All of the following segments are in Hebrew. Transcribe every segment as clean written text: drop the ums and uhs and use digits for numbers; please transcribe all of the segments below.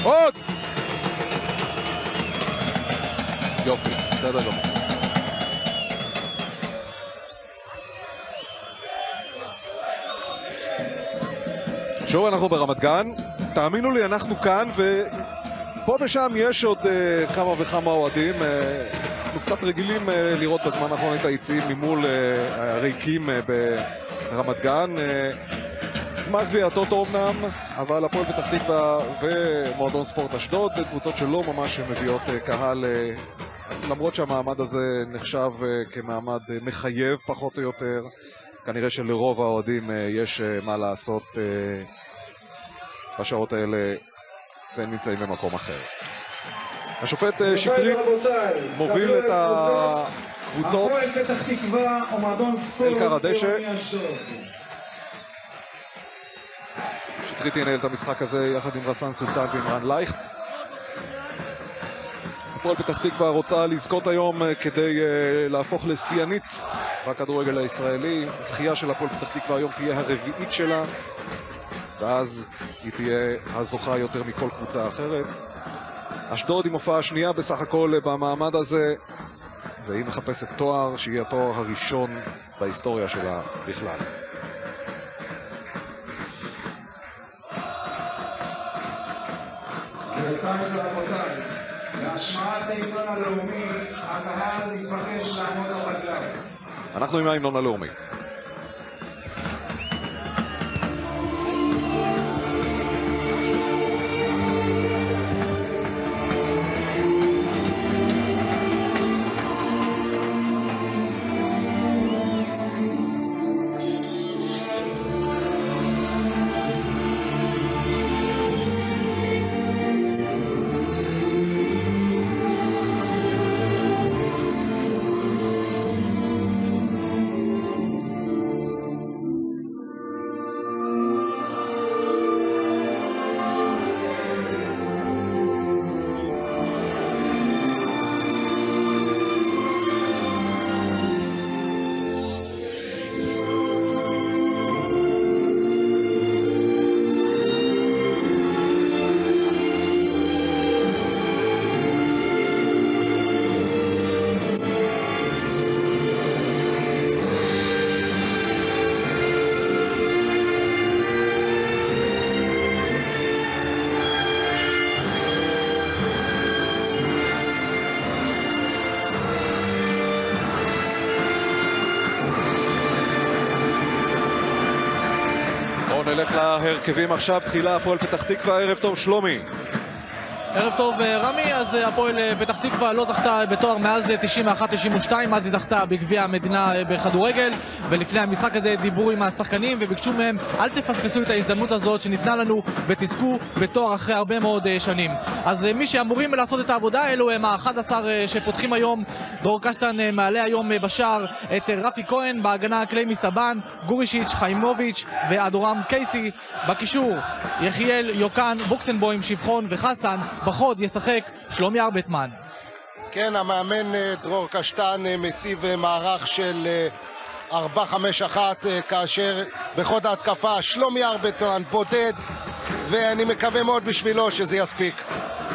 עוד! יופי, בסדר גמור. שוב אנחנו ברמת גן, תאמינו לי, אנחנו כאן, ופה ושם יש עוד כמה וכמה אוהדים. אנחנו קצת רגילים לראות בזמן האחרון את היציאים ממול הריקים ברמת גן. גמר גביע הטוטו אמנם, אבל הפועל פתח תקווה ומועדון ספורט אשדוד, קבוצות שלא ממש מביאות קהל, למרות שהמעמד הזה נחשב כמעמד מחייב פחות או יותר. כנראה שלרוב האוהדים יש מה לעשות בשעות האלה, והם נמצאים במקום אחר. השופט שטרית מוביל את הקבוצות אל קר הדשא. שטרית ינהל את המשחק הזה יחד עם רסן סולטן ועמרן לייכט. הפועל פתח תקווה רוצה לזכות היום כדי להפוך לשיאנית בכדורגל הישראלי. זכייה של הפועל פתח תקווה היום תהיה הרביעית שלה, ואז היא תהיה הזוכה יותר מכל קבוצה אחרת. אשדוד עם הופעה שנייה בסך הכל במעמד הזה, והיא מחפשת תואר שיהיה התואר הראשון בהיסטוריה שלה בכלל. להשמעת ההמנון הלאומי, הקהל מתבקש לעמוד על רגליו. אנחנו עם ההמנון הלאומי. נלך להרכבים עכשיו. תחילה הפועל פתח תקווה. ערב טוב שלומי. ערב טוב רמי. אז הפועל פתח תקווה לא זכתה בתואר מאז 91-92, אז היא זכתה בגביע המדינה בכדורגל, ולפני המשחק הזה דיברו עם השחקנים וביקשו מהם אל תפספסו את ההזדמנות הזאת שניתנה לנו ותזכו בתואר אחרי הרבה מאוד שנים. אז מי שאמורים לעשות את העבודה אלו הם ה-11 שפותחים היום. דרור קשטן מעלה היום בשער את רפי כהן, בהגנה קליימי סבן, גורישיץ', חיימוביץ' ואדורם קייסי. בקישור יחיאל, יוקן, בוקסנבוים, שבחון וחסן. בחוד ישחק שלומי ארבטמן. כן, המאמן דרור קשטן מציב מערך של 4-5-1, כאשר בחוד ההתקפה שלומי ארבטמן בודד, ואני מקווה מאוד בשבילו שזה יספיק.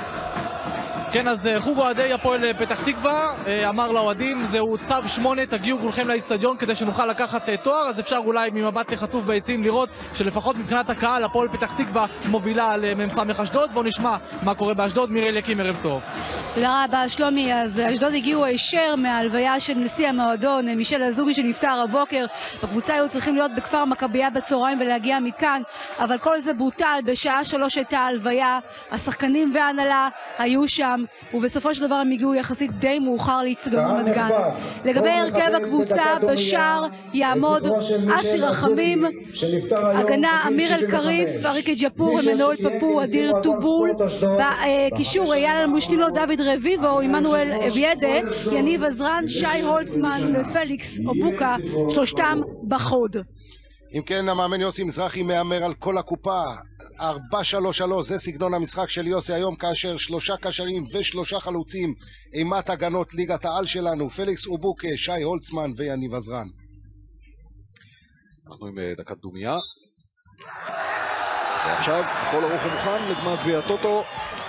כן, אז חוג אוהדי הפועל פתח תקווה אמר לאוהדים, זהו צו 8, תגיעו כולכם לאצטדיון כדי שנוכל לקחת תואר. אז אפשר אולי ממבט חטוף ביציעים לראות שלפחות מבחינת הקהל הפועל פתח תקווה מובילה על מ"ס אשדוד. בואו נשמע מה קורה באשדוד. מירי אליקים, ערב טוב. תודה רבה שלומי. אז אשדוד הגיעו הישר מהלוויה של נשיא המועדון מישל אזורי שנפטר הבוקר. בקבוצה היו צריכים להיות בכפר מכבייה בצהריים ולהגיע מכאן, אבל כל זה בוטל. בשעה 3 הייתה הלוויה, השחקנים וההנהלה היו שם, ובסופו של דבר הם הגיעו יחסית די מאוחר לאצטדיון רמת גן. לגבי הרכב הקבוצה, בשער יעמוד אסי רחמים, הגנה אמיר אל-קריף, אריקי ג'פור, אמנואל פפו, אדיר טובול, בקישור אייל אלמושטינו, דוד רביבו, עמנואל אבידה, יניב עזרן, שי הולצמן ופליקס אובוקה, שלושתם בחוד. אם כן, המאמן יוסי מזרחי מאמר על כל הקופה. 4-3-3, זה סגנון המשחק של יוסי היום, כאשר 3 קשרים ו3 חלוצים, אימת הגנות ליגת העל שלנו, פליקס אובוקה, שי הולצמן ויניב עזרן. אנחנו עם דקת דומיה, ועכשיו הכל ערוך ומוכן לגמר גביע הטוטו.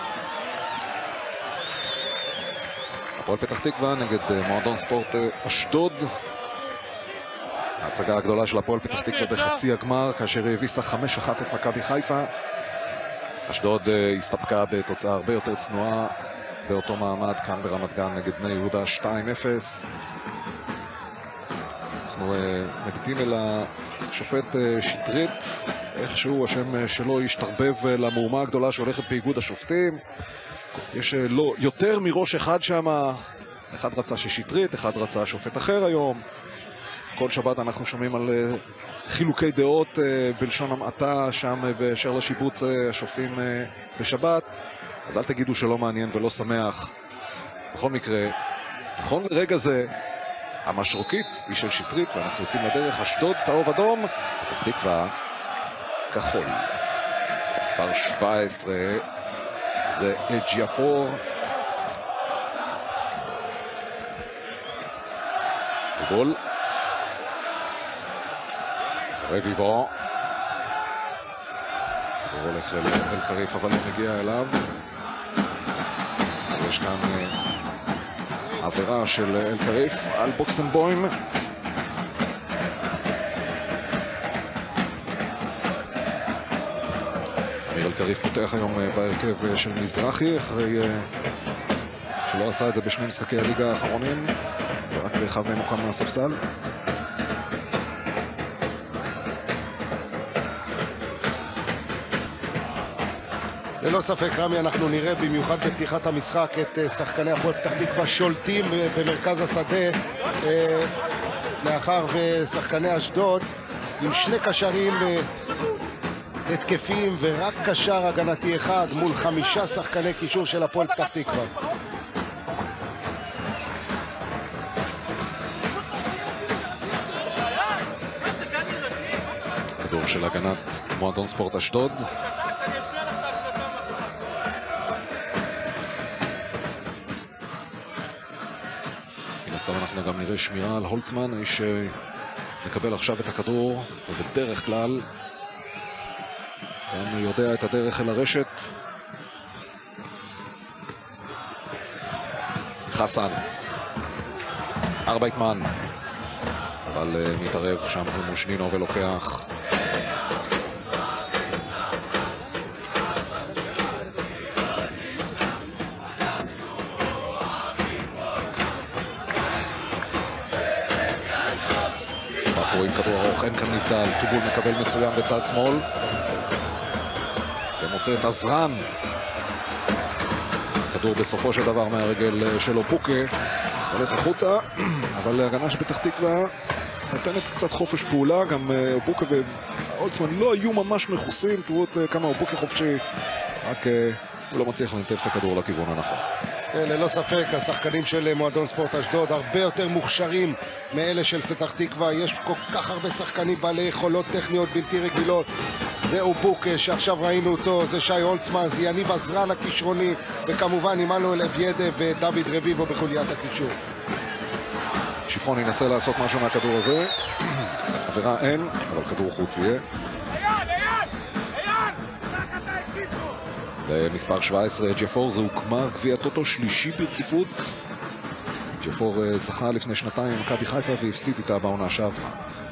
הפועל פתח תקווה נגד מועדון ספורט אשדוד. ההצגה הגדולה של הפועל פתח תקווה בחצי הגמר, כאשר היא הביסה 5-1 את מכבי חיפה. אשדוד הסתפקה בתוצאה הרבה יותר צנועה באותו מעמד כאן ברמת גן נגד בני יהודה 2-0. אנחנו מביטים אל השופט שטרית, איכשהו השם שלו השתרבב למהומה הגדולה שהולכת באיגוד השופטים. יש לו יותר מראש אחד שם, אחד רצה ששטרית, אחד רצה שופט אחר היום. כל שבת אנחנו שומעים על חילוקי דעות בלשון המעטה שם באשר לשיבוץ השופטים בשבת, אז אל תגידו שלא מעניין ולא שמח. בכל מקרה, נכון לרגע זה המשרוקית היא של שטרית ואנחנו יוצאים לדרך. אשדוד צהוב אדום, פתח תקווה כחול. מספר 17 זה ג'יאפור. גול רביבו, הוא הולך אל קריף אבל הוא מגיע אליו. יש כאן עבירה של אל קריף על בוקסנבוים. אל קריף פותח היום בהרכב של מזרחי אחרי שלא עשה את זה בשני משחקי הליגה האחרונים ורק באחד מהם הוקם מהספסל. ללא ספק רמי, אנחנו נראה במיוחד בפתיחת המשחק את שחקני הפועל פתח תקווה שולטים במרכז השדה, לאחר ושחקני אשדוד עם שני קשרים התקפים ורק קשר הגנתי אחד מול 5 שחקני קישור של הפועל פתח תקווה. כדור של הגנת מועדון ספורט אשדוד. אנחנו גם נראה שמירה על הולצמן, האיש שמקבל עכשיו את הכדור ובדרך כלל גם יודע את הדרך אל הרשת. חסן ארבייטמן, אבל מתערב שם מושנינו ולוקח. רואים כדור ארוך, אין כאן נבדל, טובול מקבל מצוין בצד שמאל ומוצא את עזרן. כדור בסופו של דבר מהרגל שלו בוקה הולך החוצה, אבל להגנה של פתח תקווה נותנת קצת חופש פעולה. גם בוקה והולצמן לא היו ממש מכוסים, תראו כמה בוקה חופשי, רק הוא לא מצליח לנתב את הכדור לכיוון הנכון. ללא ספק השחקנים של מועדון ספורט אשדוד הרבה יותר מוכשרים מאלה של פתח תקווה. יש כל כך הרבה שחקנים בעלי יכולות טכניות בלתי רגילות. זה אובוקה שעכשיו ראינו אותו, זה שי הולצמן, זה יניב עזרן הכישרוני, וכמובן עמנואל אביידה ודוד רביבו בחוליית הקישור. שפחון ינסה לעשות משהו מהכדור הזה. עבירה אין, אבל כדור חוץ יהיה. למספר 17 ג'יאפור, זהו גמר גביע טוטו שלישי ברציפות. ג'יאפור זכה לפני שנתיים עם מכבי חיפה והפסיד איתה בעונה שעברה.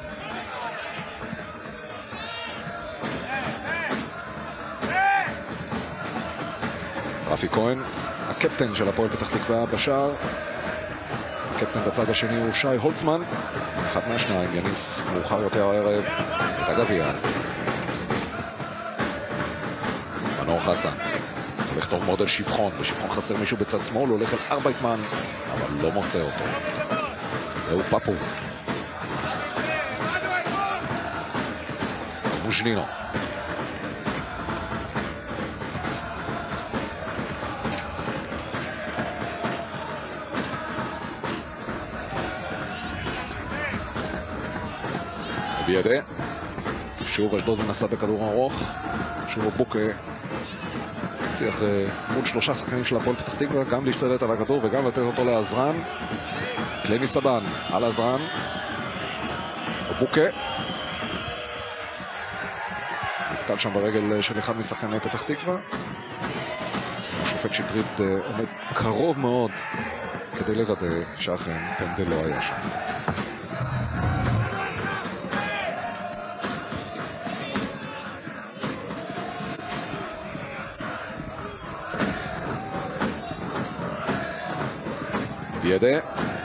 רפי כהן, הקפטן של הפועל פתח תקווה בשער. הקפטן בצד השני הוא שי הולצמן, אחד מהשניים יניף מאוחר יותר הערב את הגביע הזה. מנור חסן הולך טוב מאוד על שפחון, ושפחון חסר מישהו בצד שמאל, הוא הולך על ארבייטמן אבל לא מוצא אותו. זהו פאפו מוז'נינו. בידה, שוב אשדוד מנסה בכדור ארוך, שוב בוקה צריך מול 3 שחקנים של הפועל פתח תקווה גם להשתלט על הכדור וגם לתת אותו לעזרן. קלמי סבן על עזרן, בוקה נתקל שם ברגל של אחד משחקני פתח תקווה. השופט שטרית עומד קרוב מאוד כדי לוודא שאכן פנדל לא היה שם. בידה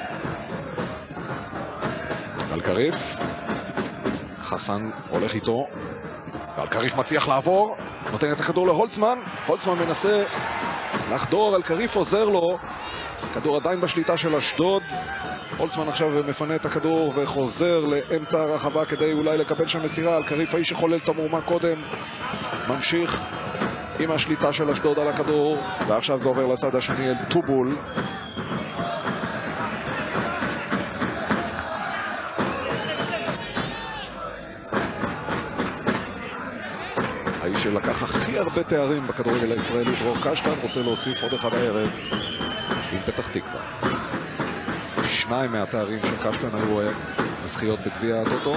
אלקריף, חסן הולך איתו, אלקריף מצליח לעבור, נותן את הכדור להולצמן, הולצמן מנסה לחדור, אלקריף עוזר לו, כדור עדיין בשליטה של אשדוד, הולצמן עכשיו מפנה את הכדור וחוזר לאמצע הרחבה כדי אולי לקבל שם מסירה, אלקריף האיש שחולל את המורמה קודם, ממשיך עם השליטה של אשדוד על הכדור, ועכשיו זה עובר לצד השני אל טובול. האיש שלקח הכי הרבה תארים בכדורגל הישראלי, דרור קשטן, רוצה להוסיף עוד אחד הערב עם פתח תקווה. 2 מהתארים של קשטן היו זכיות בגביע הטוטו.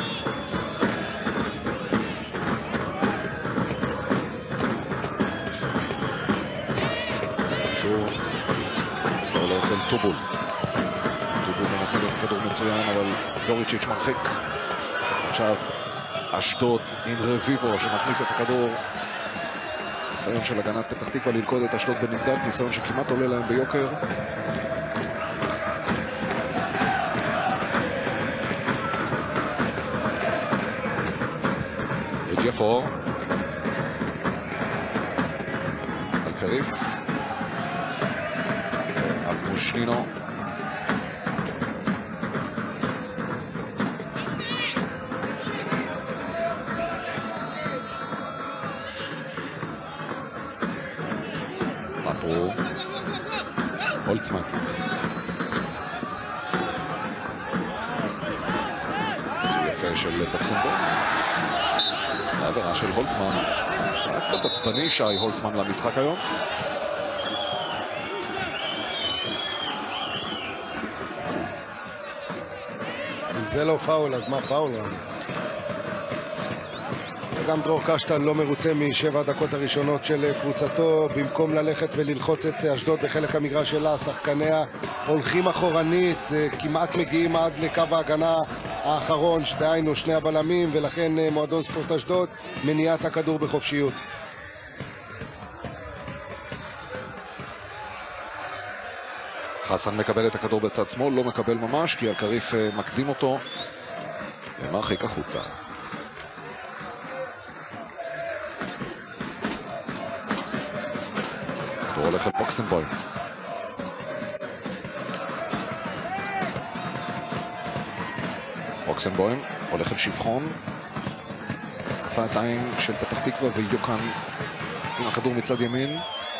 שוב זה הולך אל טובול. טובול מנתן את הכדור מצוין, אבל ג'וריצ'יץ' מרחיק. עכשיו אשדוד עם רביבו שמכניס את הכדור. ניסיון של הגנת פתח תקווה ללכוד את אשדוד בנבדל, ניסיון שכמעט עולה להם ביוקר. ג'פור אלקריף אלמושנינו, מפרו הולצמן, עשו יפה של בוקסנבורג, העבירה של הולצמן. היה קצת עצבני שי הולצמן למשחק היום. אם זה לא פאול, אז מה פאול? וגם דרור קשטן לא מרוצה מ7 הדקות הראשונות של קבוצתו. במקום ללכת וללחוץ את אשדוד בחלק המגרש שלה, שחקניה הולכים אחורנית, כמעט מגיעים עד לקו ההגנה האחרון, שדיינו 2 הבלמים, ולכן מועדון ספורט אשדוד מניעת הכדור בחופשיות. חסן מקבל את הכדור בצד שמאל, לא מקבל ממש, כי אלקריף מקדים אותו ומרחיק החוצה. הכדור הולך אל בוקסנבוים. בוקסנבוים הולך אל שבחון, התקפה עדיין של פתח תקווה ויוקן עם הכדור מצד ימין.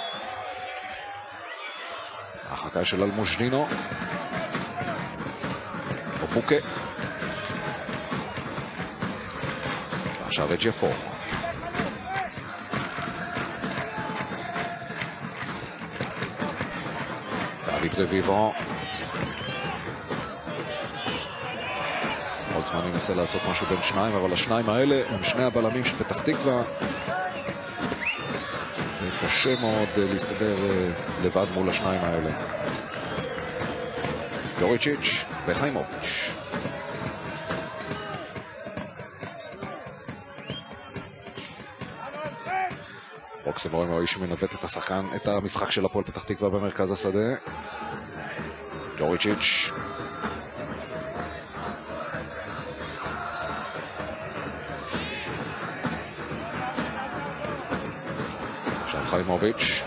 הרחקה של אלמושנינו, אופוקה, ועכשיו את ג'פור. דוד רביבו, הולצמן ינסה לעשות משהו בין שניים, אבל השניים האלה הם 2 הבלמים של פתח תקווה. קשה מאוד להסתדר לבד מול השניים האלה. ג'וריצ'יץ' וחיימוביץ'. בוקסנבוים הוא האיש שמנווט את השחקן, את המשחק של הפועל פתח תקווה במרכז השדה. ג'וריצ'יץ' חיימוביץ',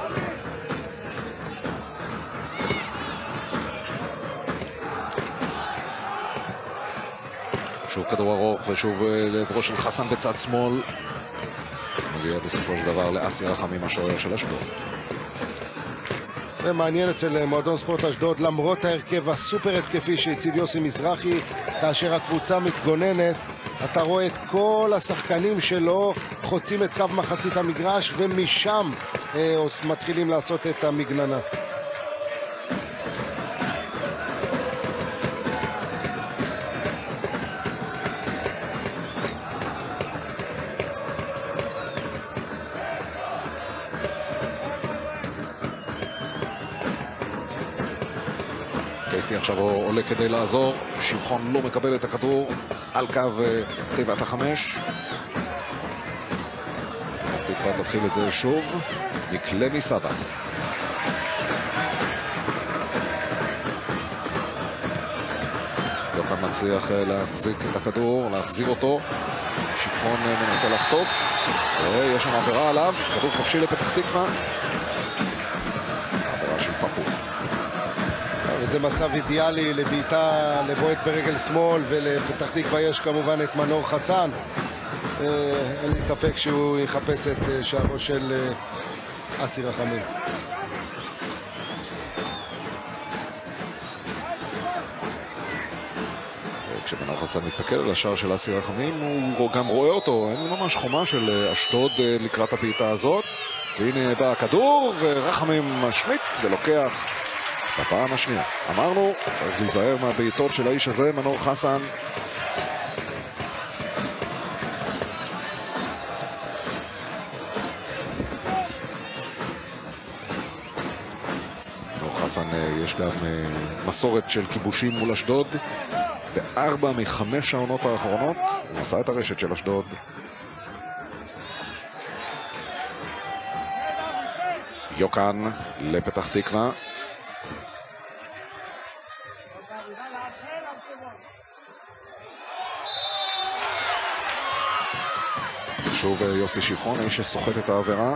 שוב כדור ארוך ושוב לעברו של חסן בצד שמאל, מגיע בסופו של דבר לאסי רחמים השוער של אשדוד. זה מעניין אצל מועדון ספורט אשדוד, למרות ההרכב הסופר התקפי שהציב יוסי מזרחי, כאשר הקבוצה מתגוננת אתה רואה את כל השחקנים שלו חוצים את קו מחצית המגרש ומשם מתחילים לעשות את המגננה. קייסי עכשיו עולה כדי לעזור, שבחון לא מקבל את הכדור על קו תיבת החמש. פתח תקווה תתחיל את זה שוב, נקלה מסדה. יוקן מצליח להחזיק את הכדור, להחזיר אותו. שבחון מנסה לחטוף, ויש שם עבירה עליו, כדור חופשי לפתח תקווה. עבירה של פפו. וזה מצב אידיאלי לבעיטה לבועט ברגל שמאל, ולפתח תקווה יש כמובן את מנור חסן. אין לי ספק שהוא יחפש את שערו של אסי רחמים. כשמנור חסן מסתכל על השער של אסי רחמים, הוא גם רואה אותו, אין ממש חומה של אשדוד לקראת הבעיטה הזאת. והנה בא הכדור, ורחמים משמיט ולוקח בפעם השנייה. אמרנו, צריך להיזהר מהבעיטות של האיש הזה, מנור חסן. מנור חסן יש גם מסורת של כיבושים מול אשדוד. ב4 מ5 העונות האחרונות הוא מצא את הרשת של אשדוד. יוקן לפתח תקווה. שוב יוסי שבחון, האיש שסוחט את העבירה.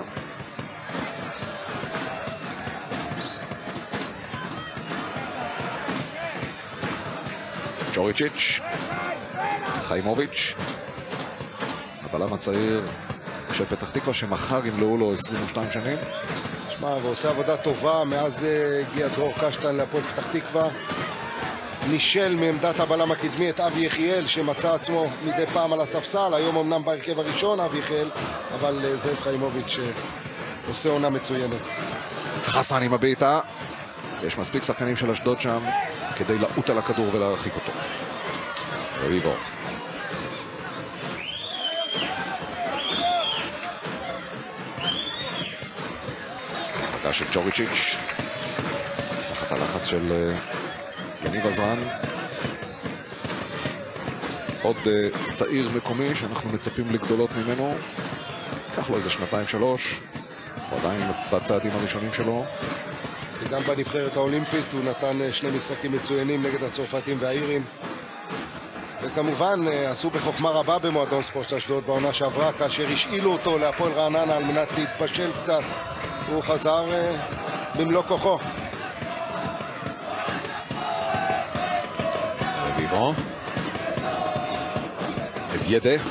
ג'וריצ'יץ', חיימוביץ', הבלם הצעיר של פתח תקווה שמחר ימלאו לו 22 שנים. שמע, ועושה עבודה טובה, מאז הגיע דרור קשטן להפועל פתח תקווה. נישל מעמדת הבלם הקדמי את אבי יחיאל, שמצא עצמו מדי פעם על הספסל, היום אמנם בהרכב הראשון אבי יחיאל, אבל זאב חיימוביץ' עושה עונה מצוינת. חסן עם הבעיטה, יש מספיק שחקנים של אשדוד שם כדי לעוט על הכדור ולהרחיק אותו. רביבו. החלטה של ג'וריצ'יץ', תחת הלחץ של יניב עזרן. עוד צעיר מקומי שאנחנו מצפים לגדולות ממנו. ייקח לו איזה 2-3. הוא עדיין בצעדים הראשונים שלו. וגם בנבחרת האולימפית הוא נתן 2 משחקים מצוינים נגד הצרפתים והאירים. וכמובן עשו בחוכמה רבה במועדון ספורט אשדוד בעונה שעברה, כאשר השאילו אותו להפועל רעננה על מנת להתבשל קצת. הוא חזר במלוא כוחו. רביבו. אביידה.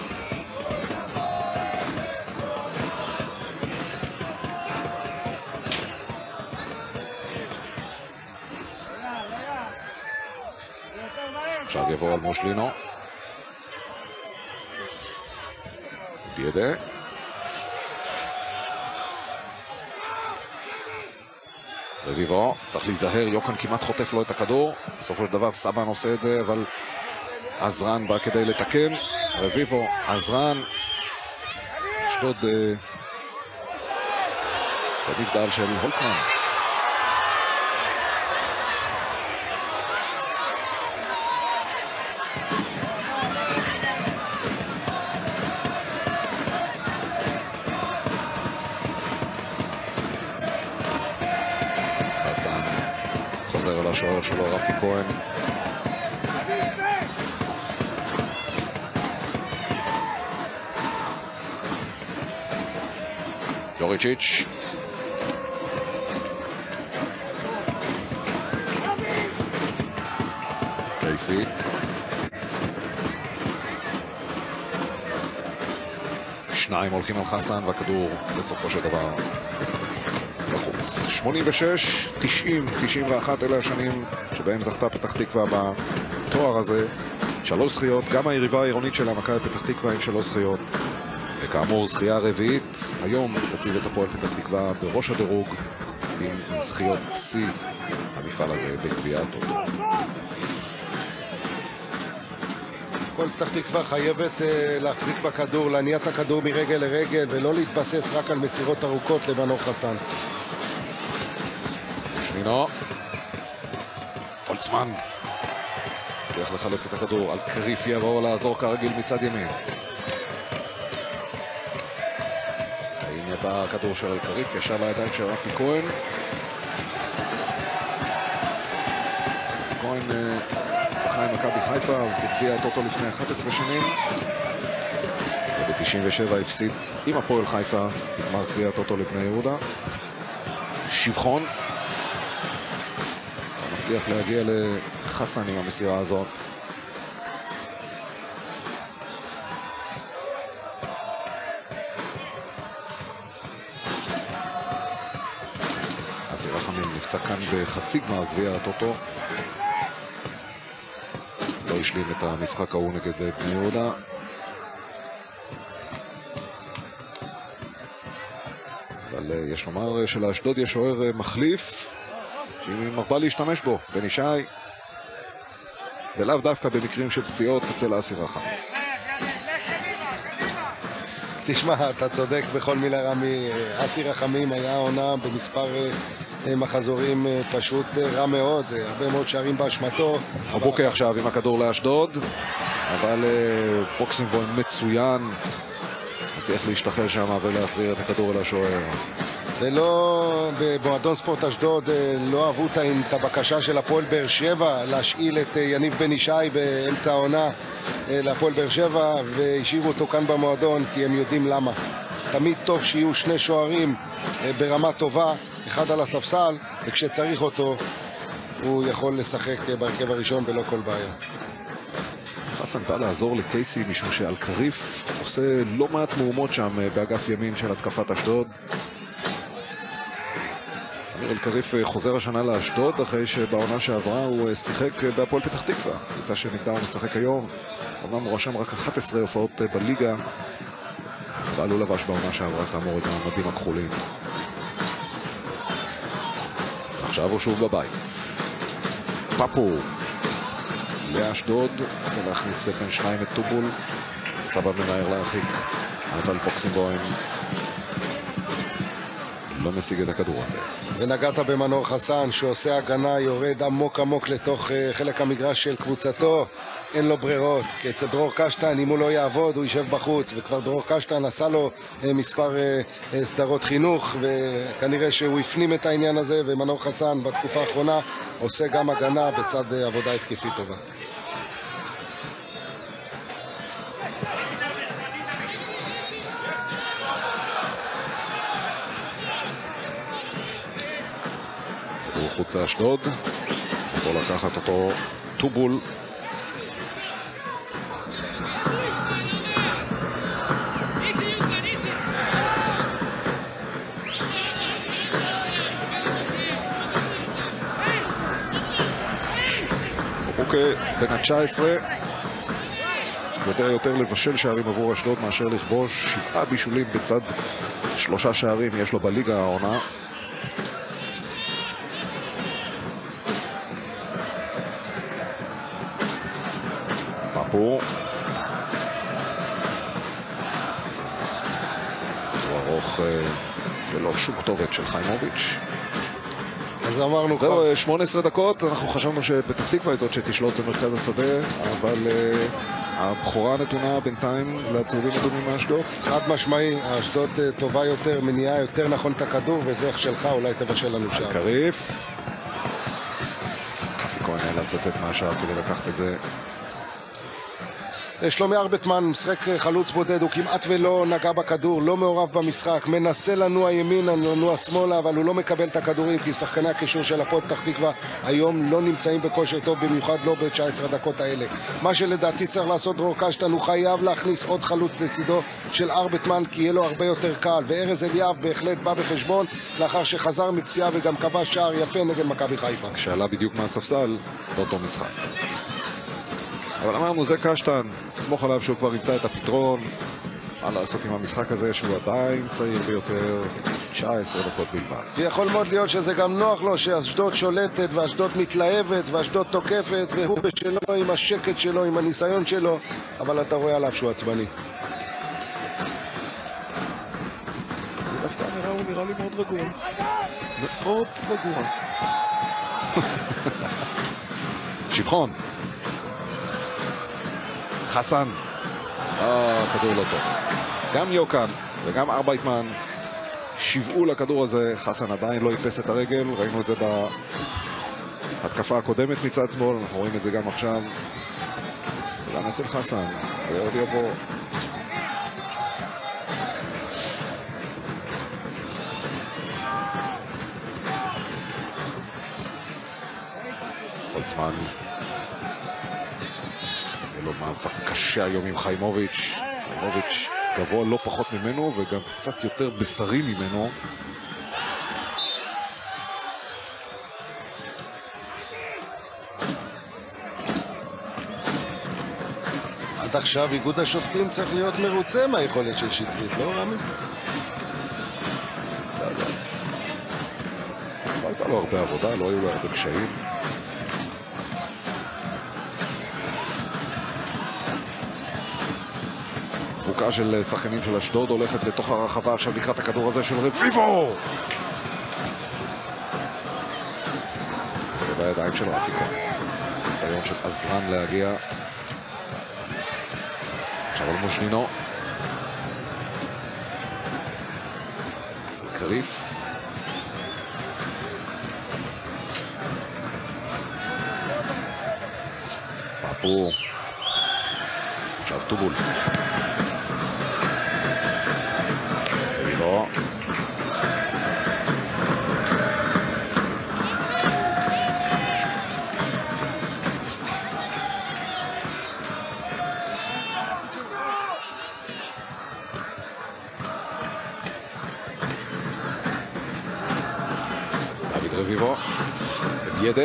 עכשיו יבוא על מושלינו. אביידה. רביבו, צריך להיזהר, יוקן כמעט חוטף לו את הכדור. בסופו של דבר סבן עושה את זה, אבל עזרן בא כדי לתקן. רביבו, עזרן. אשדוד בנבדל של הולצמן. חוזר אל השוער שלו, רפי כהן. ג'וריצ'יץ'. קייסי. שניים הולכים על חסן, והכדור בסופו של דבר לחוץ. 86, 90, 91, אלה השנים שבהם זכתה פתח תקווה בתואר הזה. 3 זכיות, גם היריבה העירונית שלה, מכבי פתח תקווה, עם 3 זכיות. וכאמור, זכייה רביעית. היום תציב את הפועל פתח תקווה בראש הדירוג עם זכיות C, המפעל הזה בגביע הטוטו. הפועל פתח תקווה חייבת להחזיק בכדור, להניע את הכדור מרגל לרגל, ולא להתבסס רק על מסירות ארוכות למנור חסן. שמינו. זמן. צריך לחלץ את הכדור. אלקריף יבוא לעזור כרגיל מצד ימין. הנה בא הכדור של אלקריף, ישר לידיים של רפי כהן. רפי כהן זכה עם מכבי חיפה בגביע הטוטו לפני 11 שנים. וב-97 הפסיד עם הפועל חיפה בגמר גביע הטוטו לבני יהודה. שבחון מצליח להגיע לחסן עם המסירה הזאת. אסיר רחמים נפצע כאן בחצי גמר גביע הטוטו. לא השלים את המשחק ההוא נגד בני יהודה. אבל יש לומר שלאשדוד יש שוער מחליף שהיא מרבה להשתמש בו, בן ישי, ולאו דווקא במקרים של פציעות אצל אסיר רחמים. תשמע, אתה צודק בכל מילה רמי. אסיר רחמים היה עונה במספר מחזורים פשוט רע מאוד, הרבה מאוד שערים באשמתו. הבוקר עכשיו עם הכדור לאשדוד, אבל בוקסינגבוים מצוין, צריך להשתחרר שם ולהחזיר את הכדור אל השוער. ולא, במועדון ספורט אשדוד לא אהבו את הבקשה של הפועל באר שבע להשאיל את יניב בן ישי באמצע העונה להפועל באר שבע, והשאירו אותו כאן במועדון כי הם יודעים למה. תמיד טוב שיהיו שני שוערים ברמה טובה, אחד על הספסל, וכשצריך אותו הוא יכול לשחק בהרכב הראשון בלא כל בעיה. חסן בא לעזור לקייסי משום שאלקריף עושה לא מעט מהומות שם באגף ימין של התקפת אשדוד. אלקריף חוזר השנה לאשדוד אחרי שבעונה שעברה הוא שיחק בהפועל פתח תקווה, קבוצה שנגדה הוא משחק היום. אמנם הוא רשם רק 11 הופעות בליגה, אבל הוא לבש בעונה שעברה כאמור את המדים הכחולים. עכשיו הוא שוב בבית. פאפו לאשדוד, רוצה להכניס בין שניים את טובול, סבא מנהר להרחיק, אבל בוקסינגבוים לא משיג את הכדור הזה. ונגעת במנור חסן שעושה הגנה, יורד עמוק עמוק לתוך חלק המגרש של קבוצתו, אין לו ברירות, כי אצל דרור קשטן אם הוא לא יעבוד הוא יישב בחוץ, וכבר דרור קשטן עשה לו מספר סדרות חינוך, וכנראה שהוא הפנים את העניין הזה, ומנור חסן בתקופה האחרונה עושה גם הגנה בצד עבודה התקפית טובה. חוץ לאשדוד, יכול לקחת אותו טובול. אוקיי, בין ה-19 יותר לבשל שערים עבור אשדוד מאשר לכבוש. 7 בישולים בצד 3 שערים יש לו בליגה העונה. פה הוא ארוך ללא שום כתובת של חיימוביץ'. אז אמרנו זהו, 18 דקות, אנחנו חשבנו שפתח תקווה היא זאת שתשלוט במרכז השדה, אבל הבחורה נתונה בינתיים לצהובים אדומים מאשדוד. חד משמעי, אשדוד טובה יותר, מניעה יותר נכון את הכדור, וזה איך שלך, אולי תבשל לנו שער. אלקריף רפי כהן נאלץ לצאת מהשער כדי לקחת את זה. שלומי ארבטמן, משחק חלוץ בודד, הוא כמעט ולא נגע בכדור, לא מעורב במשחק, מנסה לנוע ימינה, לנוע שמאלה, אבל הוא לא מקבל את הכדורים, כי שחקני הקישור של הפועל פתח תקווה היום לא נמצאים בכושר טוב, במיוחד לא ב-19 דקות האלה. מה שלדעתי צריך לעשות דרור קשטן, הוא חייב להכניס עוד חלוץ לצידו של ארבטמן, כי יהיה לו הרבה יותר קל, וארז אליאב בהחלט בא בחשבון, לאחר שחזר מפציעה וגם כבש שער יפה נגד מכבי חיפה. כשעלה בדיוק מהספסל באותו משחק. אבל אמרנו, זה קשטן, סמוך עליו שהוא כבר ימצא את הפתרון. מה לעשות עם המשחק הזה שהוא עדיין צעיר ביותר, 19 דקות בלבד. ויכול מאוד להיות שזה גם נוח לו שאשדוד שולטת ואשדוד מתלהבת ואשדוד תוקפת, והוא בשלו עם השקט שלו, עם הניסיון שלו, אבל אתה רואה עליו שהוא עצבני. דווקא הוא נראה לי מאוד רגוע. מאוד רגוע. שבחון. חסן. כדור לא טוב. גם יוקן וגם ארבייטמן שיבעו לכדור הזה. חסן עדיין לא איפס את הרגל, ראינו את זה בהתקפה הקודמת מצד שמאל, אנחנו רואים את זה גם עכשיו. גם אצל חסן, זה עוד יבוא. הולצמן. יהיה לו מאבק קשה היום עם חיימוביץ'. חיימוביץ' גבוה לא פחות ממנו וגם קצת יותר בשרי ממנו. עד עכשיו איגוד השופטים צריך להיות מרוצה מהיכולת של שטרית, לא רמי? לא הייתה לו הרבה עבודה, לא היו לו הרבה קשיים. דבוקה של שחקנים של אשדוד הולכת לתוך הרחבה עכשיו לקראת הכדור הזה של רביבו. זה בידיים שלו, אפיקו. ניסיון של עזרן להגיע. עכשיו על מוז'נינו. קריף. פאפו. עכשיו טובול. רביבו. דוד רביבו. ביידה.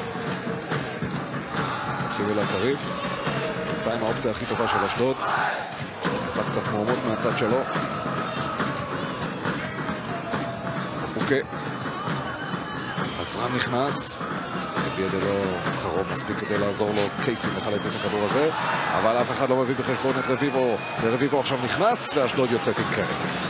תקשיב אל הקריף. בינתיים האופציה הכי טובה של אשדוד. עשה קצת מהומות מהצד שלו. אוקיי. עזרן נכנס. ביידה לא קרוב מספיק כדי לעזור לו. קייסי מחלץ את הכדור הזה. אבל אף אחד לא מביא בחשבון את רביבו. ורביבו עכשיו נכנס ואשדוד יוצאת עם קרן.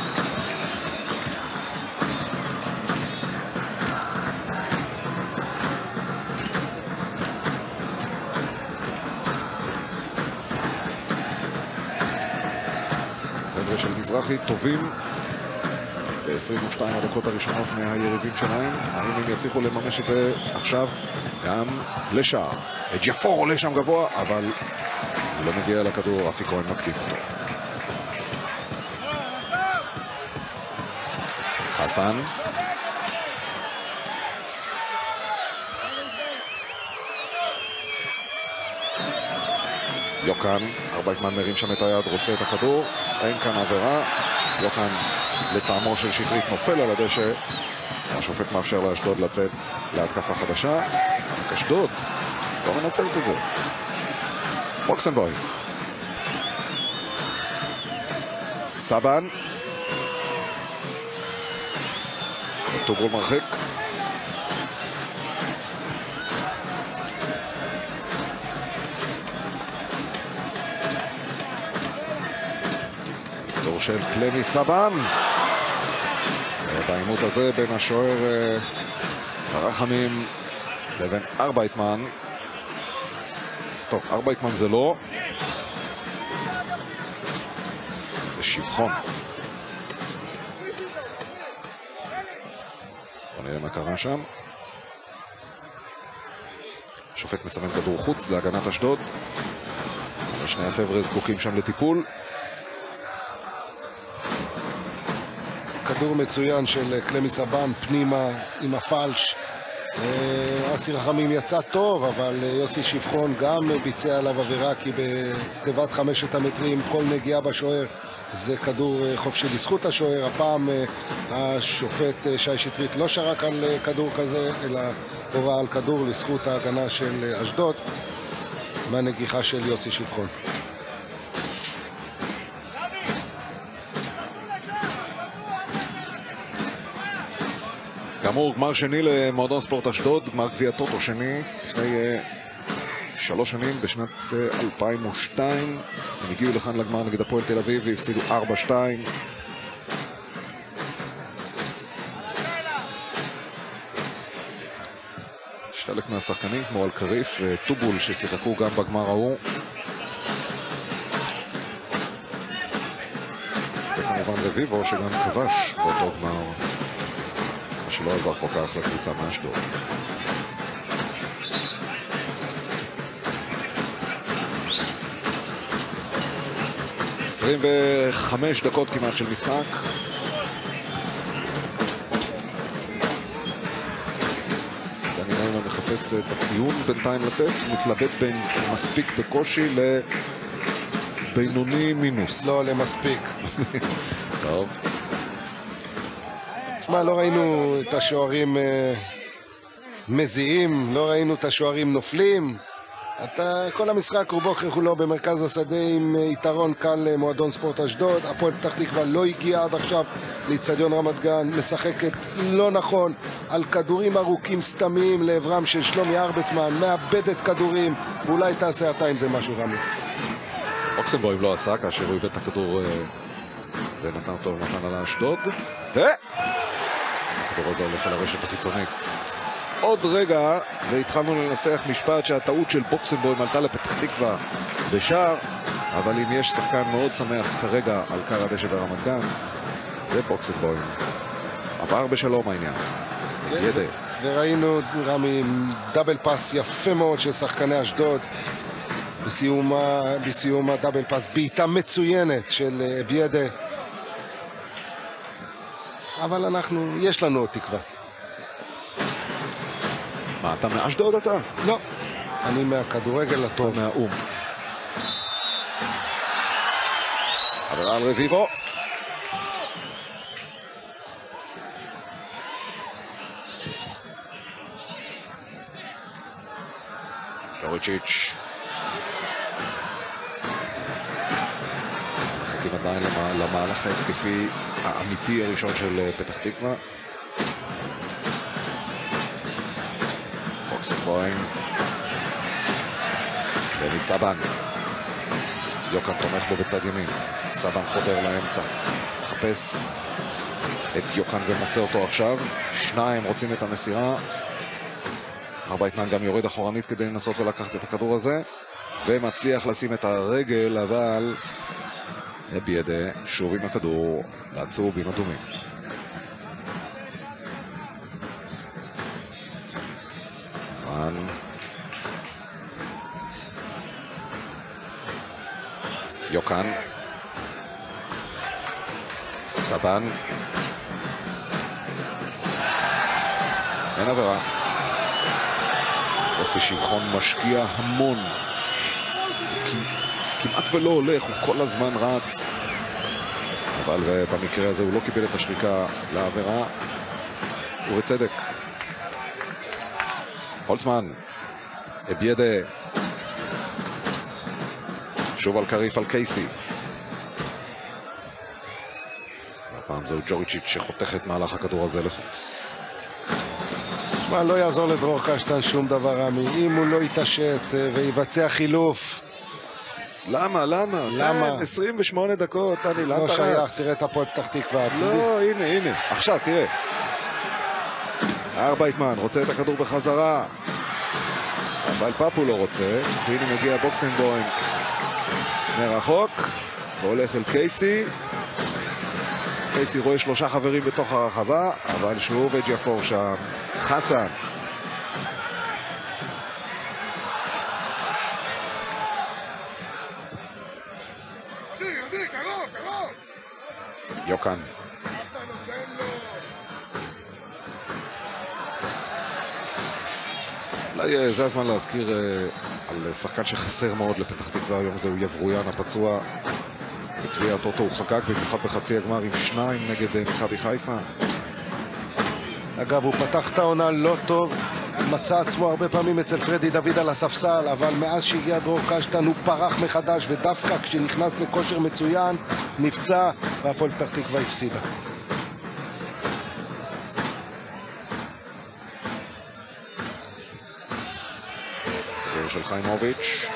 חבר'ה של מזרחי טובים ב-22 הדקות הראשונות מהיריבים שלהם. האם הם יצליחו לממש את זה עכשיו גם לשער. ג'פור עולה שם גבוה, אבל הוא לא מגיע לכדור. אפי כהן מקדים אותו. חסן. יוקן, ארבייטמן מרים שם את היד, רוצה את הכדור, אין כאן עבירה. יוקן לטעמו של שטרית נופל על הדשא. השופט מאפשר לאשדוד לצאת להתקפה חדשה. אשדוד לא מנצלת את זה. אוקסנבוי. סבן. טובול מרחיק. כדור של קלמי סבן. את העימות הזה בין השוער הרחמים לבין ארבייטמן. טוב, ארבייטמן זה לא. זה שבחון. בוא נראה מה קרה שם. השופט מסמן כדור חוץ להגנת אשדוד. שני החבר'ה זקוקים שם לטיפול. כדור מצוין של קלמי סבן פנימה עם הפלש. אסי רחמים יצא טוב, אבל יוסי שבחון גם ביצע עליו עבירה, כי בתיבת 5 המטרים כל נגיעה בשוער זה כדור חופשי לזכות השוער. הפעם השופט שי שטרית לא שרק על כדור כזה, אלא הוראה על כדור לזכות ההגנה של אשדוד מהנגיחה של יוסי שבחון. כאמור, גמר שני למועדון ספורט אשדוד, גמר גביע טוטו שני, לפני 3 שנים, בשנת 2002. הם הגיעו לכאן לגמר נגד הפועל תל אביב והפסידו 4-2. חלק מהשחקנים כמו אלקריף וטובול ששיחקו גם בגמר ההוא. וכמובן רביבו שגם כבש באותו גמר, מה שלא עזר כל כך לקבוצה מאשדוד. – 25 דקות כמעט של משחק. דני נעימה מחפש את הציון בינתיים לתת, מתלבט בין מספיק בקושי לבינוני מינוס. לא, למספיק. טוב. מה, לא ראינו את השוערים מזיעים, לא ראינו את השוערים נופלים. כל המשחק רובו ככולו במרכז השדה עם יתרון קל למועדון ספורט אשדוד. הפועל פתח תקווה לא הגיע עד עכשיו לאצטדיון רמת גן, משחקת לא נכון על כדורים ארוכים סתמיים לעברם של שלומי ארבטמן, מאבדת כדורים, ואולי תעשה אתה עם זה משהו רמי. אוקסנבוים לא עשה כאשר הוא איבד את הכדור ונתן אותו במתן על האשדוד, הכדור הזה הולך על הרשת החיצונית. עוד רגע והתחלנו לנסח משפט שהטעות של בוקסנבוים עלתה לפתח תקווה בשער, אבל אם יש שחקן מאוד שמח כרגע על קר הדשא ברמת גן זה בוקסנבוים. עבר בשלום העניין. כן, וראינו רמי דאבל פאס יפה מאוד של שחקני אשדוד בסיום הדאבל פאס, בעיטה מצוינת של ביידה, אבל יש לנו עוד תקווה. מה, אתה מאשדוד אתה? לא, אני מהכדורגל הטוב. מהאום. עבירה על רביבו. ג'וריצ'יץ'. מחכים עדיין למהלך ההתקפי האמיתי הראשון של פתח תקווה. בוקסנבוים. בני סבן. יוקן תומך בו בצד ימין. סבן חודר לאמצע. מחפש את יוקן ומוצא אותו עכשיו. שניים רוצים את המסירה. ארבייטמן גם יורד אחורנית כדי לנסות ולקחת את הכדור הזה. ומצליח לשים את הרגל, אבל ביידה שוב עם הכדור לצהובים אדומים. זרן. יוקן. סבן. אין עבירה. עושה שבחון משקיע המון. כמעט ולא הולך, הוא כל הזמן רץ. אבל במקרה הזה הוא לא קיבל את השריקה לעבירה. ובצדק. הולצמן. ביידה. שוב על קריף על קייסי. הפעם זהו ג'וריצ'יץ' שחותך את מהלך הכדור הזה לחוץ. מה, לא יעזור לדרור קשטן שום דבר רמי, אם הוא לא יתעשת ויבצע חילוף. למה? 28 דקות, אני לא שייך, תראה את הפועל פתח תקווה. לא, הנה, עכשיו תראה. ארבייטמן רוצה את הכדור בחזרה, אבל פאפו לא רוצה, והנה מגיע בוקסנבוים מרחוק, והולך אל קייסי. קייסי רואה 3 חברים בתוך הרחבה, אבל שוב וג'פור שם. חסן. יוקן. אולי זה הזמן להזכיר על שחקן שחסר מאוד לפתח תקווה היום, זהו יברויאן הפצוע בגביע הטוטו. הוא חגג במיוחד בחצי הגמר עם 2 נגד מכבי חיפה. אגב, הוא פתח את העונה לא טוב, מצא עצמו הרבה פעמים אצל פרדי דוד על הספסל, אבל מאז שהגיע דרור קשטן הוא פרח מחדש, ודווקא כשנכנס לכושר מצוין נפצע והפועל פתח תקווה הפסידה. גול של חיימוביץ'.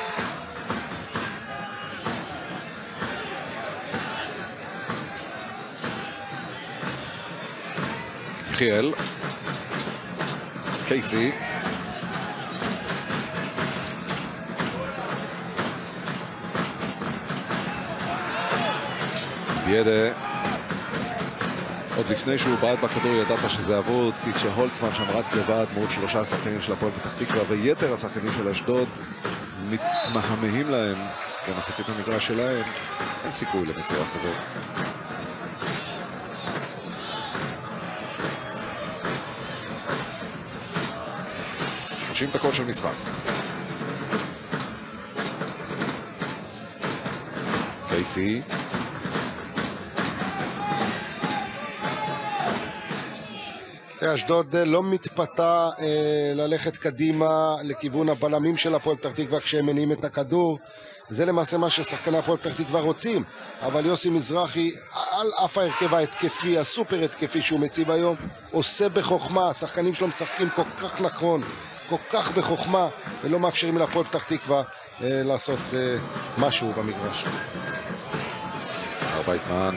יחיאל. קייסי. ידע, עוד לפני שהוא בעט בכדור ידעת שזה אבוד, כי כשהולצמן שם רץ לבד מול 3 השחקנים של הפועל פתח תקווה ויתר השחקנים של אשדוד מתמהמהים להם במחצית המגרש שלהם, אין סיכוי למסירה כזאת. דקות של משחק. קייסי. אשדוד לא מתפתה ללכת קדימה לכיוון הבלמים של הפועל פתח תקווה כשהם מניעים את הכדור. זה למעשה מה ששחקני הפועל פתח תקווה רוצים, אבל יוסי מזרחי על אף ההרכב ההתקפי, הסופר התקפי שהוא מציב היום, עושה בחוכמה. השחקנים שלו משחקים כל כך נכון, כל כך בחוכמה, ולא מאפשרים להפועל פתח תקווה לעשות משהו במגרש. ארבייטמן.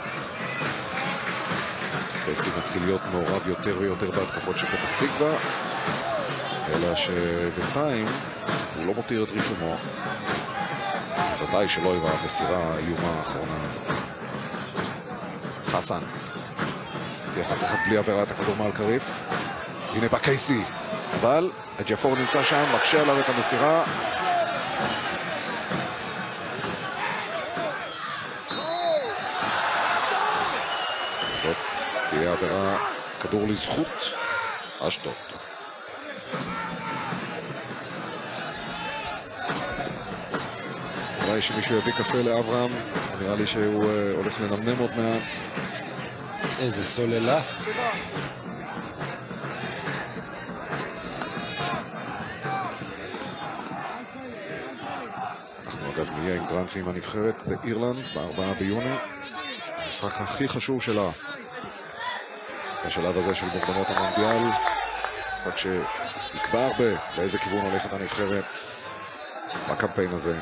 קייסי מתחיל להיות מעורב יותר ויותר בהתקפות של פתח תקווה, אלא שבינתיים הוא לא מותיר את רישומו. בוודאי שלא עם המסירה האיומה האחרונה הזאת. חסן צריך לקחת בלי עבירה את הכדור מעל קריף. הנה בא קייסי, אבל ג'פור נמצא שם, מקשה עליו את המסירה. זאת תהיה עבירה, כדור לזכות אשדוד. אולי שמישהו יביא קפה לאברהם, נראה לי שהוא הולך לנמנם עוד מעט. איזה סוללה. אנחנו אגב נהיה עם גרנד פים הנבחרת באירלנד ב4 ביוני. המשחק הכי חשוב שלה בשלב הזה של מוקדמות המונדיאל. משחק שיקבע הרבה באיזה כיוון הולכת הנבחרת בקמפיין הזה.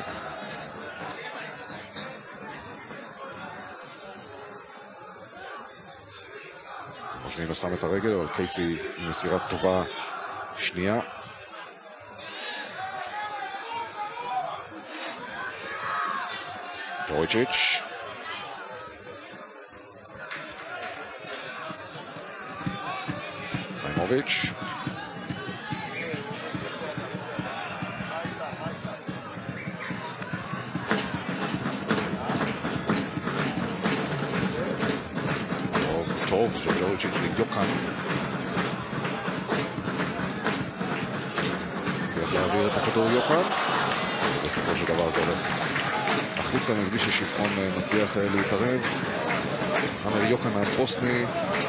מוז'נינו שם את הרגל, אבל קייסי עם מסירה טובה שנייה. ג'וריצ'יץ' חיימוביץ' טוב של ג'וריצ'יץ' ליוקן. צריך להעביר את הכדור יוקן, ובסופו של דבר זה הולך החוצה מבלי ששפחון מצליח להתערב. אמר יוקן הבוסני,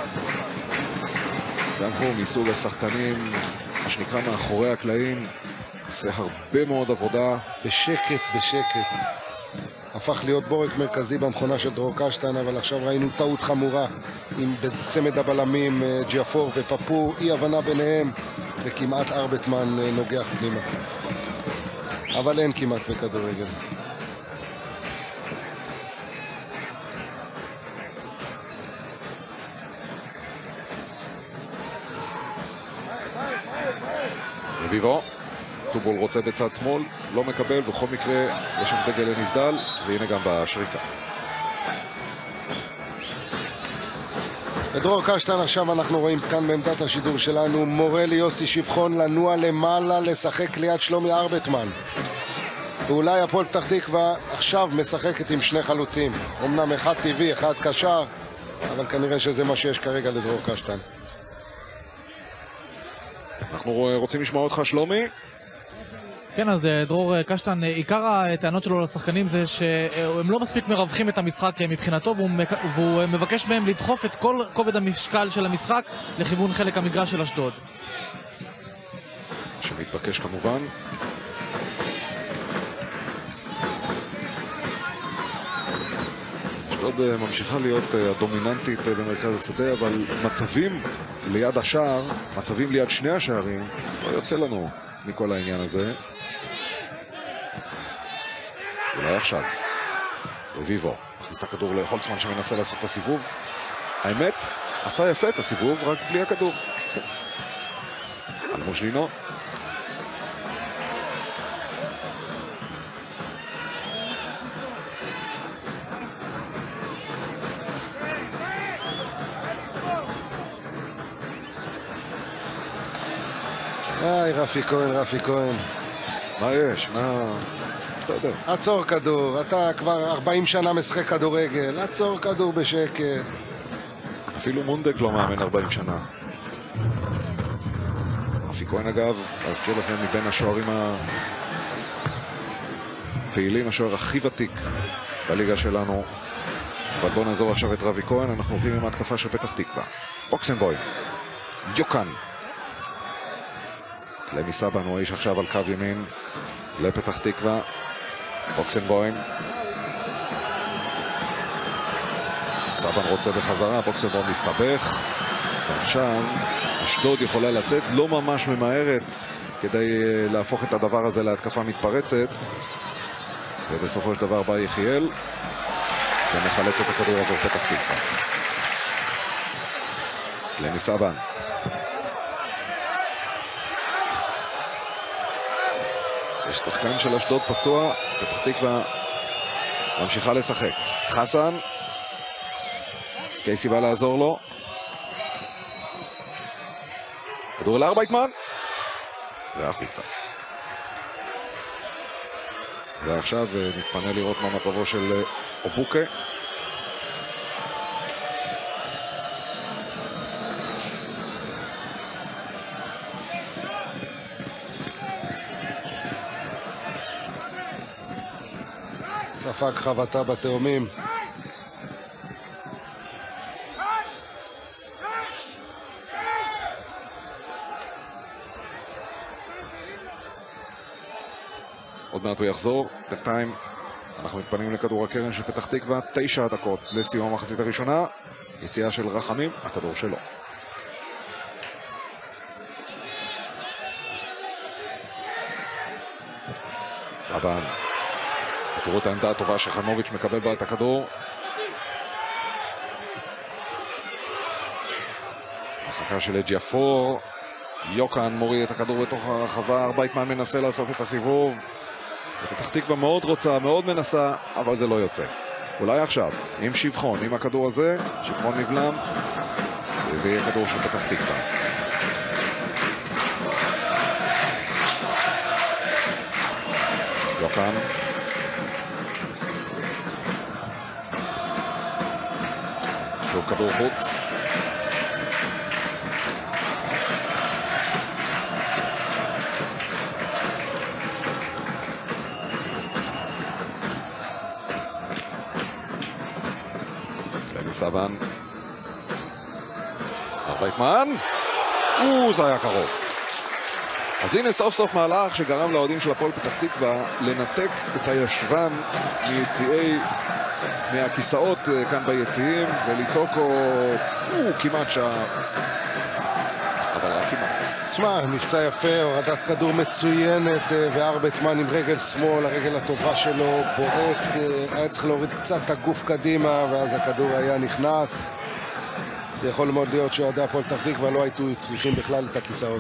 גם הוא מסוג השחקנים, מה שנקרא מאחורי הקלעים, עושה הרבה מאוד עבודה. בשקט, בשקט. הפך להיות בורק מרכזי במכונה של דרור קשטן, אבל עכשיו ראינו טעות חמורה עם בצמד הבלמים ג'יאפור ופפו, אי הבנה ביניהם, וכמעט ארבטמן נוגח פנימה. אבל אין כמעט בכדורגל. רביבו, טובול רוצה בצד שמאל, לא מקבל, בכל מקרה יש שם דגל לנבדל, והנה גם בשריקה. דרור קשטן עכשיו אנחנו רואים כאן בעמדת השידור שלנו, מורה ליוסי שפחון לנוע למעלה לשחק ליד שלומי ארבטמן. ואולי הפועל פתח תקווה עכשיו משחקת עם שני חלוצים, אמנם אחד טבעי, אחד קשר, אבל כנראה שזה מה שיש כרגע לדרור קשטן. אנחנו רוצים לשמוע אותך שלומי. כן, אז דרור קשטן, עיקר הטענות שלו לשחקנים זה שהם לא מספיק מרווחים את המשחק מבחינתו, והוא מבקש מהם לדחוף את כל כובד המשקל של המשחק לכיוון חלק המגרש של אשדוד. שמתבקש כמובן. אשדוד ממשיכה להיות הדומיננטית במרכז השדה, אבל מצבים ליד השער, מצבים ליד שני השערים, לא יוצא לנו מכל העניין הזה. אולי עכשיו רביבו מכניס את הכדור להולצמן שמנסה לעשות את הסיבוב. האמת, עשה יפה את הסיבוב, רק בלי הכדור. על מוז'נינו. רפי כהן. מה יש? בסדר. עצור כדור, אתה כבר 40 שנה משחק כדורגל, עצור כדור בשקט. אפילו מונדק לא מאמן 40 שנה. רפי כהן אגב, להזכיר לכם, מבין השוערים הפעילים, השוער הכי ותיק בליגה שלנו. אבל בואו נעזור עכשיו את רבי כהן, אנחנו עוברים עם ההתקפה של פתח תקווה. בוקסנבוים, יוקן. למי סבן הוא האיש עכשיו על קו ימין לפתח תקווה. בוקסנבוים. סבן רוצה בחזרה, בוקסנבוים מסתבך. ועכשיו אשדוד יכולה לצאת, לא ממש ממהרת כדי להפוך את הדבר הזה להתקפה מתפרצת. ובסופו של דבר בא יחיאל ומחלץ את הכדור עבור פתח תקווה. למי סבן. יש שחקן של אשדוד פצוע, פתח תקווה ממשיכה לשחק. חסן, קייסי בא לעזור לו. כדור לארבייטמן והחוצה. ועכשיו נתפנה לראות מה מצבו של אובוקה. ספג חבטה בתאומים. עוד מעט הוא יחזור. בינתיים אנחנו מתפנים לכדור הקרן של פתח תקווה. 9 דקות לסיום המחצית הראשונה. יציאה של רחמים, הכדור שלו. סבן. תראו את העמדה הטובה שחנוביץ' מקבל בה את הכדור. החכה של אג'יאפור. יוקן מוריד את הכדור בתוך הרחבה. ארבייטמן מנסה לעשות את הסיבוב. פתח תקווה מאוד רוצה, מאוד מנסה, אבל זה לא יוצא. אולי עכשיו, עם שבחון, עם הכדור הזה, שבחון נבלם, וזה יהיה כדור של פתח תקווה. יוקן. שוב כדור חוץ. סבן. ארבייטמן. זה היה קרוב. אז הנה סוף סוף מהלך שגרם לאוהדים של הפועל פתח תקווה לנתק את הישבן מהכיסאות כאן ביציעים וליצוק כמעט שעה. אבל היה כמעט. תשמע, מבצע יפה, הורדת כדור מצוינת, וארבייטמן עם רגל שמאל, הרגל הטובה שלו, בועט, היה צריך להוריד קצת את הגוף קדימה, ואז הכדור היה נכנס. זה יכול מאוד להיות שאוהדי הפועל פתח תקווה לא היו צריכים בכלל את הכיסאות.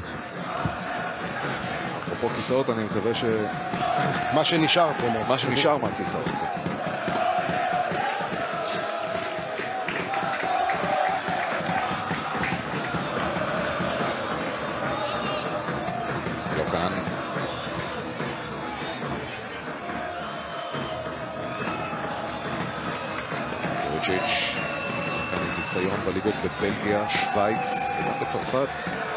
אפרופו כיסאות, אני מקווה מה שנשאר פה. מה שנשאר מהכיסאות. שחקן עם ניסיון בליגות בבלגיה, שוויץ וגם בצרפת.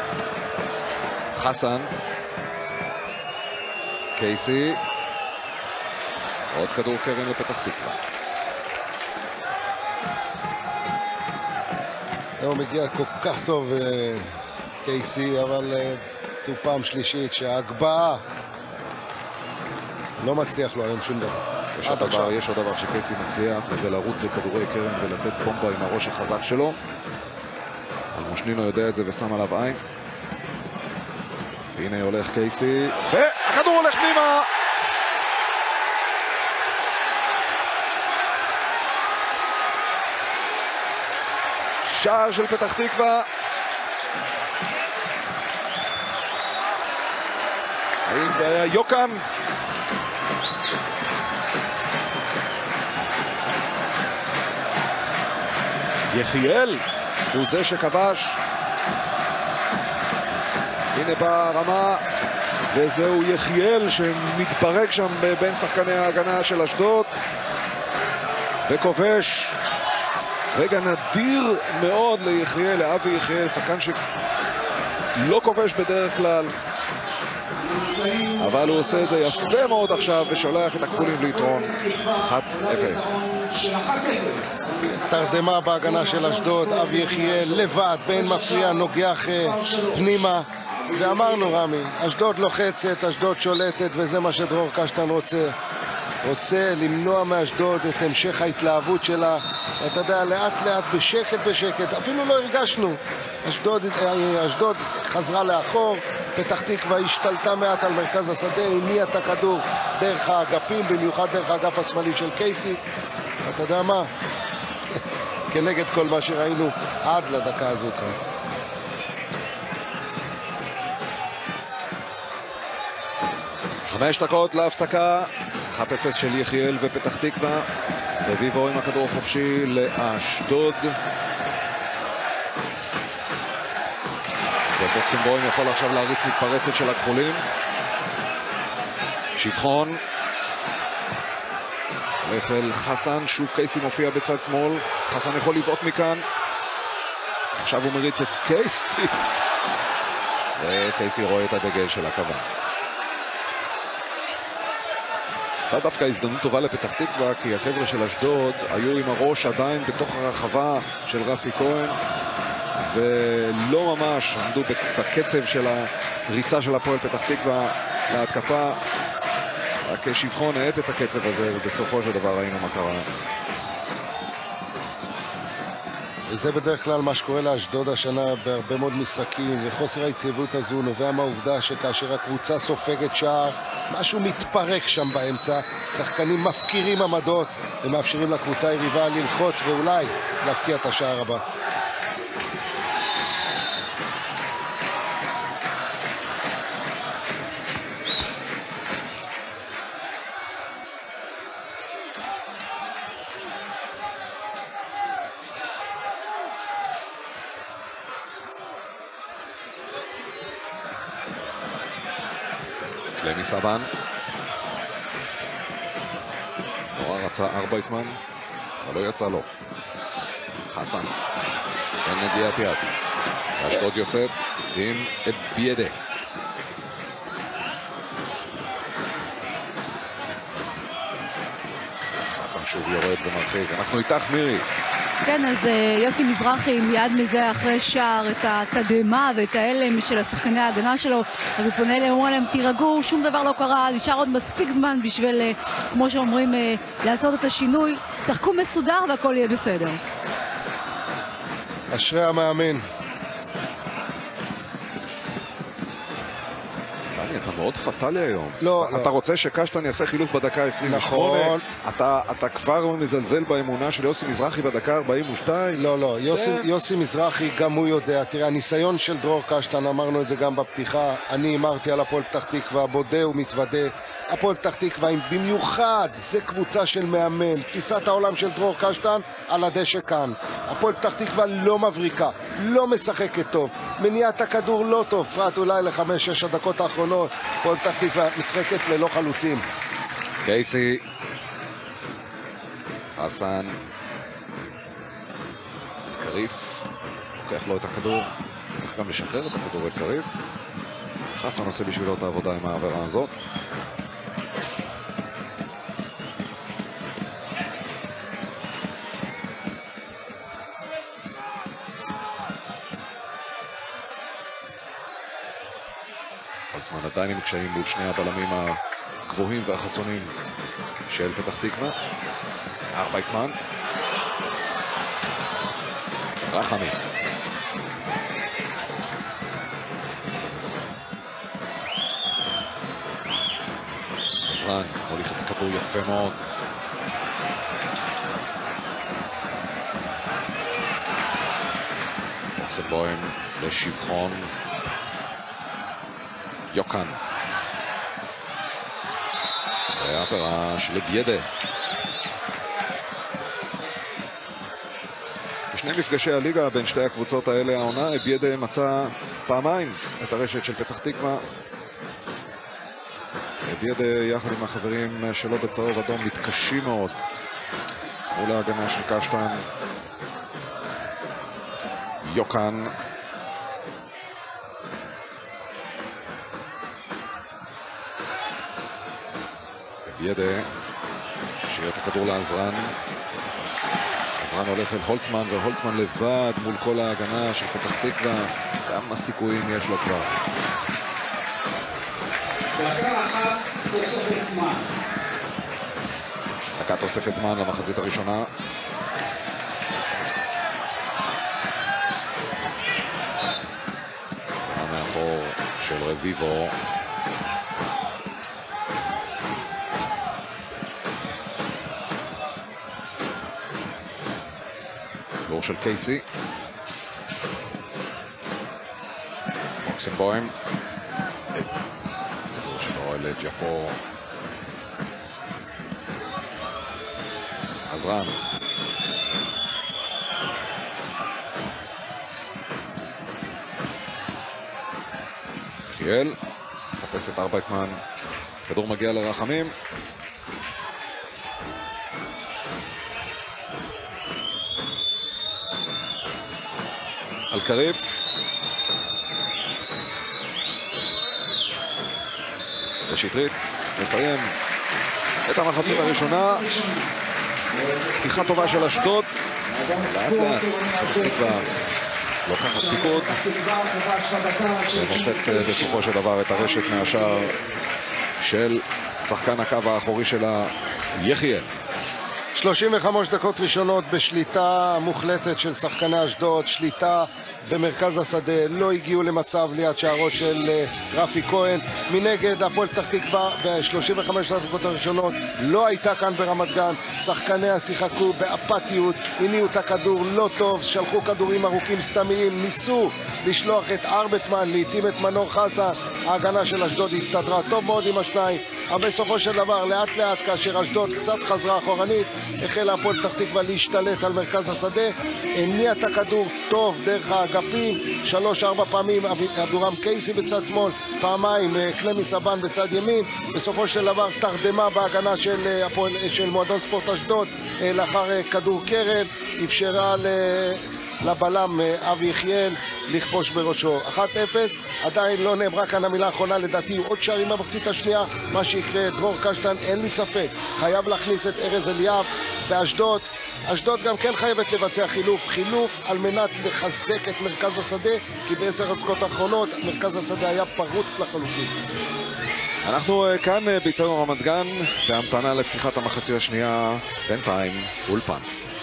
חסן. קייסי. עוד כדור קרן לפתח תקווה. הוא מגיע כל כך טוב קייסי, אבל זו פעם שלישית שההגבהה לא מצליח לו היום שום דבר. יש עוד דבר שקייסי מצליח, וזה לרוץ לכדורי קרן ולתת בומבה עם הראש החזק שלו. אלמושנינו יודע את זה ושם עליו עין. והנה הולך קייסי, והכדור הולך פנימה! שער של פתח תקווה. האם זה היה יוקן? יחיאל הוא זה שכבש. הנה באה רמה, וזהו יחיאל שמתפרק שם בין שחקני ההגנה של אשדוד וכובש. רגע נדיר מאוד ליחיאל, לאבי יחיאל, שחקן שלא כובש בדרך כלל, אבל הוא עושה את זה יפה מאוד עכשיו ושולח את הכפולים ליתרון 1-0. תרדמה בהגנה של אשדוד, אבי יחיאל לבד, באין מפריע, נוגח פנימה, ואמרנו רמי, אשדוד לוחצת, אשדוד שולטת, וזה מה שדרור קשטן רוצה למנוע מאשדוד את המשך ההתלהבות שלה. אתה יודע, לאט לאט, בשקט, אפילו לא הרגשנו. אשדוד חזרה לאחור, פתח תקווה השתלטה מעט על מרכז השדה, הניעה את הכדור דרך האגפים, במיוחד דרך האגף השמאלי של קייסי. אתה יודע מה? כנגד כל מה שראינו עד לדקה הזאת. 5 דקות להפסקה, 1-0 של יחיאל ופתח תקווה. רביבו עם הכדור החופשי לאשדוד. וטוקסנבוים יכול עכשיו להריץ מתפרצת של הכחולים. שבחון. הולך אל חסן, שוב קייסי מופיע בצד שמאל. חסן יכול לבעוט מכאן. עכשיו הוא מריץ את קייסי. וקייסי רואה את הדגל של הכוון. הייתה דווקא הזדמנות טובה לפתח תקווה, כי החבר'ה של אשדוד היו עם הראש עדיין בתוך הרחבה של רפי כהן, ולא ממש עמדו בקצב של הריצה של הפועל פתח תקווה להתקפה. רק שבחון העט את הקצב הזה, ובסופו של דבר ראינו מה קרה. וזה בדרך כלל מה שקורה לאשדוד השנה בהרבה מאוד משחקים, וחוסר היציבות הזו נובע מהעובדה שכאשר הקבוצה סופגת שער, משהו מתפרק שם באמצע, שחקנים מפקירים עמדות ומאפשרים לקבוצה היריבה ללחוץ ואולי להפקיע את השער הבא. למי סבן נורא רצה ארבייטמן, אבל לא יצא לו. חסן אין נגיעת יד. אשדוד יוצאת עם את ביידה. חסן שוב יורד ומרחיק. אנחנו איתך מירי. כן, אז יוסי מזרחי מיד מזה אחרי שער את התדהמה ואת ההלם של השחקני ההגנה שלו, אז הוא פונה אליהם, אומר להם תירגעו, שום דבר לא קרה, נשאר עוד מספיק זמן בשביל, כמו שאומרים, לעשות את השינוי, צחקו מסודר והכל יהיה בסדר. אשרי המאמן. אתה מאוד פטלי היום. לא. אתה רוצה שקשטן יעשה חילוף בדקה 28? נכון. אתה כבר מזלזל באמונה של יוסי מזרחי בדקה 42? לא. יוסי מזרחי גם הוא יודע. תראה, הניסיון של דרור קשטן, אמרנו את זה גם בפתיחה, אני אמרתי על הפועל פתח תקווה, בודה ומתוודה. הפועל פתח תקווה, במיוחד, זה קבוצה של מאמן. תפיסת העולם של דרור קשטן על הדשא כאן. הפועל פתח תקווה לא מבריקה, לא משחקת טוב. מניעת הכדור לא טוב, פרט אולי ל5-6 הדקות האחרונות. הפועל פתח תקווה משחקת ללא חלוצים. קייסי. חסן. קריף. לוקח לו את הכדור. צריך גם לשחרר את הכדור את קריף. חסן עושה בשבילו את העבודה עם העבירה הזאת. זמן עדיין עם קשיים מול שני הבלמים הגבוהים והחסונים של פתח תקווה. ארבייטמן. רחמי. עזרן הוליך את הכדור יפה מאוד. טוקסנבוים לשבחון. יוקן. העבירה של ביידה. בשני מפגשי הליגה בין שתי הקבוצות האלה העונה, אבידה מצא פעמיים את הרשת של פתח תקווה. אבידה יחד עם החברים שלו בצהוב אדום מתקשים מאוד מול ההגנה של קשטן. יוקן אבידה משאיר את הכדור לעזרן. עזרן הולך אל הולצמן, והולצמן לבד מול כל ההגנה של פתח תקווה. כמה סיכויים יש לו כבר? דקה אחת תוספת זמן. דקה תוספת זמן למחצית הראשונה. מאחור של רביבו. גול של קייסי. אוקסנבוים. גול שלו אל ג'פור. עזרן. חיאל. מחפש את ארבייטמן. כדור מגיע לרחמים. אלקריף. ושטרית מסיים את המחצית הראשונה. פתיחה טובה של אשדוד. לאט לאט פתח תקווה לוקחת פיקוד ומוצאת בסופו של דבר את הרשת מהשער של שחקן הקו האחורי שלה, יחיאל. 35 דקות ראשונות בשליטה מוחלטת של שחקני אשדוד, שליטה במרכז השדה, לא הגיעו למצב ליד שערו של רפי כהן. מנגד הפועל פתח תקווה ב-35 דקות הראשונות לא הייתה כאן ברמת גן. שחקניה שיחקו באפתיות, הניעו את הכדור לא טוב, שלחו כדורים ארוכים סתמיים, ניסו לשלוח את ארבייטמן, לעתים את מנור חסן. ההגנה של אשדוד הסתדרה טוב מאוד עם השניים, אבל בסופו של דבר לאט לאט כאשר אשדוד קצת חזרה אחורנית, החלה הפועל פתח תקווה להשתלט על מרכז השדה, הניע את הכדור טוב דרך האגפים, 3-4 פעמים אבירם קייסי בצד שמאל, פעמיים קלמי סבן בצד ימין. בסופו של דבר תרדמה בהגנה של מועדון ספורט אשדוד לאחר כדור קרן, אפשרה לבלם אבי יחיאל לכבוש בראשו. 1-0, עדיין לא נאמרה כאן המילה האחרונה, לדעתי עוד שערים במחצית השנייה. מה שיקרה, דרור קשטן, אין לי ספק, חייב להכניס את ארז אליאב באשדוד. אשדוד גם כן חייבת לבצע חילוף על מנת לחזק את מרכז השדה, כי ב10 הדקות האחרונות מרכז השדה היה פרוץ לחלוטין. אנחנו כאן באצטדיון רמת גן בהמתנה לפתיחת המחצית השנייה. בינתיים אולפן.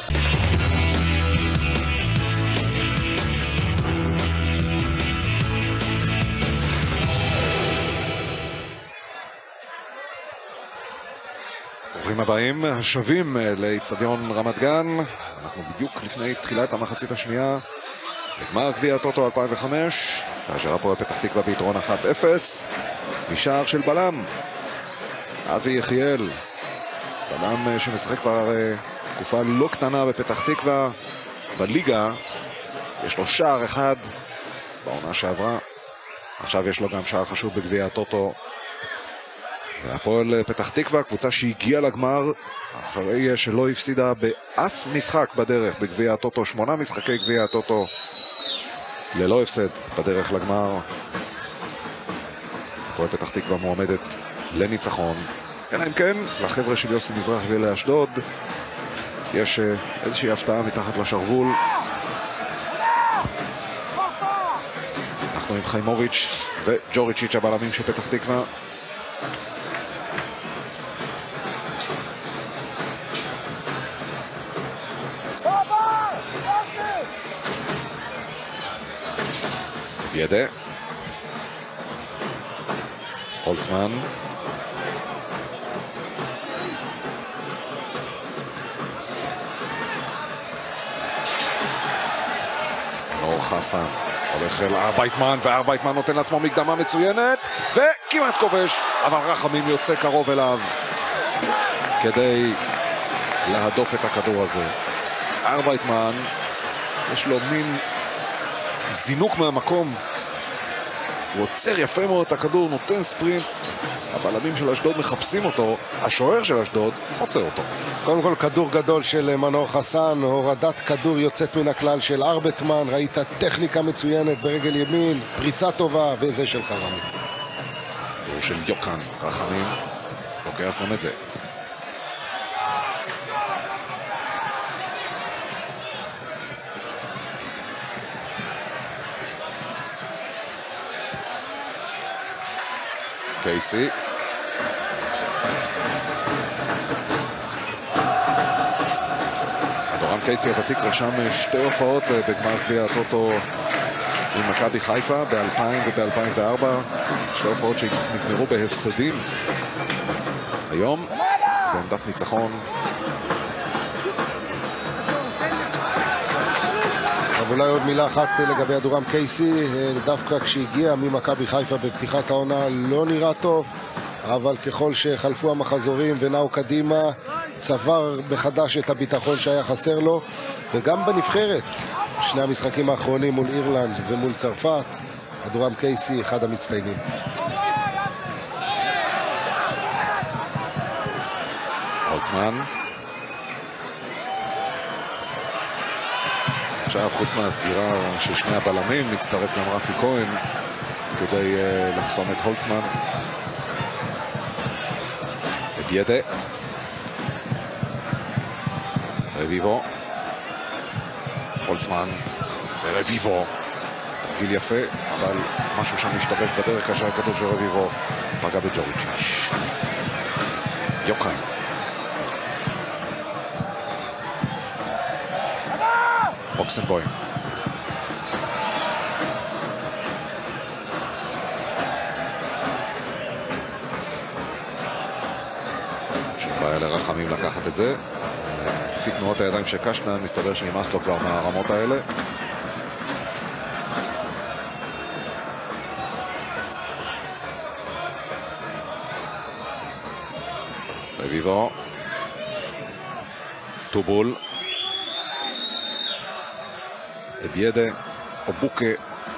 ברוכים הבאים, השבים לאצטדיון רמת גן. אנחנו בדיוק לפני תחילת המחצית השנייה בגמר גביע הטוטו 2005, כאשר הפועל פתח תקווה ביתרון 1-0 משער של בלם אבי יחיאל, בלם שמשחק כבר תקופה לא קטנה בפתח תקווה בליגה. יש לו שער אחד בעונה שעברה, עכשיו יש לו גם שער חשוב בגביע הטוטו. הפועל פתח תקווה, קבוצה שהגיעה לגמר אחרי שלא הפסידה באף משחק בדרך בגביע הטוטו, 8 משחקי גביע הטוטו ללא הפסד בדרך לגמר. הפועל פתח תקווה מועמדת לניצחון, אלא אם כן לחבר'ה של יוסי מזרחי ולאשדוד יש איזושהי הפתעה מתחת לשרוול. אנחנו עם חיימוביץ' וג'וריצ'יץ' הבלמים של פתח תקווה. ידה הולצמן, נור חסן הולך אל ארבייטמן, וארבייטמן נותן לעצמו מקדמה מצוינת וכמעט כובש, אבל רחמים יוצא קרוב אליו כדי להדוף את הכדור הזה. ארבייטמן יש לו מין זינוק מהמקום. הוא עוצר יפה מאוד את הכדור, נותן ספרינט. הבלמים של אשדוד מחפשים אותו, השוער של אשדוד מוצא אותו. קודם כל כדור גדול של מנור חסן, הורדת כדור יוצאת מן הכלל של ארבטמן, ראית טכניקה מצוינת ברגל ימין, פריצה טובה, וזה של רמי. כדור של יוקן, רחמים, לוקח גם את זה. קייסי. אדורם קייסי הוותיק רשם שתי הופעות בגמר גביע הטוטו עם מכבי חיפה ב-2000 וב-2004. שתי הופעות שנגמרו בהפסדים. היום בעמדת ניצחון. אבל אולי עוד מילה אחת לגבי אדורם קייסי, דווקא כשהגיע ממכבי חיפה בפתיחת העונה לא נראה טוב, אבל ככל שחלפו המחזורים ונעו קדימה, צבר מחדש את הביטחון שהיה חסר לו, וגם בנבחרת, שני המשחקים האחרונים מול אירלנד ומול צרפת, אדורם קייסי אחד המצטיינים. הולצמן. עכשיו חוץ מהסגירה של שני הבלמים מצטרף גם רפי כהן כדי לחסום את הולצמן. ביידה. רביבו. הולצמן ורביבו. תרגיל יפה, אבל משהו שם משתבש בדרך כאשר הכדור של רביבו פגע בג'וריצ'יץ'. יוקן. אוקסנבוים. שום בעיה לרחמים לקחת את זה. לפי תנועות הידיים של קשטן מסתבר שנמאס לו כבר מהרמות האלה. רביבו. טובול. אביידה, אובוקה.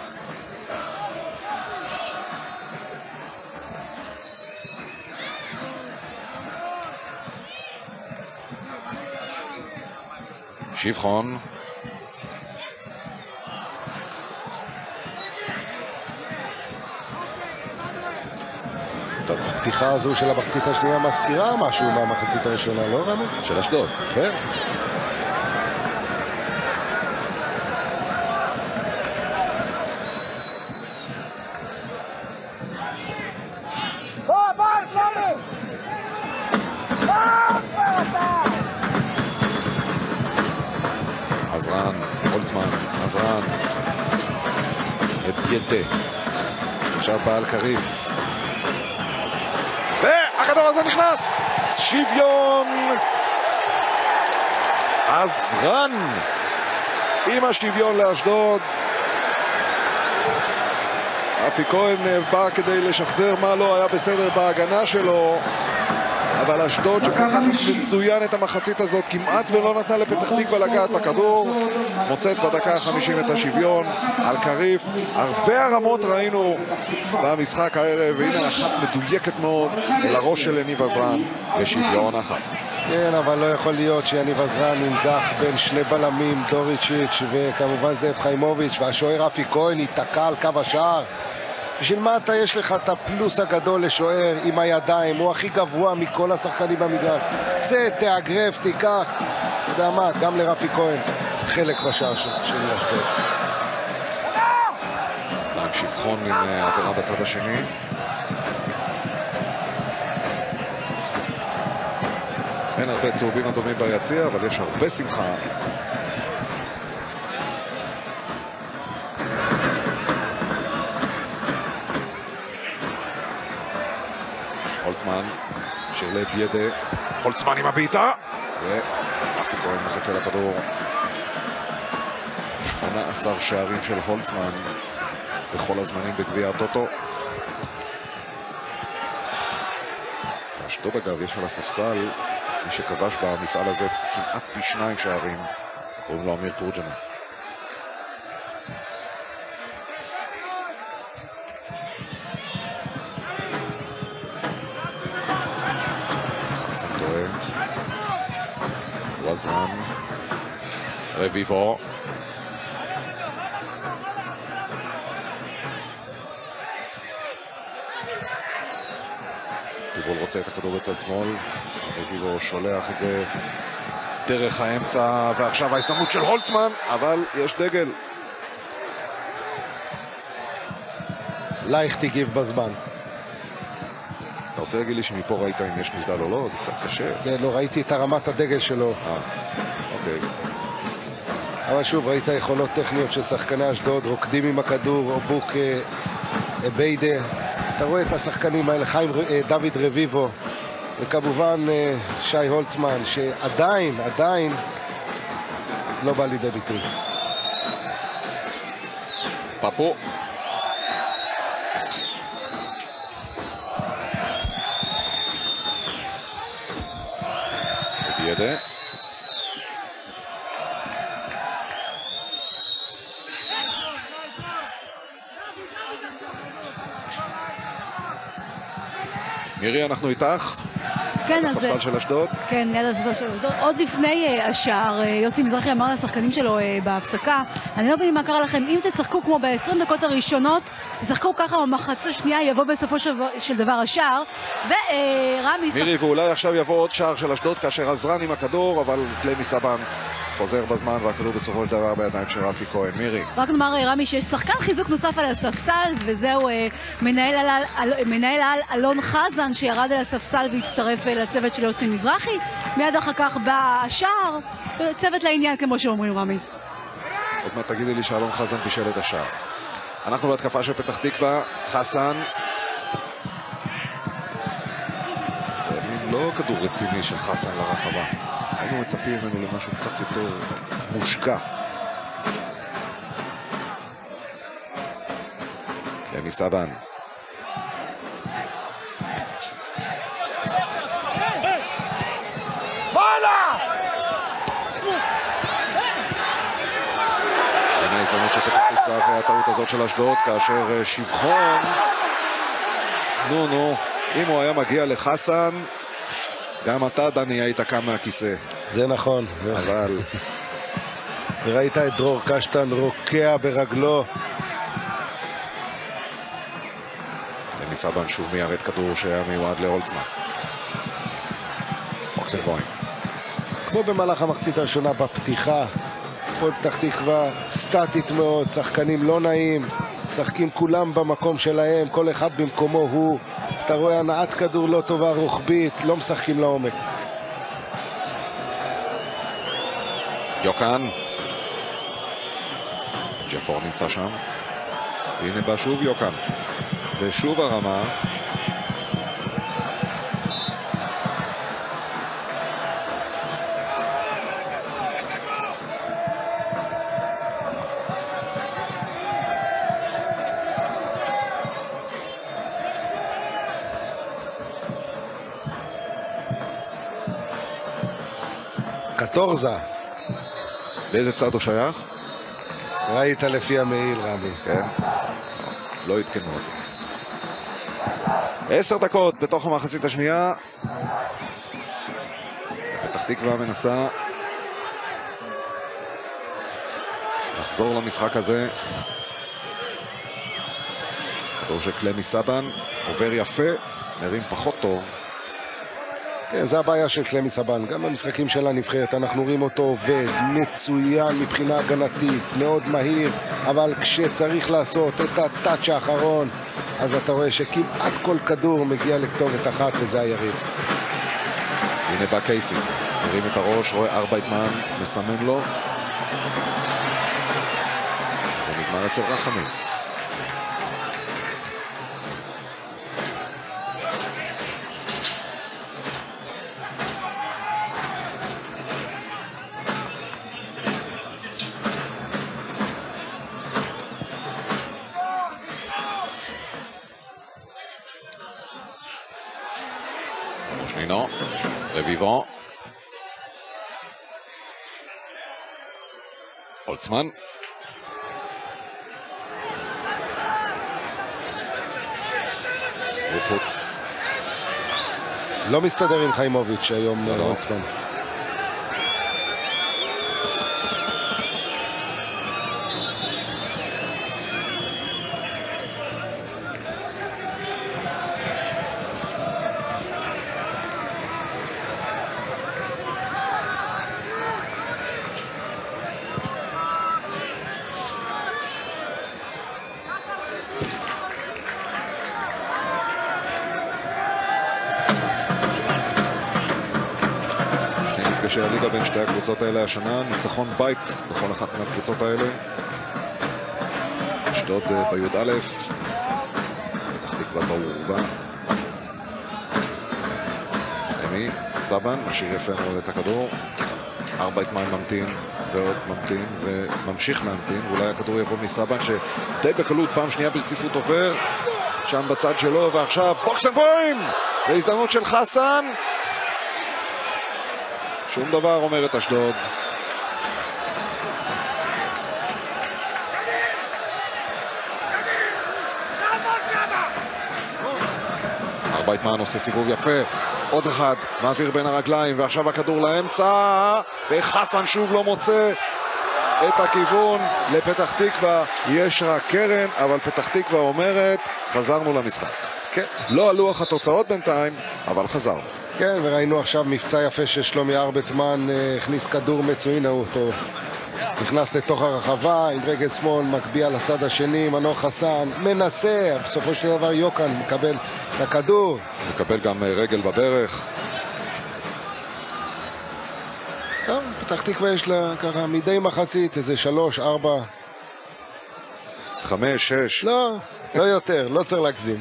שבחון. הפתיחה הזו של המחצית השנייה מזכירה משהו מהמחצית הראשונה, לא רמי? של אשדוד. כן. עזרן, הולצמן, עזרן. אביידה. עכשיו בעל קריף. והכדור הזה נכנס! שוויון! עזרן! עם השוויון לאשדוד. רפי כהן בא כדי לשחזר מה לא היה בסדר בהגנה שלו, אבל אשדוד שפתח מצוין את המחצית הזאת כמעט ולא נתנה לפתח תקווה לגעת בכדור, מוצאת בדקה ה-50 את השוויון על קריף. הרבה הרמות ראינו במשחק הערב, והנה אחת מדויקת מאוד לראש של יניב עזרן בשוויון אחת. כן, אבל לא יכול להיות שיניב עזרן ינגח בין שני בלמים, דוריצ'יץ' וכמובן זאב חיימוביץ', והשוער רפי כהן ייתקע על קו השער. בשביל מה אתה יש לך את הפלוס הגדול לשוער עם הידיים? הוא הכי גבוה מכל השחקנים במגרש. זה תאגרף, תיקח. אתה יודע מה, גם לרפי כהן חלק בשער של אשדוד. דן שבחון עם עבירה בצד השני. אין הרבה צהובים אדומים ביציע, אבל יש הרבה שמחה. הולצמן, שאלה ביידה, הולצמן עם הבעיטה, ורפי כהן מחכה לכדור. 18 שערים של הולצמן בכל הזמנים בגביע הטוטו. באשדוד אגב יש על הספסל מי שכבש במפעל הזה כמעט פי 2 שערים, קוראים לו אמיר תורג'מן. חסן טועה. ווזרן. רביבו. טיבול רוצה את הכדור בצד שמאל. רביבו שולח את זה דרך האמצע, ועכשיו ההזדמנות של הולצמן, אבל יש דגל. לייכט הגיב בזמן. אתה רוצה להגיד לי שמפה ראית אם יש נבדל או לא? זה קצת קשה. כן, לא ראיתי את הרמת הדגל שלו. אוקיי. אבל שוב, ראית יכולות טכניות של שחקני אשדוד, רוקדים עם הכדור, או בוק ביידה. אתה רואה את השחקנים האלה, דוד רביבו, וכמובן שי הולצמן, שעדיין לא בא לידי ביטוי. פפו. ידה. מירי, אנחנו איתך. כן, אז... הספסל של אשדוד. כן, ליד הספסל של אשדוד. עוד לפני השער, יוסי מזרחי אמר לשחקנים שלו בהפסקה, אני לא מבין מה קרה לכם, אם תשחקו כמו ב-20 דקות הראשונות, תשחקו ככה במחצית השנייה, יבוא בסופו של דבר השער, ורמי... מירי, ואולי עכשיו יבוא עוד שער של אשדוד, כאשר עזרן עם הכדור, אבל קלמי סבן חוזר בזמן, והכדור בסופו של דבר בידיים של רפי כהן. מירי. רק נאמר, רמי, שיש שחקן חיזוק נוסף על הספסל, וזהו מנהל על אלון חזן, שירד על הספסל והצטרף לצוות של יוסי מזרחי. מיד אחר כך בא השער, צוות לעניין, כמו שאומרים, רמי. עוד מעט תגידי לי שאלון חזן פישל את השער. אנחנו בהתקפה של פתח תקווה. חסן. זה לא כדור רציני של חסן לרחבה. היינו מצפים ממנו למשהו קצת יותר מושקע. קלמי סבן. הנה הזדמנות של פתח תקווה אחרי הטעות הזאת של אשדוד, כאשר שבחון, אם הוא היה מגיע לחסן, גם אתה, דני, היית קם מהכיסא. זה נכון. אבל... ראית את דרור קשטן רוקע ברגלו. קלמי סבן שוב מיירט כדור שהיה מיועד להולצמן. אוקסנבוים. כמו במהלך המחצית הראשונה בפתיחה, הפועל פתח תקווה סטטית מאוד, שחקנים לא נעים, משחקים כולם במקום שלהם, כל אחד במקומו הוא. אתה רואה הנעת כדור לא טובה, רוחבית, לא משחקים לעומק. יוקן. ג'פור נמצא שם. הנה בא שוב יוקן. ושוב הרמה. קטורזה. באיזה צד הוא שייך? ראית לפי המעיל, רמי. כן. לא התקנו אותי. 10 דקות בתוך המחצית השנייה. פתח תקווה מנסה לחזור למשחק הזה. כדור של קלמי סבן עובר יפה, נראים פחות טוב. כן, זה הבעיה של קלמי סבן. גם במשחקים של הנבחרת אנחנו רואים אותו עובד מצוין מבחינה הגנתית, מאוד מהיר, אבל כשצריך לעשות את הטאץ' האחרון, אז אתה רואה שכמעט כל כדור מגיע לכתובת אחת, וזה היריב. הנה בא קייסי, מרים את הראש, רואה ארבייטמן, מסמן לו. זה נגמר אצל רחמים. שנינו, רביבו. הולצמן. וחוץ. לא מסתדר עם חיימוביץ' היום רויצמן. של הליגה בין שתי הקבוצות האלה השנה, ניצחון בית בכל אחת מהקבוצות האלה. אשדוד בי"א, פתח תקווה בעורבה. אמי, סבן, משאיר יפה מאוד את הכדור. ארבייטמן ממתין ועוד ממתין וממשיך להמתין, ואולי הכדור יבוא מסבן שדי בקלות פעם שנייה ברציפות עובר שם בצד שלו, ועכשיו בוקסנבוים! בהזדמנות של חסן. שום דבר, אומרת אשדוד. ארבייטמן עושה סיבוב יפה, עוד אחד, מעביר בין הרגליים, ועכשיו הכדור לאמצע, וחסן שוב לא מוצא את הכיוון לפתח תקווה. יש רק קרן, אבל פתח תקווה אומרת, חזרנו למשחק. כן. לא על לוח התוצאות בינתיים, אבל חזרנו. כן, וראינו עכשיו מבצע יפה של שלומי ארבייטמן, הכניס כדור מצוין אותו. נכנס לתוך הרחבה, עם רגל שמאל, מקביע לצד השני, מנור חסן, מנסה, בסופו של דבר יוקן מקבל את הכדור. מקבל גם רגל בדרך. טוב, פתח תקווה יש לה ככה מדי מחצית, איזה 3, 4. 5, 6. לא יותר, לא צריך להגזים.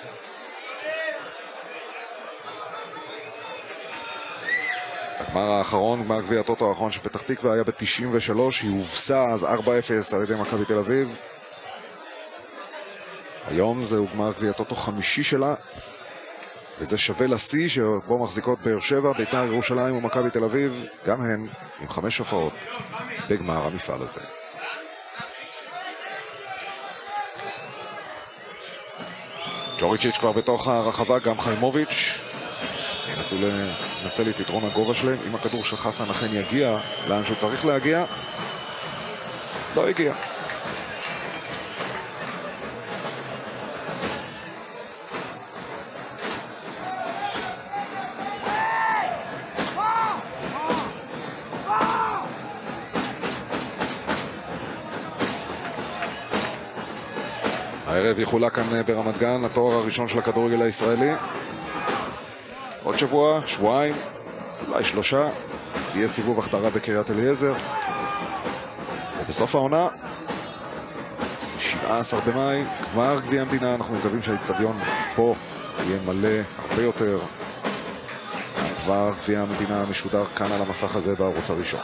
הגמר האחרון, גמר גביע הטוטו האחרון של פתח תקווה היה ב-93, היא הובסה אז 4-0 על ידי מכבי תל אביב. היום זהו גמר גביע הטוטו חמישי שלה, וזה שווה לשיא שבו מחזיקות באר שבע, בית"ר ירושלים ומכבי תל אביב, גם הן עם 5 הופעות בגמר המפעל הזה. ג'וריצ'יץ' כבר בתוך הרחבה, גם חיימוביץ' ינסו לנצל את יתרון הגובה שלהם. אם הכדור של חסן אכן יגיע לאן שהוא צריך להגיע, לא הגיע. הערב יחולק כאן ברמת גן התואר הראשון של הכדורגל הישראלי. עוד שבוע, שבועיים, אולי 3, יהיה סיבוב הכתרה בקריית אליעזר. ובסוף העונה, 17 במאי, גמר גביע המדינה. אנחנו מקווים שהאצטדיון פה יהיה מלא הרבה יותר. גמר גביע המדינה משודר כאן על המסך הזה בערוץ הראשון.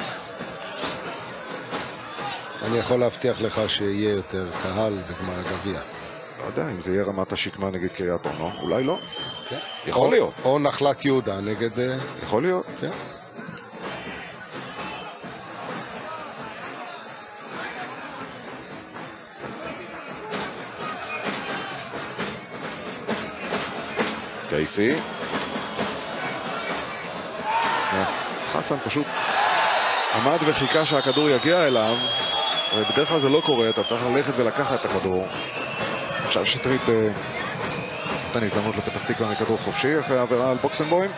אני יכול להבטיח לך שיהיה יותר קהל בגמר הגביע. לא יודע, אם זה יהיה רמת השקמה נגד קריית אונו, אולי לא. כן. יכול להיות. או נחלת יהודה נגד... יכול להיות. כן. קייסי. חסן פשוט עמד וחיכה שהכדור יגיע אליו, ובדרך כלל זה לא קורה, אתה צריך ללכת ולקחת את הכדור. עכשיו שטרית נתן הזדמנות לפתח תקווה מכדור חופשי אחרי העבירה על בוקסנבוים.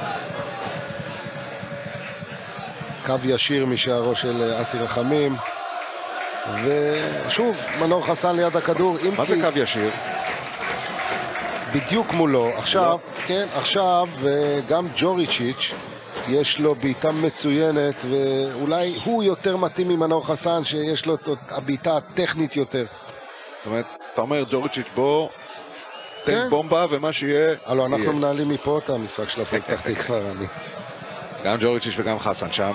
קו ישיר משערו של אסי רחמים, ושוב מנור חסן ליד הכדור. מה זה קו ישיר? בדיוק מולו. עכשיו, כן, עכשיו גם ג'וריצ'יץ' יש לו בעיטה מצוינת, ואולי הוא יותר מתאים ממנור חסן שיש לו את הבעיטה הטכנית יותר. זאת אומרת, אתה אומר ג'וריצ'יץ' בוא תן בומבה ומה שיהיה. הלו, אנחנו מנהלים מפה את המשחק של הפועל פתח תקווה. גם ג'וריצ'יץ' וגם חסן שם.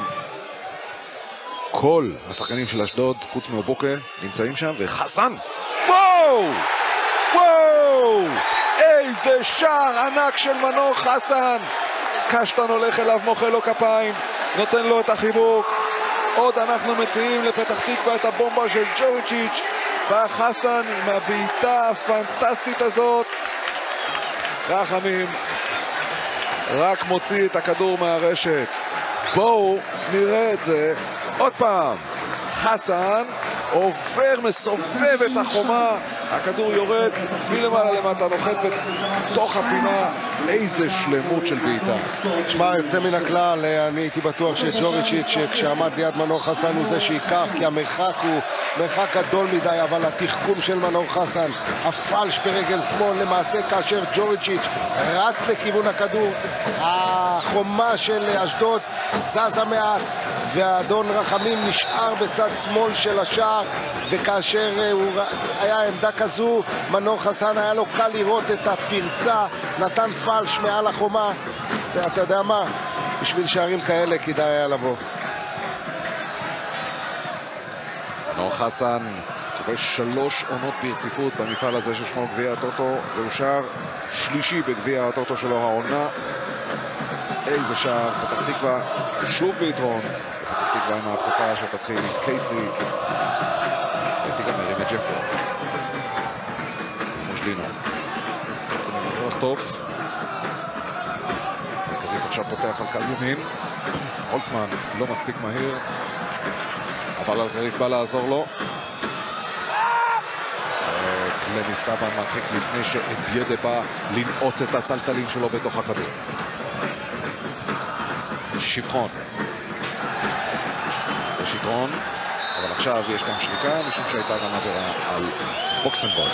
כל השחקנים של אשדוד חוץ מאובוקה נמצאים שם, וחסן, וואו! וואו! איזה שער ענק של מנור חסן. קשטן הולך אליו, מוחא לו כפיים, נותן לו את החיבוק. עוד אנחנו מציעים לפתח תקווה את הבומבה של ג'וריצ'יץ', והחסן עם הבעיטה הפנטסטית הזאת. רחמים רק מוציא את הכדור מהרשת. בואו נראה את זה עוד פעם. חסן עובר, מסובב את החומה, הכדור יורד מלמעלה למטה, נוחת בתוך הפינה. איזה שלמות של בעיטה. שמע, יוצא מן הכלל, אני הייתי בטוח שג'וריצ'יץ' כשעמד ליד מנור חסן הוא זה שיקח, כי המרחק הוא מרחק גדול מדי, אבל התחכום של מנור חסן, הפלש ברגל שמאל, למעשה כאשר ג'וריצ'יץ' רץ לכיוון הכדור, החומה של אשדוד זזה מעט, והאדון רחמים נשאר בצד שמאל של השער, וכאשר הוא היה עמדה כזו, מנור חסן היה לו קל לראות את הפרצה, נתן פלש מעל החומה, ואתה יודע מה? בשביל שערים כאלה כדאי היה לבוא. מנור חסן כובש 3 עונות ברציפות במפעל הזה ששמו גביע הטוטו. זהו שער שלישי בגביע הטוטו שלו העונה. איזה שער. פתח תקווה שוב ביתרון. פתח תקווה עם ההתקפה שתתחיל עם קייסי, ותיגמר עם ג'פרי. מושלינו חסן מנסה לחטוף, וקריף עכשיו פותח על קל ימין. הולצמן לא מספיק מהיר, אבל על קריף בא לעזור לו. קלני סבן מרחיק לפני שאבידה בא לנעוץ את הטלטלים שלו בתוך הכדור. שבחון יש יתרון, אבל עכשיו יש גם שריקה משום שהייתה גם עבירה על בוקסנבוים.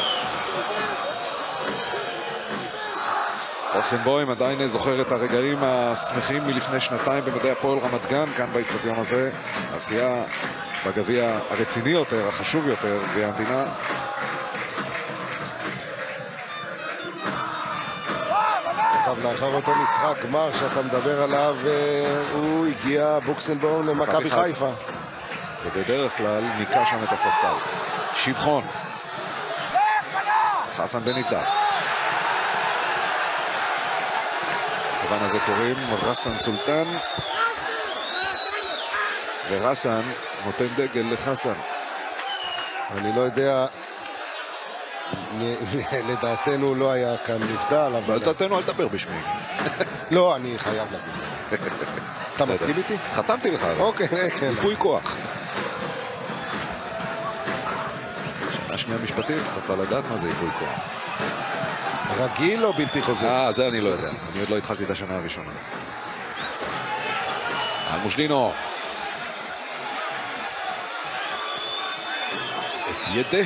בוקסנבוים עדיין זוכר את הרגעים השמחים מלפני שנתיים במדי הפועל רמת גן כאן באצטדיון הזה. הזכייה בגביע הרציני יותר, החשוב יותר, גביע המדינה. לאחר אותו משחק גמר שאתה מדבר עליו, הוא הגיע בוקסנבוים למכבי חיפה, ובדרך כלל ניקה שם את הספסל. שבחון, חסן בן נבדל, כיוון הזה קוראים רסן סולטן, ורסן נותן דגל לחסן. אני לא יודע, לדעתנו לא היה כאן נבדל, אבל... לדעתנו אל תדבר בשמי. לא, אני חייב להגיד. אתה מסכים איתי? חתמתי לך. אוקיי, כן. ייפוי כוח. שנה שנייה משפטית, קצת לא לדעת מה זה ייפוי כוח. רגיל או בלתי חוזר? זה אני לא יודע. אני עוד לא התחלתי את השנה הראשונה. מושלינו. ידה.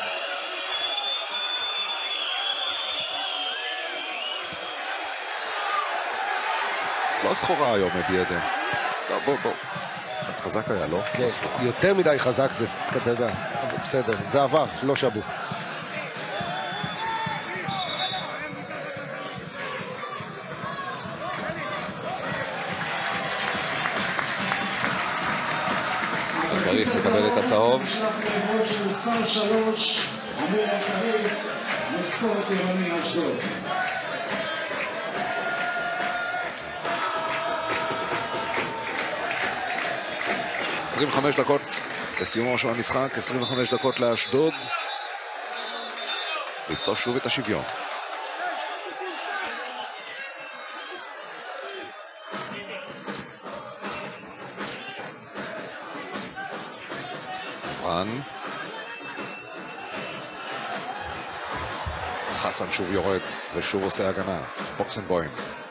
לא סחורה היום אבידה. בוא. קצת חזק היה, לא? כן, יותר מדי חזק זה, אתה יודע. בסדר, זה עבר, לא שבו. קריף מקבל את הצהוב. מספר 3, אמיר קריף, לספורט עירוני אשדוד. 25 דקות לסיומו של המשחק, 25 דקות לאשדוד. ליצור שוב את השוויון. עזרן. חסן שוב יורד ושוב עושה הגנה. בוקסנבוים.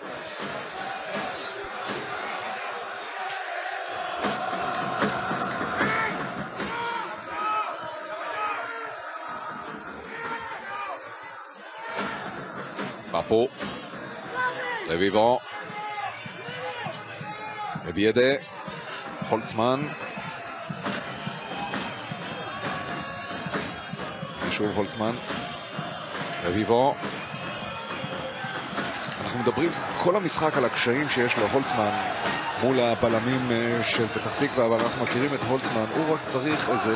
Papo, רביבו, אבידה, הולצמן, ושוב הולצמן, רביבו. אנחנו מדברים כל המשחק על הקשיים שיש להולצמן מול הבלמים של פתח תקווה, אבל אנחנו מכירים את הולצמן, הוא רק צריך איזה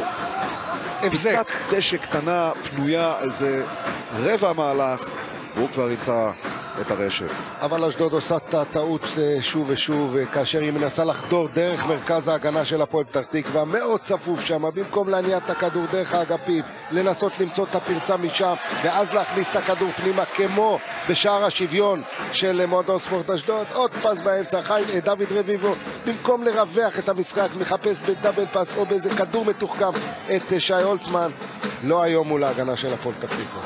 פיסת דשא קטנה, פנויה, איזה רבע מהלך, והוא כבר ימצא את הרשת. אבל אשדוד עושה את הטעות שוב ושוב, כאשר היא מנסה לחדור דרך מרכז ההגנה של הפועל פתח תקווה, מאוד צפוף שם, במקום להניע את הכדור דרך האגפים, לנסות למצוא את הפרצה משם, ואז להכניס את הכדור פנימה, כמו בשער השוויון של מועדון ספורט אשדוד. עוד פס באמצע, דוד רביבו, במקום לרווח את המשחק, מחפש בדאבל פס או באיזה כדור מתוחכם את שי הולצמן. לא היום מול ההגנה של הפועל פתח תקווה.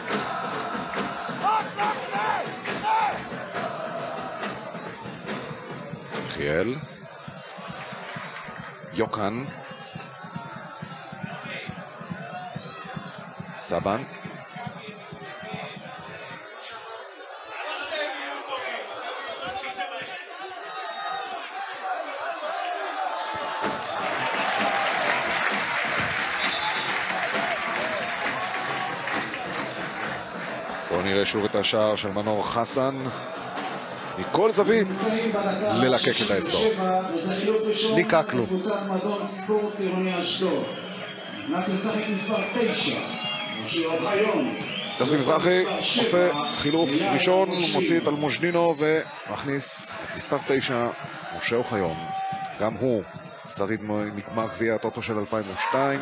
חיאל, יוקן, סבן, בואו נראה שוב את השער של מנור חסן. מכל זווית ללקק את האצבעות. ליקקנו. קבוצת מועדון ספורט עירוני אשדוד. נכנס לשחק מספר 9. משה אוחיון. יוסי מזרחי עושה חילוף ראשון, מוציא את אלמוז'נינו ומכניס את מספר 9, משה אוחיון. גם הוא שריד מגמר גביע הטוטו של 2002.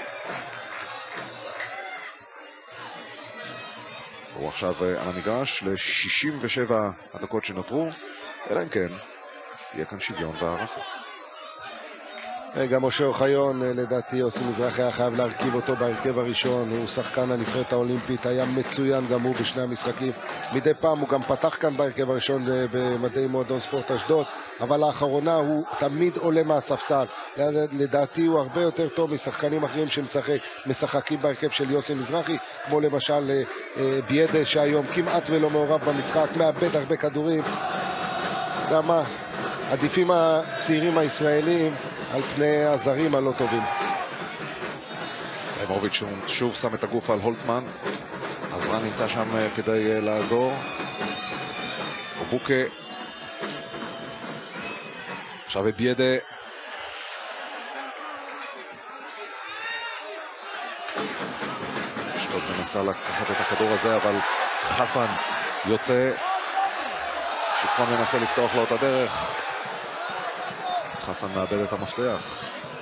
הוא עכשיו על המגרש ל-67 הדקות שנותרו, אלא אם כן, יהיה כאן שוויון והערכה. רגע, משה אוחיון, לדעתי יוסי מזרחי היה חייב להרכיב אותו בהרכב הראשון. הוא שחקן הנבחרת האולימפית, היה מצוין גם הוא בשני המשחקים. מדי פעם הוא גם פתח כאן בהרכב הראשון במדי מועדון ספורט אשדוד, אבל לאחרונה הוא תמיד עולה מהספסל. לדעתי הוא הרבה יותר טוב משחקנים אחרים שמשחקים בהרכב של יוסי מזרחי, כמו למשל ביידה שהיום כמעט ולא מעורב במשחק, מאבד הרבה כדורים. יודע מה? עדיפים הצעירים הישראלים על פני הזרים הלא טובים. חיימוביץ' שוב שם את הגוף על הולצמן. עזרן נמצא שם כדי לעזור. אובוקה. עכשיו ביידה. אשדוד מנסה לקחת את הכדור הזה, אבל חסן יוצא. שפחון מנסה לפתוח לו את הדרך. חסן מאבד את המפתח.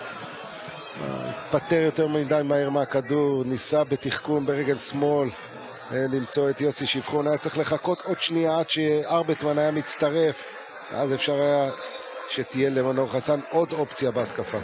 פטר יותר מדי מהר מהכדור, ניסה בתחכום ברגל שמאל למצוא את יוסי שפחון. היה צריך לחכות עוד שנייה עד שארבטמן היה מצטרף, אז אפשר היה שתהיה למנור חסן עוד אופציה בהתקפה.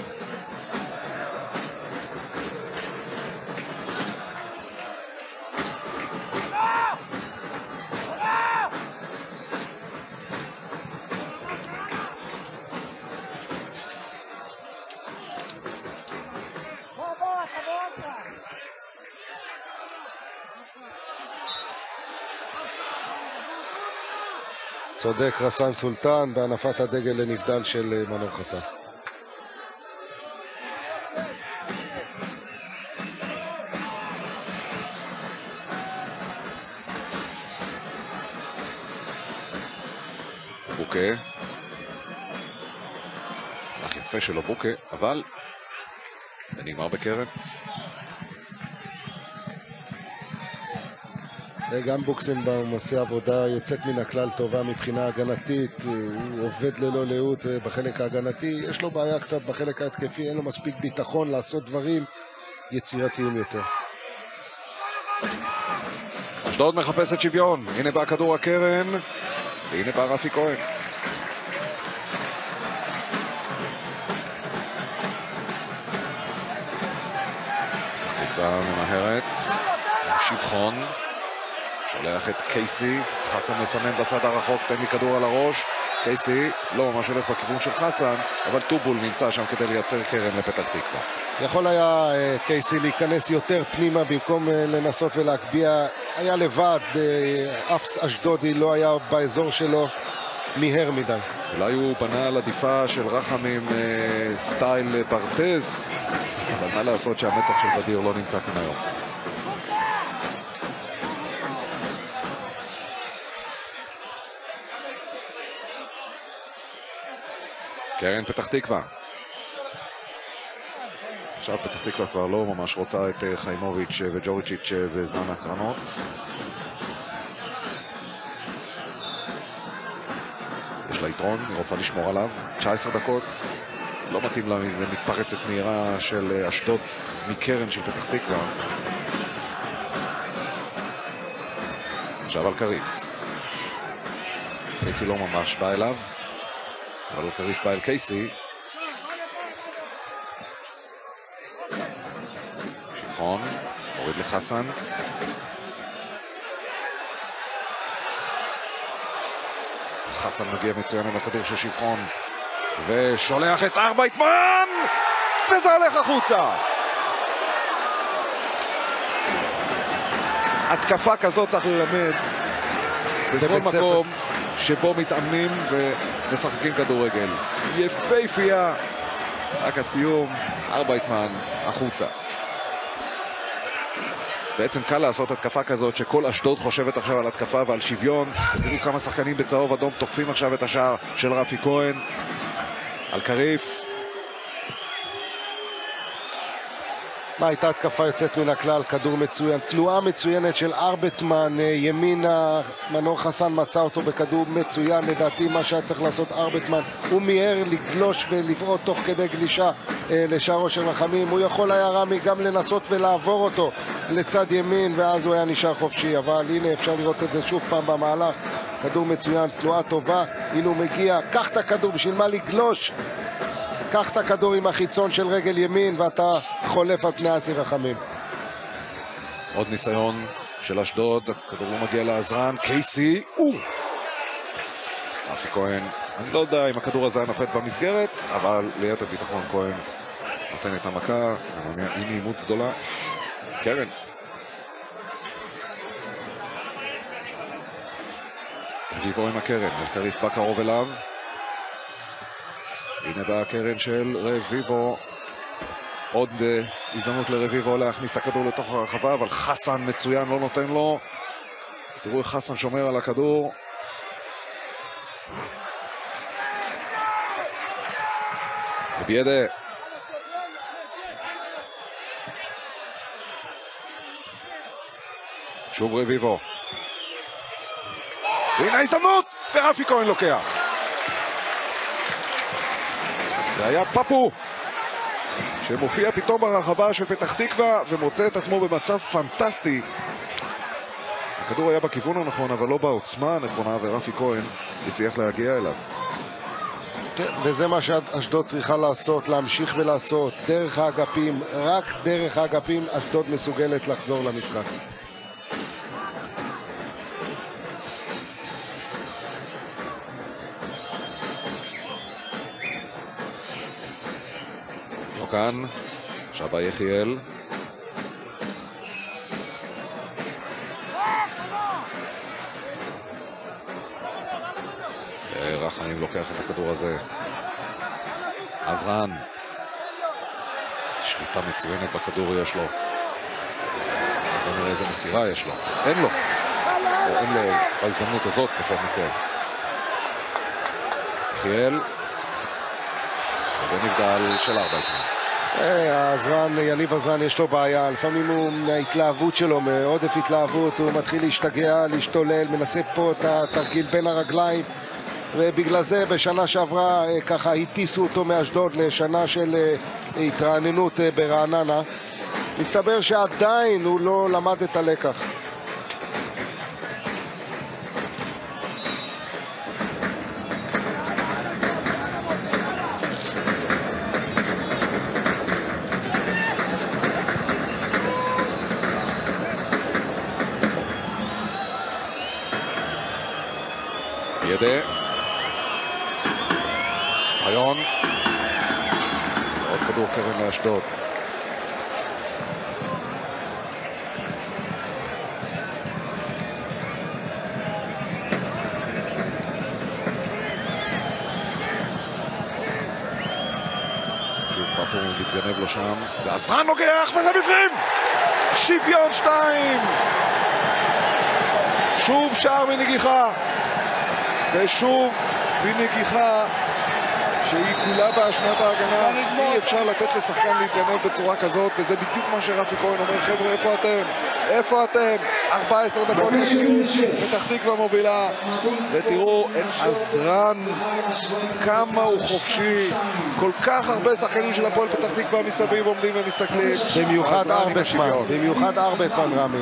צודק רסן סולטן בהנפת הדגל לנבדל של מנור חסן. בוקה. אך יפה שלו בוקה, אבל זה נגמר בקרן. גם בוקסנבאום עושה עבודה יוצאת מן הכלל טובה מבחינה הגנתית, הוא עובד ללא לאות בחלק ההגנתי, יש לו בעיה קצת בחלק ההתקפי, אין לו מספיק ביטחון לעשות דברים יצירתיים יותר. אשדוד מחפשת שוויון, הנה בא כדור הקרן, והנה בא רפי כהן. תקווה ממהרת, שפחון. שולח את קייסי, חסן מסמן בצד הרחוק, תן לי כדור על הראש. קייסי לא ממש הולך בכיוון של חסן, אבל טובול נמצא שם כדי לייצר קרן לפתח תקווה. יכול היה קייסי להיכנס יותר פנימה במקום לנסות ולהקביע, היה לבד, אף אשדודי לא היה באזור שלו, מהר מדי. אולי הוא בנה על עדיפה של רחמים סטייל פרטז, אבל מה לעשות שהמצח של בדיר לא נמצא כאן היום. קרן פתח תקווה. עכשיו פתח תקווה כבר לא ממש רוצה את חיימוביץ' וג'וריצ'יץ' בזמן הקרנות. יש לה יתרון, היא רוצה לשמור עליו. 19 דקות. לא מתאים לה מתפרצת מהירה של אשדוד מקרן של פתח תקווה. עכשיו על קריף. קייסי לא ממש בא אליו, אבל על קריף בא אל קייסי. שפחון, הוריד לחסן. חסן מגיע מצוין עם הכדור של שפחון. ושולח את ארבייטמן, וזה הולך החוצה. התקפה כזאת צריך ללמד בכל מקום שבו מתאמנים ומשחקים כדורגל. יפהפייה, רק הסיום, ארבייטמן החוצה. בעצם קל לעשות התקפה כזאת שכל אשדוד חושבת עכשיו על התקפה ועל שוויון. ותראו כמה שחקנים בצהוב אדום תוקפים עכשיו את השער של רפי כהן. על קריף. מה, הייתה התקפה יוצאת מן הכלל, כדור מצוין, תנועה מצוינת של ארבייטמן, ימינה, מנור חסן מצא אותו בכדור מצוין, לדעתי מה שהיה צריך לעשות ארבייטמן, הוא מיהר לגלוש ולבעוט תוך כדי גלישה לשערו של רחמים, הוא יכול היה רמי גם לנסות ולעבור אותו לצד ימין ואז הוא היה נשאר חופשי, אבל הנה אפשר לראות את זה שוב פעם במהלך, כדור מצוין, תנועה טובה, הנה הוא מגיע, קח את הכדור, בשביל מה לגלוש? קח את הכדור עם החיצון של רגל ימין ואתה חולף על פני אסי רחמים. עוד ניסיון של אשדוד, הכדור לא מגיע לעזרן, קייסי, רפי כהן, אני לא יודע אם הכדור הזה היה נופת במסגרת, אבל ליתר ביטחון כהן נותן את המכה, עם נעימות גדולה. קרן. גיבור עם הקרן, קריף בא קרוב אליו. הנה באה הקרן של רביבו. עוד הזדמנות לרביבו להכניס את הכדור לתוך הרחבה, אבל חסן מצוין, לא נותן לו. תראו איך חסן שומר על הכדור. ביידה. שוב רביבו. והנה ההזדמנות, ורפי כהן לוקח. זה היה פפו שמופיע פתאום ברחבה של פתח תקווה ומוצא את עצמו במצב פנטסטי. הכדור היה בכיוון הנכון אבל לא בעוצמה הנכונה, ורפי כהן הצליח להגיע אליו. וזה מה שאשדוד צריכה לעשות, להמשיך ולעשות דרך האגפים, רק דרך האגפים אשדוד מסוגלת לחזור למשחק. כאן, עכשיו בא יחיאל. רחמים לוקח את הכדור הזה. עזרן. שליטה מצוינת בכדור יש לו. בוא נראה איזה מסירה יש לו. אין לו. אין לו בהזדמנות הזאת בכל מקרה. יחיאל. זה נבדל של ארבייטמן. יניב עזרן יש לו בעיה, לפעמים הוא מההתלהבות שלו, מעודף התלהבות, הוא מתחיל להשתגע, להשתולל, מנסה פה את התרגיל בין הרגליים, ובגלל זה בשנה שעברה ככה הטיסו אותו מאשדוד לשנה של התרעננות ברעננה. מסתבר שעדיין הוא לא למד את הלקח. ידה חיון, עוד כדור קרן לאשדוד. שוב פפו מתגנב לו שם, ועזרן נוגח וזה בפנים! שוויון 2! שוב שער מנגיחה, ושוב בנגיחה שהיא כולה באשמת ההגנה. אי אפשר לתת לשחקן להתגנב בצורה כזאת, וזה בדיוק מה שרפי כהן אומר, חבר'ה, איפה אתם? איפה אתם? 14 דקות לסיום, פתח תקווה מובילה, ותראו את עזרן, כמה הוא חופשי, כל כך הרבה שחקנים של הפועל פתח תקווה מסביב עומדים ומסתכלים. במיוחד ארבטמן רמי.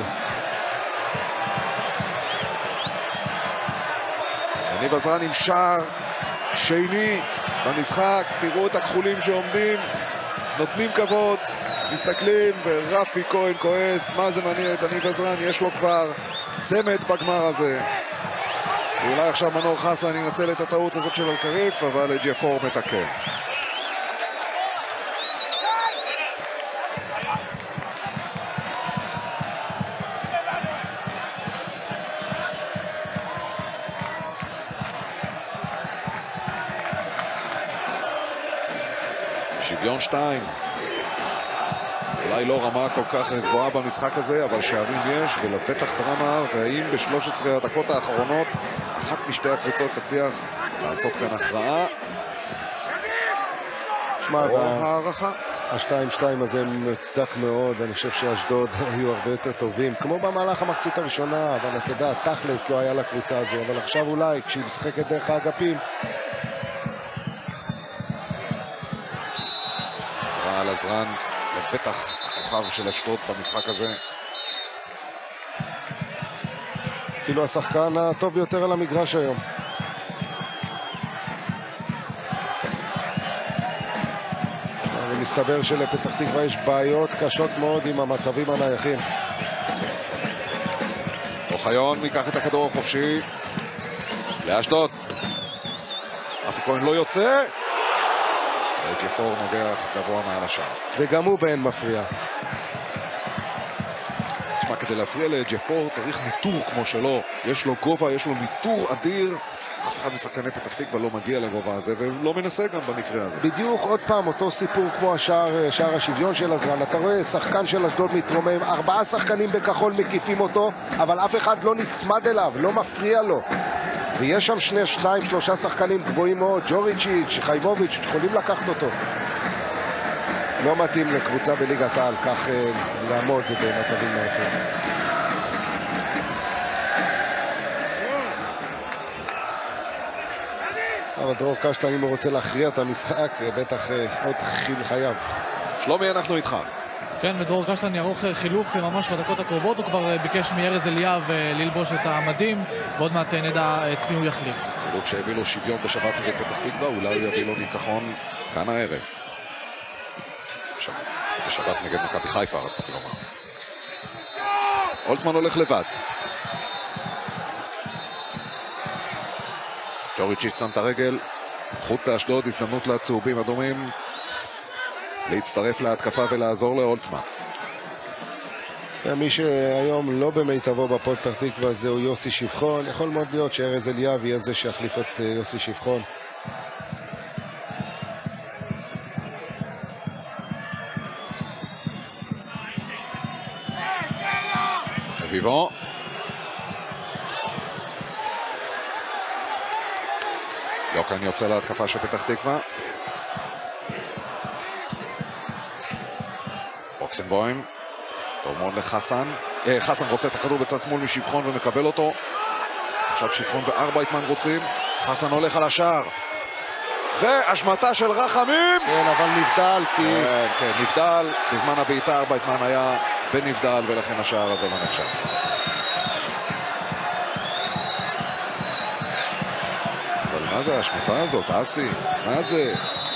יניב עזרן עם שער שני במשחק, תראו את הכחולים שעומדים, נותנים כבוד, מסתכלים, ורפי כהן כועס, מה זה מעניין את יניב עזרן, יש לו כבר צמד בגמר הזה. ואולי עכשיו מנור חסן ינצל את הטעות הזאת של אלקריף, אבל ג'פור מתקן. שוויון 2. אולי לא רמה כל כך גבוהה במשחק הזה, אבל שערים יש, ולבטח דרמה, והאם ב-13 הדקות האחרונות אחת משתי הקבוצות תצליח לעשות כאן הכרעה או הערכה. ה-2-2 הזה מוצדק מאוד, אני חושב שאשדוד היו הרבה יותר טובים, כמו במהלך המחצית הראשונה, אבל אתה יודע, תכלס לא היה לקבוצה הזו, אבל עכשיו אולי, כשהיא משחקת דרך האגפים. על עזרן, לפתח הכוכב של אשדוד במשחק הזה. אפילו השחקן הטוב ביותר על המגרש היום. ומסתבר שלפתח תקווה יש בעיות קשות מאוד עם המצבים הנייחים. אוחיון ייקח את הכדור החופשי לאשדוד. רפי כהן לא יוצא. ג'פור נוגח גבוה מעל השער. וגם הוא באין מפריע. תשמע, כדי להפריע לג'פור צריך ניטור כמו שלו. יש לו גובה, יש לו ניטור אדיר. אף אחד משחקני פתח תקווה לא מגיע לגובה הזה, ולא מנסה גם במקרה הזה. בדיוק עוד פעם אותו סיפור כמו שער השוויון של עזרן. אתה רואה, שחקן של אשדוד מתרומם, 4 שחקנים בכחול מקיפים אותו, אבל אף אחד לא נצמד אליו, לא מפריע לו. ויש שם 2-3 שחקנים גבוהים מאוד, ג'וריצ'יץ', חיימוביץ', יכולים לקחת אותו. לא מתאים לקבוצה בליגת העל, כך לעמוד במצבים נייחים. אבל דרור קשטן, אם הוא רוצה להכריע את המשחק, בטח עוד חיל חייו. שלומי, אנחנו איתך. כן, ודרור קשטן יערוך חילוף ממש בדקות הקרובות. הוא כבר ביקש מארז אליאב ללבוש את המדים, ועוד מעט נדע את מי הוא יחליף. חילוף שהביא לו שוויון בשבת נגד פתח תקווה, אולי הוא יביא לו ניצחון כאן הערב. בשבת נגד מכבי חיפה, רציתי לומר. הולצמן הולך לבד. ג'וריצ'יץ' שם את הרגל, חוץ לאשדוד, הזדמנות לצהובים אדומים להצטרף להתקפה ולעזור להולצמן. מי שהיום לא במיטבו בפועל פתח תקווה זהו יוסי שבחון. יכול מאוד להיות שארז אליאב יהיה זה שיחליף את יוסי שבחון. אביבו יוקן יוצא להתקפה של פתח תקווה. בוקסנבוים טוב מאוד לחסן. חסן רוצה את הכדור בצד שמאל משבחון ומקבל אותו. עכשיו שבחון וארבייטמן רוצים. חסן הולך על השער והשמטה של רחמים. כן, אבל נבדל כי... כן, נבדל. בזמן הבעיטה ארבייטמן היה בנבדל, ולכן השער הזה לא נחשב. אבל מה זה השמטה הזאת, אסי? מה זה?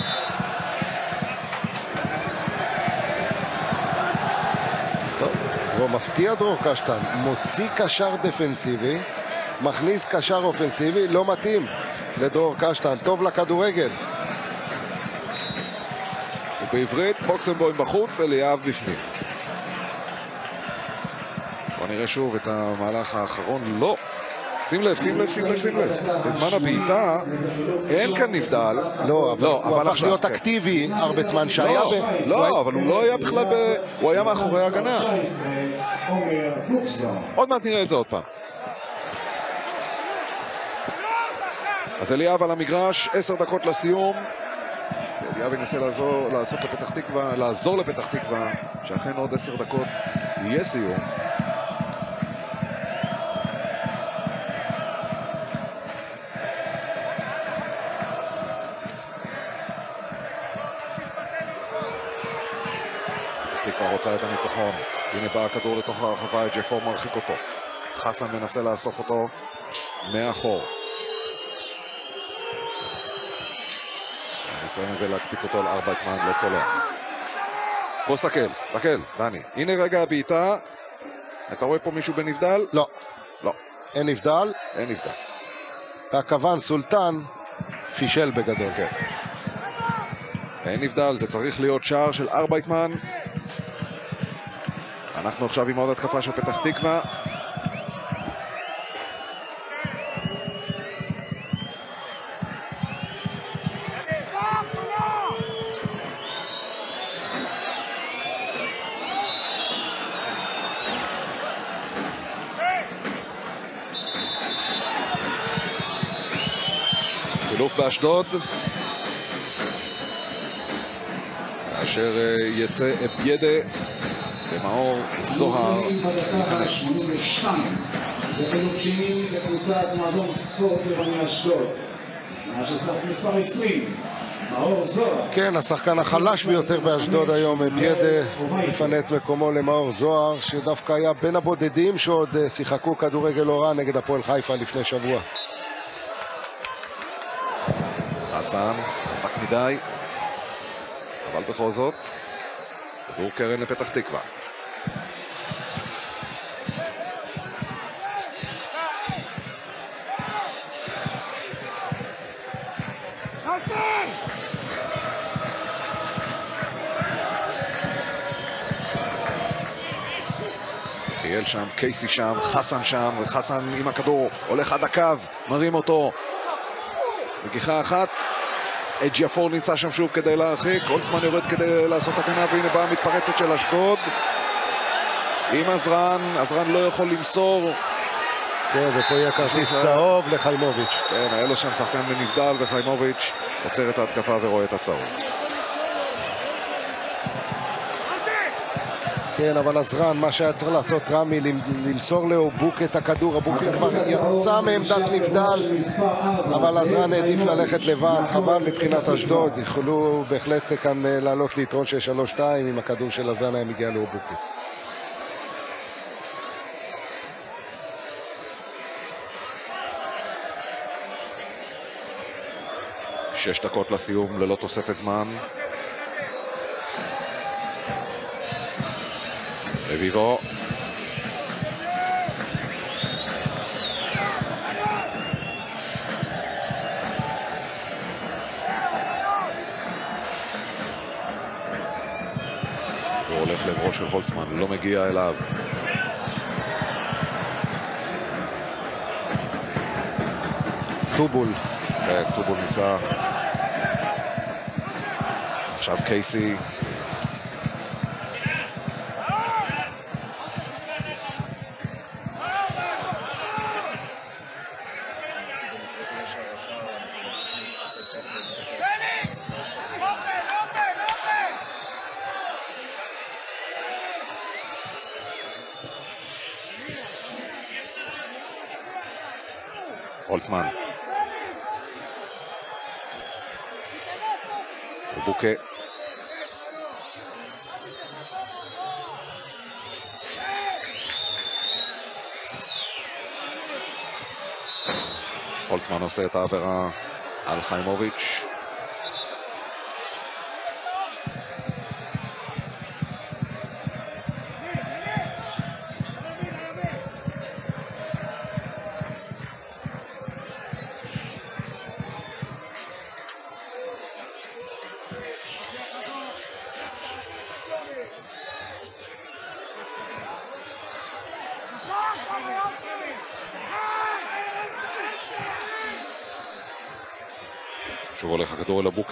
טוב, מפתיע דרור קשטן. מוציא קשר דפנסיבי, מכניס קשר אופנסיבי, לא מתאים לדרור קשטן. טוב לכדורגל. ובעברית בוקסנבוים בחוץ, אליאב בפנים. בוא נראה שוב את המהלך האחרון. לא. שים לב, שים לב, שים לב, שים לב. בזמן הבעיטה אין כאן נבדל. לא, אבל הוא הפך להיות אקטיבי, ארבטמן שהיה לא, אבל הוא לא היה בכלל הוא היה מאחורי ההגנה. עוד מעט נראה את זה עוד פעם. אז אליאב על המגרש, 10 דקות לסיום. יאבי נסה לעזור לפתח תקווה, שאכן עוד 10 דקות יהיה סיום. תקווה רוצה את הניצחון. הנה בא הכדור לתוך הרחבה, את ג'פור מרחיק אותו. חסן מנסה לאסוף אותו מאחור. הניסיון הזה להקפיץ אותו על 4 אתמן, לא צולח. בוא סתכל, דני. הנה רגע הבעיטה. אתה רואה פה מישהו בנבדל? לא. לא. אין נבדל. אין נבדל. והכוון סולטן פישל בגדול. כן. אין נבדל, זה צריך להיות שער של 4 אתמן. אנחנו עכשיו עם עוד התקפה של פתח תקווה. חילוף באשדוד. כאשר יצא אביידה ומאור זוהר ייכנס. זה חילוף שני לקבוצת מועדון ספורט עירוני אשדוד. שחק מספר 20, מאור זוהר. כן, השחקן החלש ביותר באשדוד היום, אביידה, יפנה את מקומו למאור זוהר, שדווקא היה בין הבודדים שעוד שיחקו כדורגל לא רע נגד הפועל חיפה לפני שבוע. חסן, חזק מדי, אבל בכל זאת, כדור קרן לפתח תקווה. חייל שם, קייסי שם, חסן שם, וחסן עם הכדור הולך עד הקו, מרים אותו. נגיחה אחת, ג'פור נמצא שם שוב כדי להרחיק, הולצמן יורד כדי לעשות הגנה, והנה באה המתפרצת של אשדוד עם עזרן לא יכול למסור. כן, ופה יהיה כרטיס צהוב לחיימוביץ'. כן, היה לו שם שחקן בנבדל, וחיימוביץ' עוצר את ההתקפה ורואה את הצהוב. כן, אבל עזרן, מה שהיה צריך לעשות רמי, למסור לאובוק את הכדור. אובוק כבר יצא מעמדת נבדל, אבל עזרן העדיף ללכת לבד. חבל מבחינת אשדוד, יכולו בהחלט כאן לעלות ליתרון של 3-2 אם הכדור של עזרן היה מגיע לאובוק. 6 דקות לסיום ללא תוספת זמן. רביבו. הוא הולך לעברו של הולצמן, לא מגיע אליו. טובול. כן, טובול ניסה. עכשיו קייסי. הולצמן. ובוקה. הולצמן עושה את העבירה על חיימוביץ'. שוב הולך הכדור אל הבוקה.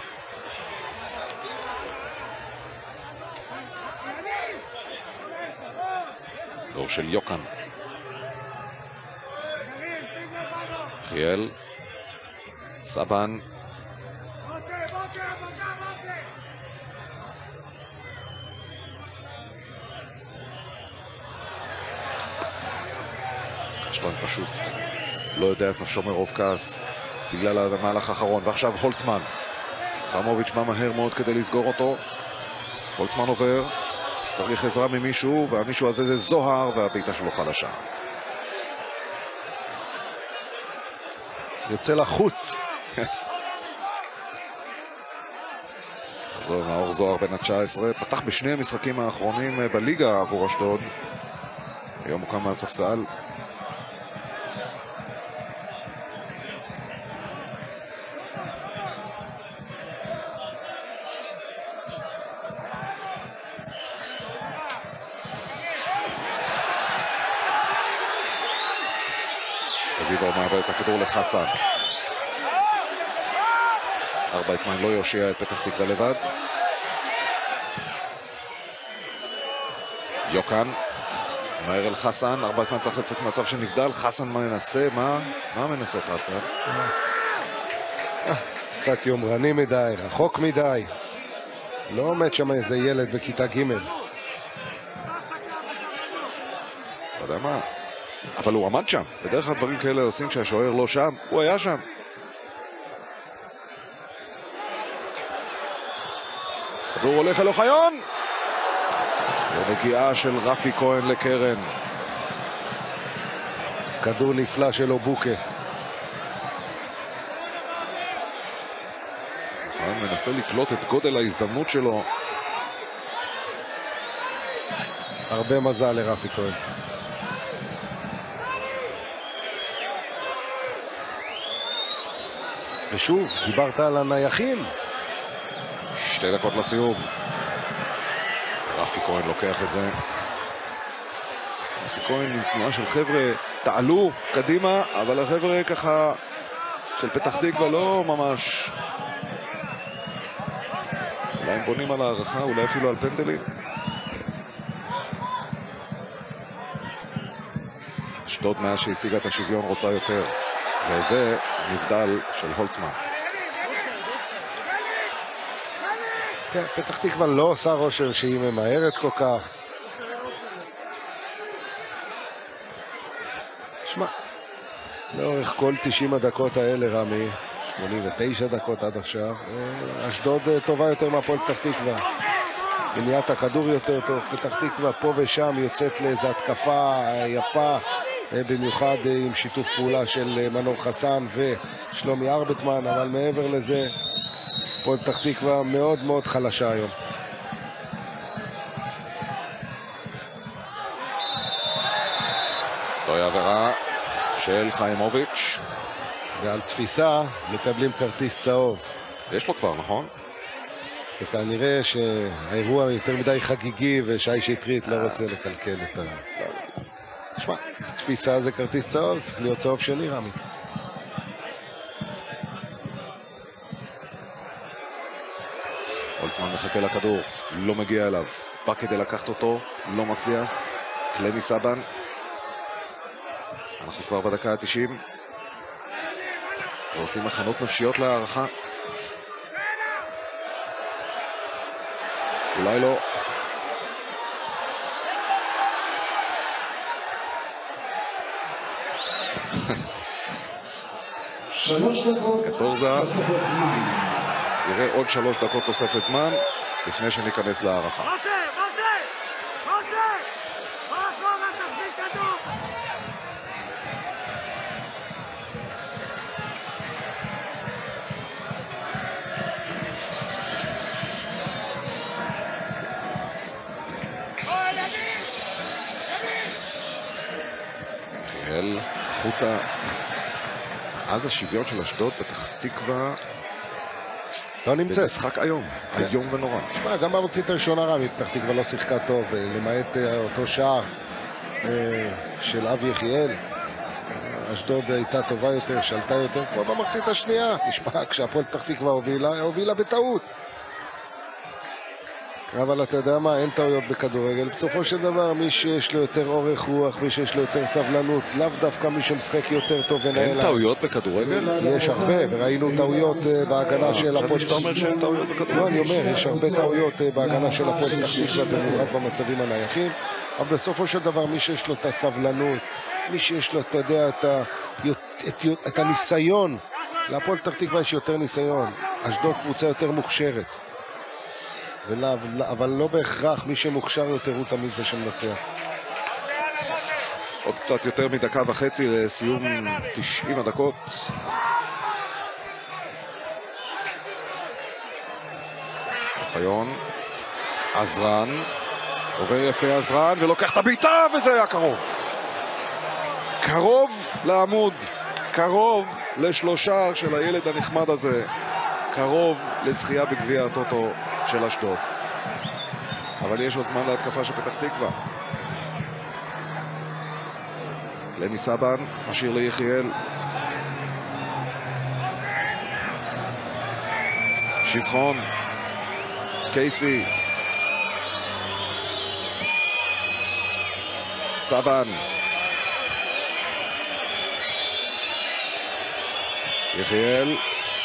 דור של יוקן. חייל. סבן. קשטן פשוט לא יודע את נפשו מרוב כעס בגלל המהלך האחרון. ועכשיו הולצמן. חיימוביץ' בא מהר מאוד כדי לסגור אותו. הולצמן עובר, צריך עזרה ממישהו, והמישהו הזה זה זוהר, והבעיטה שלו חלשה. יוצא לחוץ. זו מאור זוהר בן ה-19, פתח בשני המשחקים האחרונים בליגה עבור אשדוד. היום הוא קם מהספסל. אביב מעבר את הכדור לחסן. ארבייטמן לא יושיע את פתח תקווה לבד. יוקן מהר אל חסן. ארבייטמן צריך לצאת מצב שנבדל. חסן מנסה, מה מנסה חסן? קצת יומרני מדי, רחוק מדי. לא עומד שם איזה ילד בכיתה ג'. אתה יודע מה? אבל הוא עמד שם. בדרך כלל דברים כאלה עושים כשהשוער לא שם. הוא היה שם. כדור הולך אל אוחיון. ונגיעה של רפי כהן לקרן. כדור נפלא של אובוקה. אוחיון מנסה לקלוט את גודל ההזדמנות שלו. הרבה מזל לרפי כהן. ושוב, דיברת על הנייחים. 2 דקות לסיום. רפי כהן לוקח את זה. רפי כהן עם תנועה של חבר'ה, תעלו קדימה, אבל החבר'ה ככה של פתח תקווה לא ממש. אולי הם בונים על הערכה, אולי אפילו על פנדלים. אשדוד מאז שהשיגה את השוויון רוצה יותר. וזה נבדל של הולצמן. כן, פתח תקווה לא עושה רושם שהיא ממהרת כל כך. שמע, לאורך כל 90 הדקות האלה, רמי, 89 דקות עד עכשיו, אשדוד טובה יותר מהפועל פתח תקווה. מניעת הכדור יותר טוב. פתח תקווה פה ושם יוצאת לאיזו התקפה יפה, במיוחד עם שיתוף פעולה של מנור חסן ושלומי ארבטמן, אבל מעבר לזה, הפועל פתח תקווה מאוד מאוד חלשה היום. זוהי עבירה של חיימוביץ'. ועל תפיסה מקבלים כרטיס צהוב. יש לו כבר, נכון? וכנראה שהאירוע יותר מדי חגיגי ושי שטרית לא רוצה לקלקל את ה... תשמע, תפיסה זה כרטיס צהוב, זה צריך להיות צהוב שני, רמי. הולצמן מחכה לכדור, לא מגיע אליו. בא כדי לקחת אותו, לא מצליח. קלמי סבן. אנחנו כבר בדקה ה-90. ועושים הכנות נפשיות להערכה. אולי לא. שלוש דקות קטורזה תוספת זמן. יראה עוד 3 דקות תוספת זמן לפני שניכנס להערכה. קיהל החוצה. אז השוויון של אשדוד פתח תקווה לא נמצאת. במשחק היום, היום ונורא. תשמע, גם במחצית הראשונה רמי פתח תקווה לא שיחקה טוב, למעט אותו שער של אבי יחיאל. אשדוד הייתה טובה יותר, שלטה יותר, כמו במחצית השנייה. תשמע, כשהפועל פתח תקווה הובילה בטעות. אבל אתה יודע מה, אין טעויות בכדורגל. בסופו של דבר, מי שיש לו יותר אורך רוח, מי שיש לו יותר סבלנות, לאו דווקא מי שמשחק יותר טוב ונהל. אין טעויות בכדורגל? יש הרבה, וראינו טעויות בהגנה של הפועל. שאתה אומר שאין טעויות בכדורגל? לא, אני אומר, יש הרבה טעויות בהגנה של הפועל פתח תקווה, במיוחד במצבים הנייחים. אבל בסופו של דבר, מי שיש לו את הסבלנות, מי שיש לו, אתה יודע, את הניסיון, להפועל פתח תקווה יש יותר ניסיון. אשדוד קבוצה יותר מוכשרת. אבל לא בהכרח מי שמוכשר יותר הוא תמיד זה שמנצח. עוד קצת יותר מדקה וחצי לסיום 90 הדקות. חיון, עזרן, עובר יפה עזרן ולוקח את הביתה, וזה היה קרוב. קרוב לעמוד, קרוב לשלושה של הילד הנחמד הזה, קרוב לזכייה בגביע הטוטו של אשדוד. אבל יש עוד זמן להתקפה של פתח תקווה. למי סבן, משאיר ליחיאל. שבחון. קייסי. סבן. יחיאל.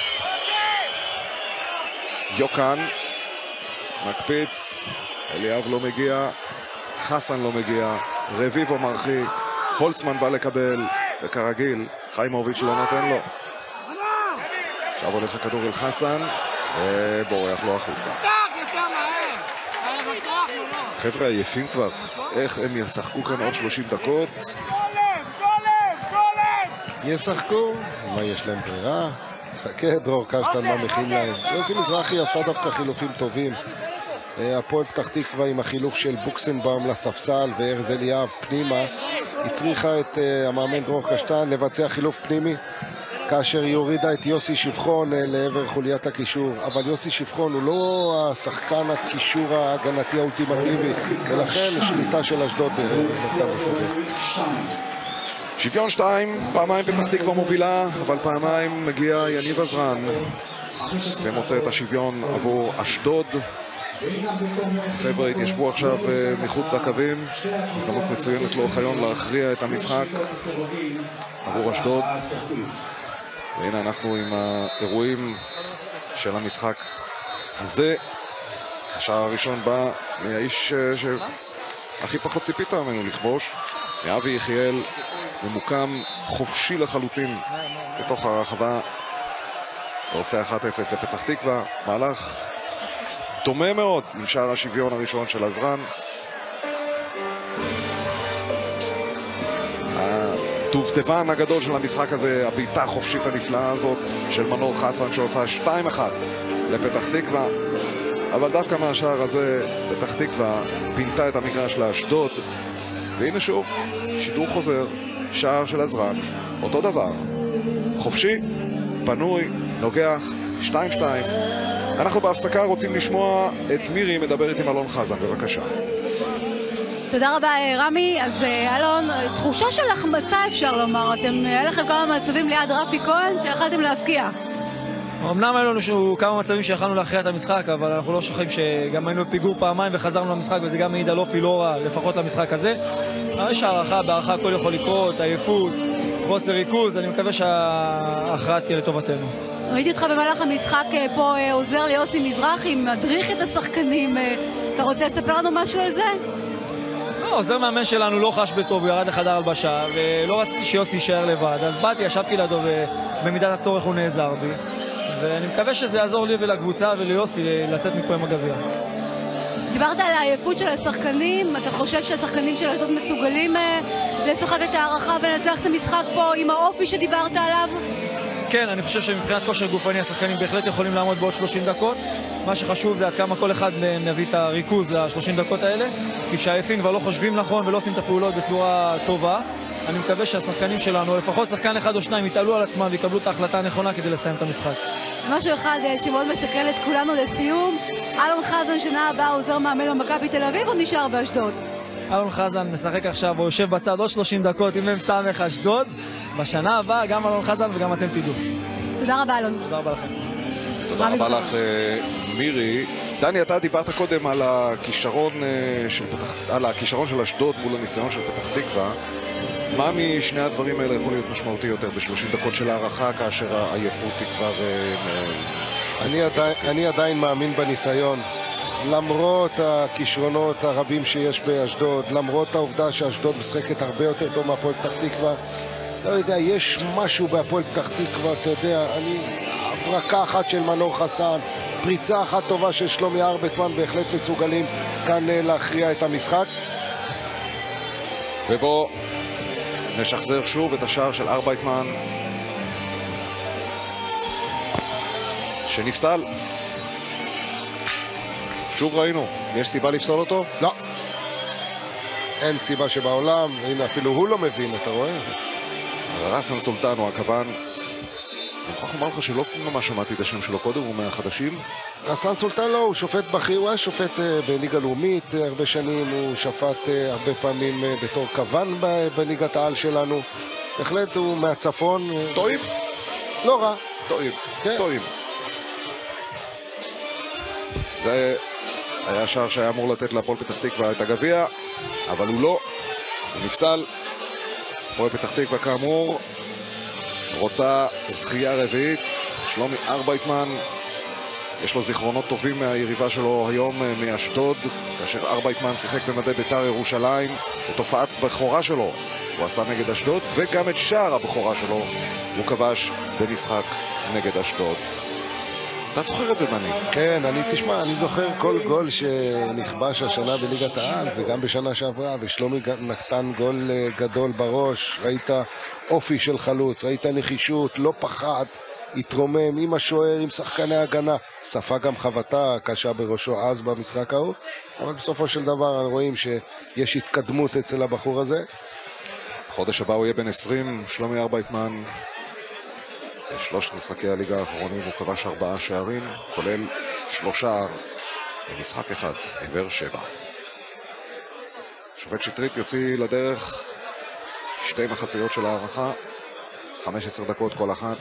יוקן. מקפיץ. אליאב לא מגיע. חסן לא מגיע. רביבו מרחיק. הולצמן בא לקבל. וכרגיל, חיימוביץ' לא נותן לו. עכשיו הולך הכדור אל חסן. ובורח לו החוצה. חבר'ה עייפים כבר. איך הם ישחקו כאן עוד 30 דקות? ישחקו? מה, יש להם ברירה? חכה, דרור קשטן, מה מכין להם? יוסי מזרחי עשה דווקא חילופים טובים. הפועל פתח תקווה עם החילוף של בוקסנבאום לספסל וארז אליאב פנימה הצריכה את המאמן דרור קשטן לבצע חילוף פנימי כאשר היא הורידה את יוסי שבחון לעבר חוליית הקישור. אבל יוסי שבחון הוא לא השחקן הקישור ההגנתי האולטימטיבי, ולכן שליטה של אשדוד במרכז השדה. שוויון 2, פעמיים פתח תקווה מובילה, אבל פעמיים מגיע יניב עזרן ומוצא את השוויון עבור אשדוד. חבר'ה התיישבו עכשיו מחוץ לקווים, הזדמנות מצוינת לאוחיון להכריע את המשחק עבור אשדוד. והנה אנחנו עם האירועים של המשחק הזה. השער הראשון בא מהאיש שהכי פחות ציפית ממנו לכבוש, מאבי יחיאל, ממוקם חופשי לחלוטין בתוך הרחבה ועושה 1-0 לפתח תקווה. מהלך דומה מאוד עם שער השוויון הראשון של עזרן. הדובדבן הגדול של המשחק הזה, הבעיטה החופשית הנפלאה הזאת של מנור חסן שעושה 2-1 לפתח תקווה. אבל דווקא מהשער הזה פתח תקווה פינתה את המגרש לאשדוד. והנה שוב, שידור חוזר, שער של עזרן, אותו דבר, חופשי, פנוי, נוגח, 2-2. אנחנו בהפסקה רוצים לשמוע את מירי מדברת עם אלון חזן, בבקשה. תודה רבה רמי. אז אלון, תחושה של החמצה אפשר לומר, היה לכם כמה מצבים ליד רפי כהן שיכלתם להפקיע. אמנם היו לנו כמה מצבים שיכלנו להכריע את המשחק, אבל אנחנו לא שוכחים שגם היינו בפיגור פעמיים וחזרנו למשחק, וזה גם מעיד על אופי לא רע, לפחות למשחק הזה. יש הערכה, בהערכה הכל יכול לקרות, עייפות, חוסר ריכוז, אני מקווה שההכרעה תהיה לטובתנו. ראיתי אותך במהלך המשחק פה עוזר ליוסי מזרחי, מדריך את השחקנים, אתה רוצה לספר לנו משהו על זה? לא, עוזר מאמן שלנו לא חש בטוב, הוא ירד לחדר הלבשה, ולא רציתי שיוסי יישאר לבד, אז באתי, ישבתי לידו, ובמידת הצורך הוא נעזר בי. ואני מקווה שזה יעזור לי ולקבוצה וליוסי לצאת מפה עם הגביע. דיברת על העייפות של השחקנים, אתה חושב שהשחקנים של אשדוד מסוגלים לשחק את הערכה ולנצח את המשחק פה עם האופי שדיברת עליו? כן, אני חושב שמבחינת כושר גופני השחקנים בהחלט יכולים לעמוד בעוד 30 דקות. מה שחשוב זה עד כמה כל אחד מהם יביא את הריכוז ל-30 דקות האלה, כי כשהעייפים כבר לא חושבים נכון ולא עושים את הפעולות בצורה טובה, אני מקווה שהשחקנים שלנו, לפחות שחקן אחד או שניים, יתעלו על עצמם ויקבלו את ההחלטה הנכונה כדי לסיים את המשחק. משהו אחד שמאוד מסקרן את כולנו לסיום, אלון חזן שנה הבאה עוזר מאמן במכבי תל אביב או נשאר באשדוד? אלון חזן משחק עכשיו, הוא יושב בצד עוד 30 דקות עם מ"ס אשדוד. בשנה הבאה גם אלון חזן וגם אתם תדעו. תודה רבה אלון. תודה רבה לכם. תודה רבה לך מירי. דני, אתה דיברת קודם על הכישרון של אשדוד מול הניסיון של פתח תקווה. מה משני הדברים האלה יכול להיות משמעותי יותר ב-30 דקות של הערכה, כאשר העייפות היא כבר... אני עדיין מאמין בניסיון. למרות הכישרונות הרבים שיש באשדוד, למרות העובדה שאשדוד משחקת הרבה יותר טוב מהפועל פתח תקווה, לא יודע, יש משהו בהפועל פתח תקווה, אתה יודע, הברקה אחת של מנור חסן, פריצה אחת טובה של שלומי ארבטמן, בהחלט מסוגלים כאן להכריע את המשחק. ובו נשחזר שוב את השער של ארבטמן שנפסל. שוב ראינו, יש סיבה לפסול אותו? לא. אין סיבה שבעולם, הנה אפילו הוא לא מבין, אתה רואה? רסן סולטן הוא הכוון. אני מוכרח לומר לך שלא ממש שמעתי את השם שלו קודם, הוא מהחדשים. רסן סולטן לא, הוא שופט בכיר, הוא היה שופט בליגה לאומית הרבה שנים, הוא שפט הרבה פעמים בתור כוון בליגת העל שלנו. בהחלט הוא מהצפון. טועים? לא רע. טועים, כן. טועים. זה היה שער שהיה אמור לתת להפועל פתח תקווה את הגביע, אבל הוא לא, הוא נפסל. הפועל פתח תקווה כאמור רוצה זכייה רביעית. שלומי ארבטמן, יש לו זיכרונות טובים מהיריבה שלו היום מאשדוד, כאשר ארבטמן שיחק במדי בית"ר ירושלים. את הופעת בכורה שלו הוא עשה נגד אשדוד, וגם את שער הבכורה שלו הוא כבש במשחק נגד אשדוד. אתה זוכר את זה, דני? כן, אני זוכר כל גול שנכבש השנה בליגת העל וגם בשנה שעברה, ושלומי נתן גול גדול בראש. ראית אופי של חלוץ, ראית נחישות, לא פחד, התרומם עם השוער, עם שחקני הגנה, ספג גם חבטה קשה בראשו אז במשחק ההוא, אבל בסופו של דבר רואים שיש התקדמות אצל הבחור הזה. חודש הבא הוא יהיה בן 20, שלומי ארבטמן. בשלושת משחקי הליגה האחרונים הוא כבש 4 שערים, כולל 3 במשחק אחד, עבר 7. שופט שטרית יוציא לדרך 2 מחציות של הערכה, 15 דקות כל אחת.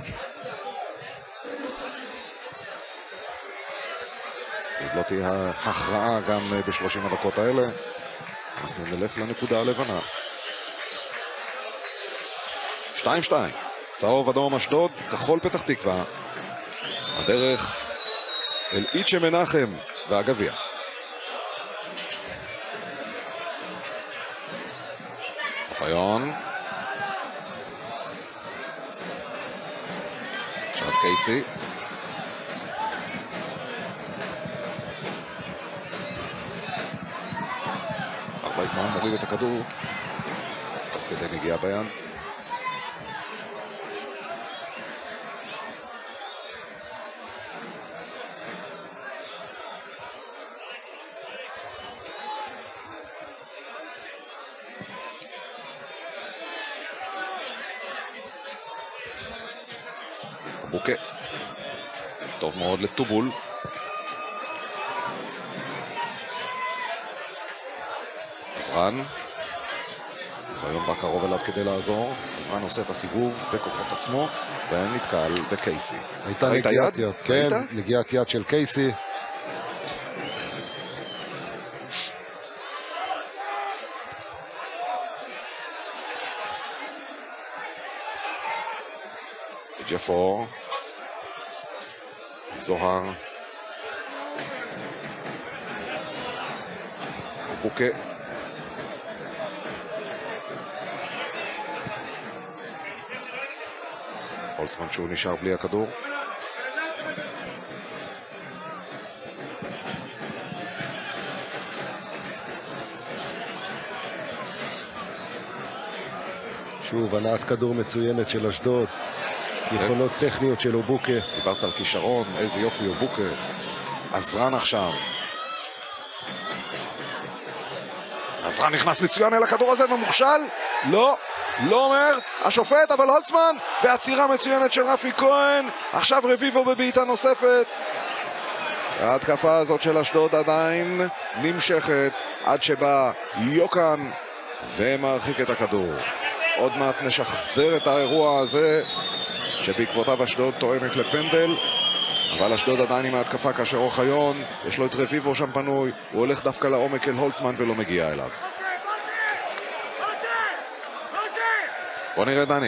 לא תהיה הכרעה גם ב-30 הדקות האלה. אנחנו נלך לנקודה הלבנה. 2-2. צהוב אדום אשדוד, כחול פתח תקווה. הדרך אל איצ'ה מנחם והגביע. אוחיון. עכשיו קייסי. ארבטמן מוריד את הכדור. תוך כדי נגיעה ביד. בוקה. טוב מאוד לטובול. עזרן. אוחיון בא קרוב אליו כדי לעזור. עזרן עושה את הסיבוב בכוחות עצמו ונתקל בקייסי. הייתה נגיעת יד. כן, נגיעת יד של קייסי. ג'פור, זוהר, בוקה, הולצמן שהוא נשאר בלי הכדור. שוב, הנעת כדור מצוינת של אשדוד. יכולות טכניות של אובוקה. דיברת על כישרון, איזה יופי אובוקה. עזרן עכשיו. עזרן נכנס מצוין אל הכדור הזה ומוכשל. לא אומר השופט, אבל הולצמן, והצירה מצוינת של רפי כהן. עכשיו רביבו בבעיטה נוספת. ההתקפה הזאת של אשדוד עדיין נמשכת עד שבא יוקן ומרחיק את הכדור. עוד מעט נשחזר את האירוע הזה שבעקבותיו אשדוד טוענת לפנדל. אבל אשדוד עדיין עם ההתקפה כאשר אוחיון, יש לו את רביבו שם פנוי, הוא הולך דווקא לעומק אל הולצמן ולא מגיע אליו. בוא נראה דני.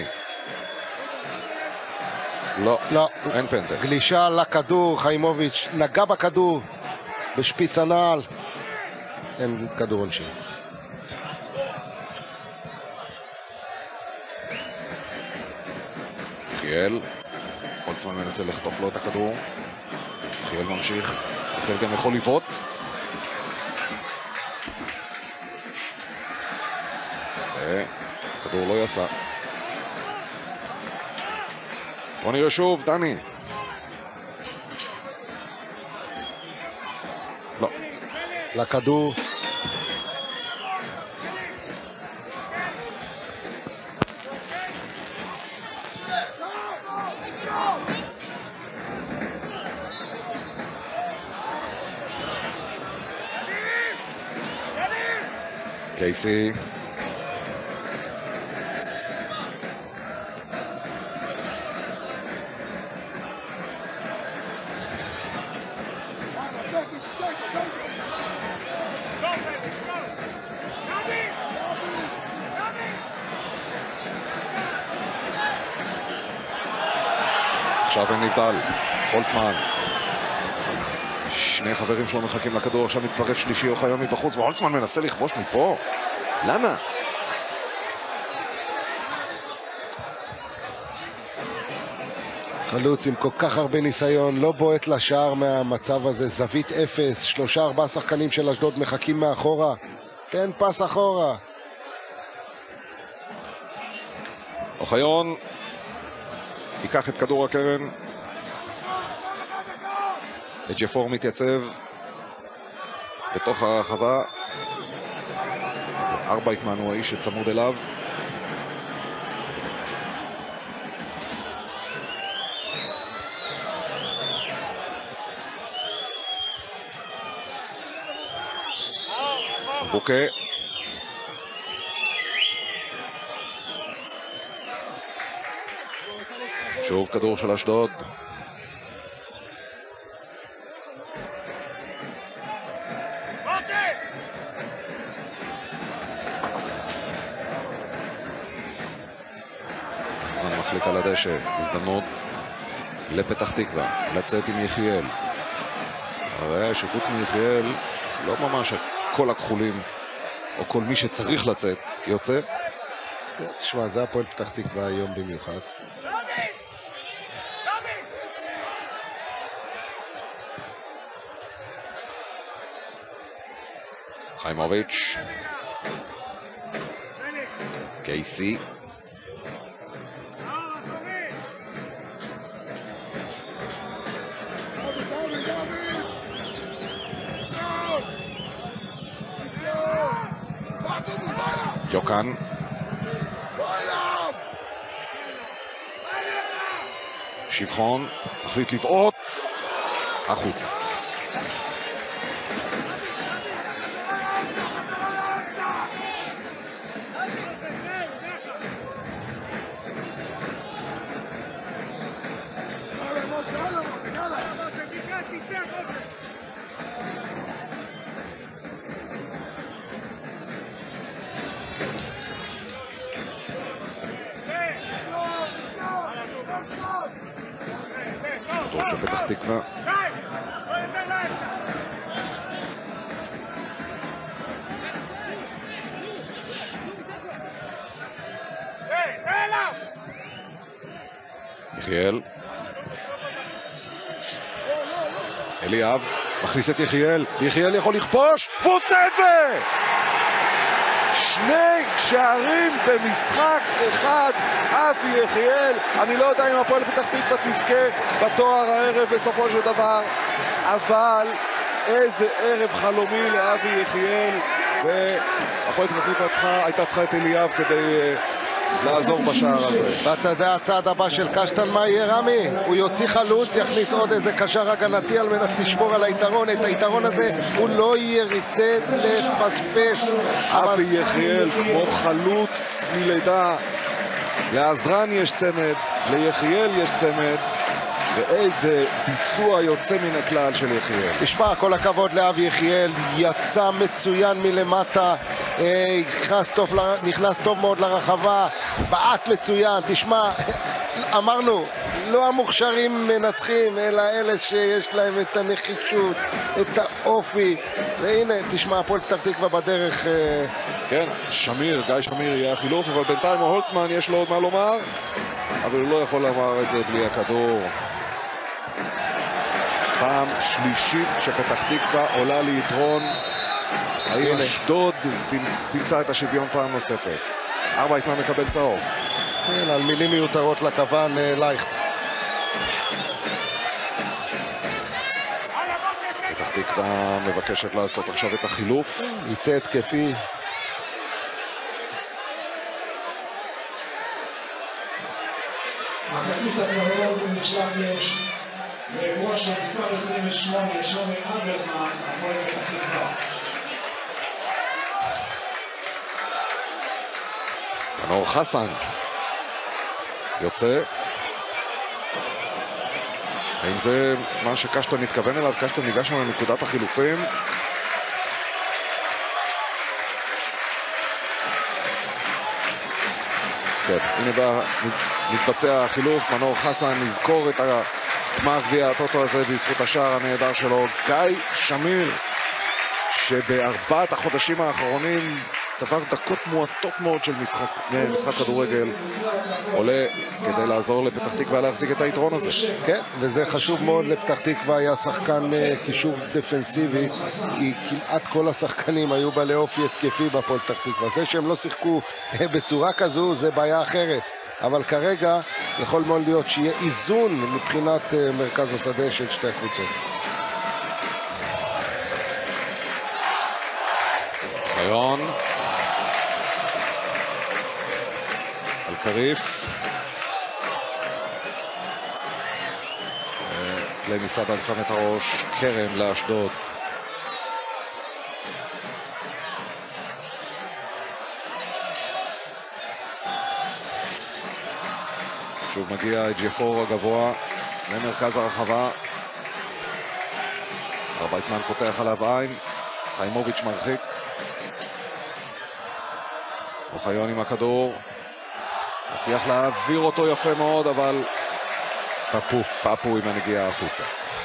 לא, אין פנדל. גלישה לכדור, חיימוביץ' נגע בכדור בשפיץ הנעל. אין כדור עונשין. יחיאל, הולצמן מנסה לחטוף לו את הכדור. יחיאל ממשיך, יחיאל גם יכול לבעוט. הכדור לא יצא. בוא נראה שוב, דני. לא. לכדור. קייסי. עכשיו אין נבדל, הולצמן. שני חברים שלו מחכים לכדור, עכשיו מצטרף שלישי אוחיון מבחוץ, והולצמן מנסה לכבוש מפה. למה? חלוץ עם כל כך הרבה ניסיון, לא בועט לשער מהמצב הזה, זווית אפס, 3-4 שחקנים של אשדוד מחכים מאחורה. תן פס אחורה. אוחיון ייקח את כדור הקרן. ג'פור מתייצב בתוך הרחבה. 4 התמנו האיש שצמוד אליו. בוקה. שוב כדור של אשדוד. זמן מחליק על הדשא, הזדמנות לפתח תקווה, לצאת עם יחיאל. הרי שחוץ מיחיאל לא ממש כל הכחולים או כל מי שצריך לצאת יוצא. תשמע, זה הפועל פתח תקווה היום במיוחד. חיימוביץ', קייסי, יוקן, שבחון, מחליט לבעוט, החוצה. כדור של פתח תקווה. יחיאל. אליאב מכניס את יחיאל, ויחיאל יכול לכבוש, והוא עושה את זה! 2 שערים במשחק אחד, אבי יחיאל. אני לא יודע אם הפועל פתח תקווה תזכה בתואר הערב בסופו של דבר, אבל איזה ערב חלומי לאבי יחיאל, והפועל פתח תקווה הייתה צריכה את אליאב כדי לעזור בשער הזה. ואתה יודע, הצעד הבא של קשטן מה יהיה, רמי? הוא יוציא חלוץ, יכניס עוד איזה קשר הגנתי על מנת לשמור על היתרון. את היתרון הזה הוא לא ירצה לפספס. אבי יחיאל כמו חלוץ מלידה. לעזרן יש צמד, ליחיאל יש צמד. ואיזה ביצוע יוצא מן הכלל של יחיאל. תשמע, כל הכבוד לאבי יחיאל, יצא מצוין מלמטה, נכנס טוב מאוד לרחבה, בעט מצוין. תשמע, אמרנו, לא המוכשרים מנצחים, אלא אלה שיש להם את הנחישות, את האופי. והנה, תשמע, הפועל פתח תקווה בדרך. כן, שמיר, גיא שמיר יהיה החילוף, אבל בינתיים הולצמן יש לו עוד מה לומר, אבל הוא לא יכול לומר את זה בלי הכדור. פעם שלישית שפתח תקווה עולה ליתרון. האם אשדוד תמצא את השוויון פעם נוספת? ארבייטמן מקבל צהוב. כן, על מילים מיותרות לכוון לייכט. פתח תקווה מבקשת לעשות עכשיו את החילוף. יצא התקפי. הכרטיס הצהוב נשלח לאירוע של מספר 28, שלומי אברטמן, הפועל פתח תקווה. מנור חסן יוצא. האם זה מה שקשטן מתכוון אליו? קשטן ניגש לנו לנקודת החילופים. כן, הנה מתבצע החילוף. מנור חסן נזכור את גמר גביע הטוטו הזה בזכות השער הנהדר שלו. גיא שמיר, שבארבעת החודשים האחרונים צבר דקות מועטות מאוד של משחק כדורגל, עולה כדי לעזור לפתח תקווה להחזיק את היתרון הזה. כן, וזה חשוב מאוד לפתח תקווה. היה שחקן קישור דפנסיבי, כי כמעט כל השחקנים היו בעלי אופי התקפי בפועל פתח תקווה. זה שהם לא שיחקו בצורה כזו זה בעיה אחרת, אבל כרגע יכול מאוד להיות שיהיה איזון מבחינת מרכז השדה של שתי הקבוצות. חיון על קריף, קלי מסעדן שם את הראש, קרן לאשדוד. שוב מגיע ג'פור הגבוה למרכז הרחבה. ארבייטמן פותח עליו עין, חיימוביץ' מרחיק. אוחיון עם הכדור, הצליח להעביר אותו יפה מאוד, אבל פאפו עם הנגיעה החוצה.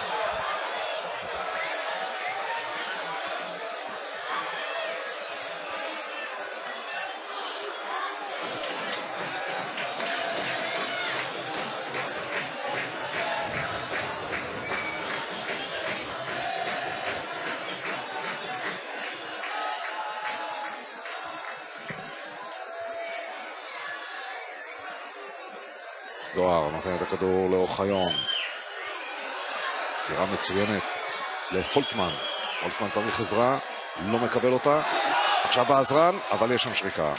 זוהר נותן את הכדור לאוחיון, סירה מצוינת להולצמן. הולצמן צריך עזרה, לא מקבל אותה, עכשיו בעזרן, אבל יש שם שריקה.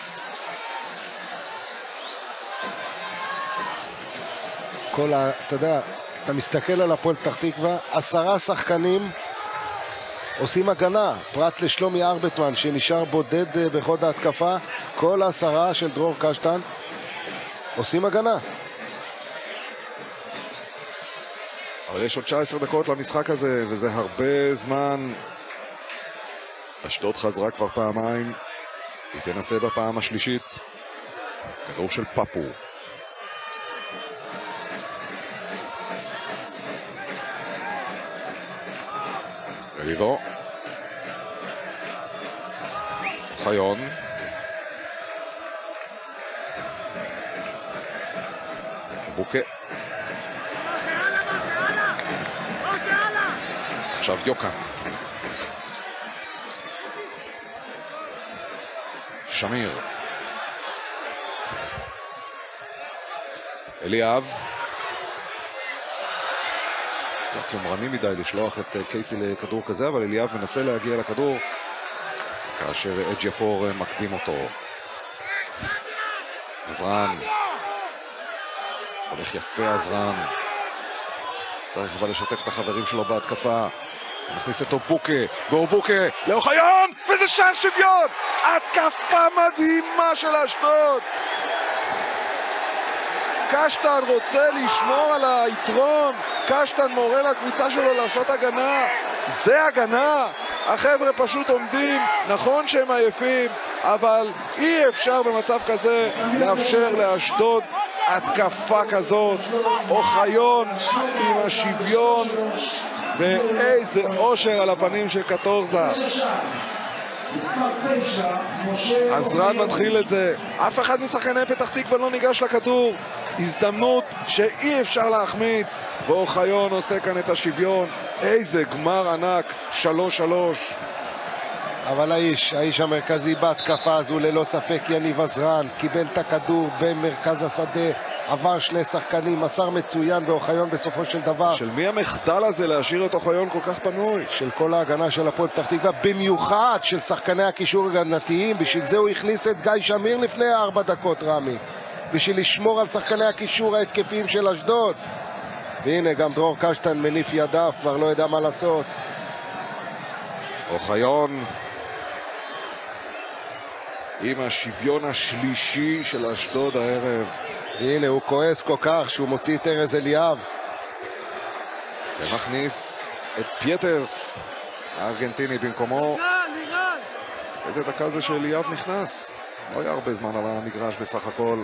אתה יודע, אתה מסתכל על הפועל פתח תקווה, 10 שחקנים עושים הגנה, פרט לשלומי ארבטמן שנשאר בודד בחוד ההתקפה. כל 10 של דרור קשטן עושים הגנה. אבל יש עוד 19 דקות למשחק הזה, וזה הרבה זמן. אשדוד חזרה כבר פעמיים, היא תנסה בפעם השלישית. כדור של פאפו. רביבו. חיון. בוקה. עכשיו יוקה. שמיר. אליאב. קצת יומרני מדי לשלוח את קייסי לכדור כזה, אבל אליאב מנסה להגיע לכדור כאשר ג'פור מקדים אותו. עזרן. הולך יפה עזרן. צריך אבל לשתף את החברים שלו בהתקפה. נכניס אותו בוקה, והוא בוקה לאוחיון, וזה שער שוויון! התקפה מדהימה של אשדוד! קשטן רוצה לשמור על היתרון, קשטן מורה לקבוצה שלו לעשות הגנה. זה הגנה, החבר'ה פשוט עומדים, נכון שהם עייפים, אבל אי אפשר במצב כזה לאפשר לאשדוד התקפה כזאת. אוחיון עם השוויון, ואיזה אושר על הפנים של קטורזה. עזרן מתחיל את זה, אף אחד משחקני פתח תקווה לא ניגש לכדור, הזדמנות שאי אפשר להחמיץ, ואוחיון עושה כאן את השוויון. איזה גמר ענק, 3-3. אבל האיש המרכזי בהתקפה הזו ללא ספק יניב עזרן, קיבל את הכדור במרכז השדה, עבר שני שחקנים, מסר מצוין, ואוחיון בסופו של דבר. של מי המחדל הזה להשאיר את אוחיון כל כך פנוי? של כל ההגנה של הפועל פתח תקווה, במיוחד של שחקני הקישור הגנתיים. בשביל זה הוא הכניס את גיא שמיר לפני 4 דקות, רמי, בשביל לשמור על שחקני הקישור ההתקפיים של אשדוד. והנה גם דרור קשטן מניף ידיו, כבר לא יודע מה לעשות. אוחיון עם השוויון השלישי של אשדוד הערב. והנה הוא כועס כל כך שהוא מוציא את ארז אליאב ומכניס את פייטרס הארגנטיני במקומו. איזה דקה זה שאליאב נכנס, לא היה הרבה זמן על המגרש בסך הכל.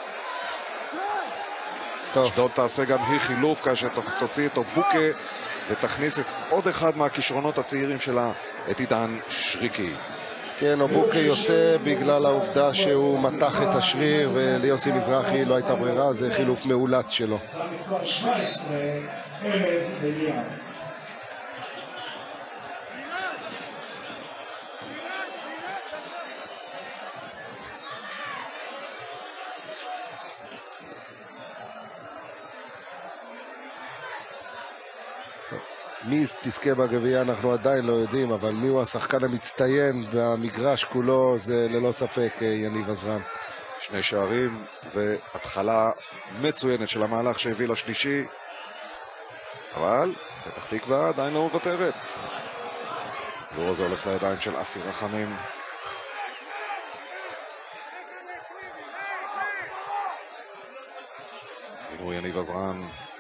אשדוד תעשה גם היא חילוף כאשר תוציא את אובוקה ותכניס את עוד אחד מהכישרונות הצעירים שלה, את עידן שריקי. כן, אובוקה יוצא בגלל העובדה שהוא מתח את השריר, וליוסי מזרחי לא הייתה ברירה, זה חילוף מאולץ שלו. מספר 17, ארז אליאב. מי תזכה בגביע אנחנו עדיין לא יודעים, אבל מי הוא השחקן המצטיין במגרש כולו זה ללא ספק יניב עזרן. 2 שערים והתחלה מצוינת של המהלך שהביא לשלישי, אבל פתח תקווה עדיין לא מוותרת. הכדור הזה הולך לידיים של אסי רחמים. הנה יניב עזרן.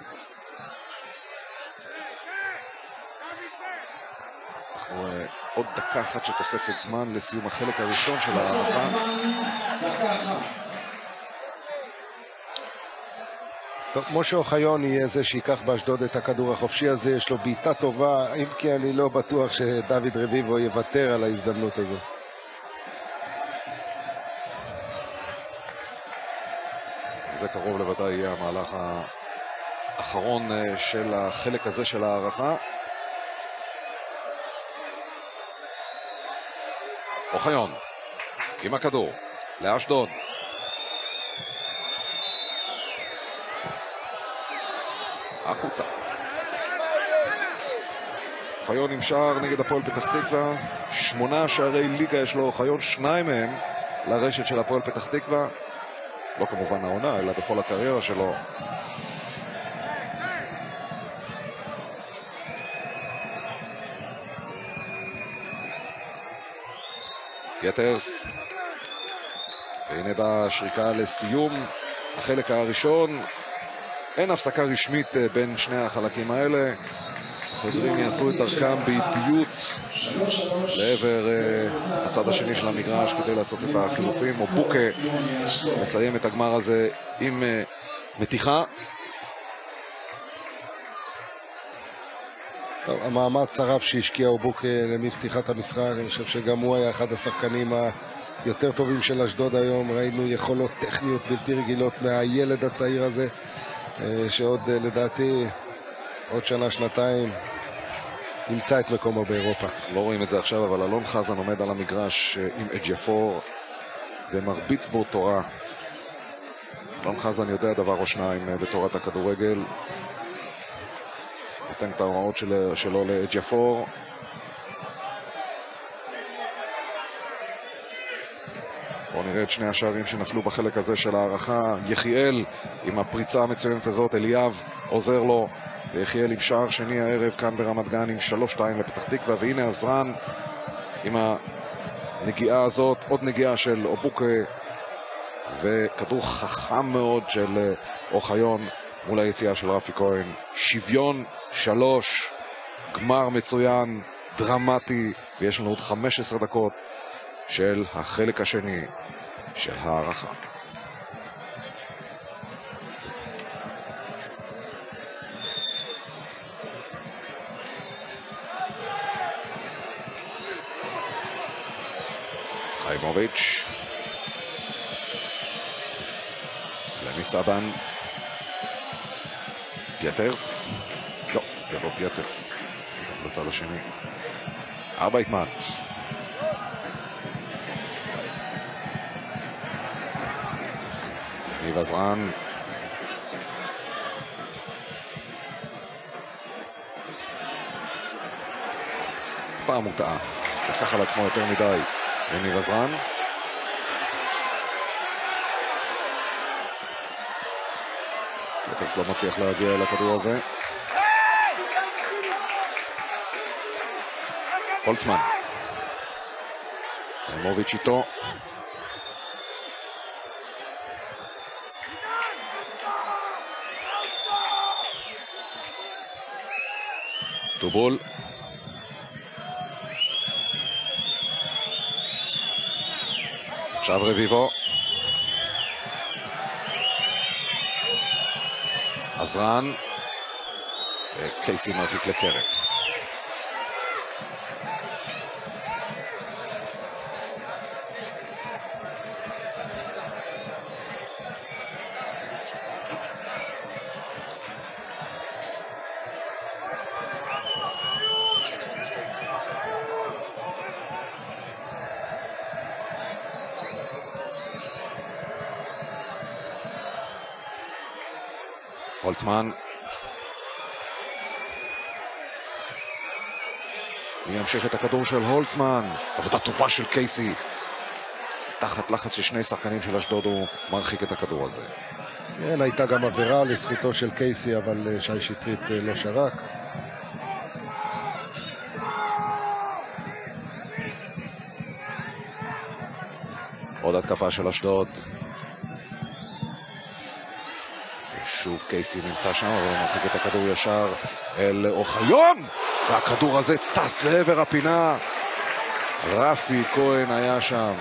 אנחנו עוד דקה אחת שתוספת זמן לסיום החלק הראשון של ההערכה. טוב, משה אוחיון יהיה זה שיקח באשדוד את הכדור החופשי הזה, יש לו בעיטה טובה, אם כי אני לא בטוח שדוד רביבו יוותר על ההזדמנות הזו. זה קרוב לוודאי יהיה המהלך האחרון של החלק הזה של ההערכה. אוחיון עם הכדור לאשדוד. החוצה. אוחיון עם שער נגד הפועל פתח תקווה. 8 שערי ליגה יש לו אוחיון, 2 מהם לרשת של הפועל פתח תקווה. לא כמובן העונה, אלא בכל הקריירה שלו. פייטרס. והנה בשריקה לסיום החלק הראשון. אין הפסקה רשמית בין שני החלקים האלה. חוזרים יעשו את דרכם באיטיות לעבר הצד השני של המגרש כדי לעשות את החילופים. אובוקה מסיים את הגמר הזה עם מתיחה. טוב, המאמץ הרב שהשקיע אובוקה מפתיחת המשחק, אני חושב שגם הוא היה אחד השחקנים היותר טובים של אשדוד היום. ראינו יכולות טכניות בלתי רגילות מהילד הצעיר הזה, שעוד לדעתי עוד שנה, שנתיים ימצא את מקומו באירופה. לא רואים את זה עכשיו, אבל אלון חזן עומד על המגרש עם אג'יפור ומרביץ בו תורה. אלון חזן יודע דבר או שניים בתורת הכדורגל. נותן את ההוראות שלו לאג'יפור. בואו נראה את שני השערים שנפלו בחלק הזה של הערכה. יחיאל עם הפריצה המצוינת הזאת, אליאב עוזר לו, ויחיאל עם שער שני הערב כאן ברמת גן עם 3-2 לפתח תקווה. והנה עזרן עם הנגיעה הזאת, עוד נגיעה של אובוקה, וכדור חכם מאוד של אוחיון מול היציאה של רפי כהן. שוויון 3, גמר מצוין, דרמטי, ויש לנו עוד 15 דקות של החלק השני של הערכה. חיימוביץ', גלני סבן, פייטרס, לא, זה לא פייטרס, נפח לצד השני, ארבייטמן, ניב עזרן, פעם הוא טעה, לקח על עצמו יותר מדי, ניב עזרן, פייטרס לא מצליח להגיע לכדור הזה. הולצמן, חיימוביץ' איתו, טובול, עכשיו רביבו, עזרן, וקייסי מרחיק לקרן. הולצמן, מי ימשיך את הכדור של הולצמן, עבודה טובה של קייסי, תחת לחץ של שני שחקנים של אשדוד הוא מרחיק את הכדור הזה. כן, הייתה גם עבירה לזכותו של קייסי, אבל שי שטרית לא שרק. עוד התקפה של אשדוד, שוב קייסי נמצא שם, אבל הוא מרחיק את הכדור ישר אל אוחיון, והכדור הזה טס לעבר הפינה. רפי כהן היה שם.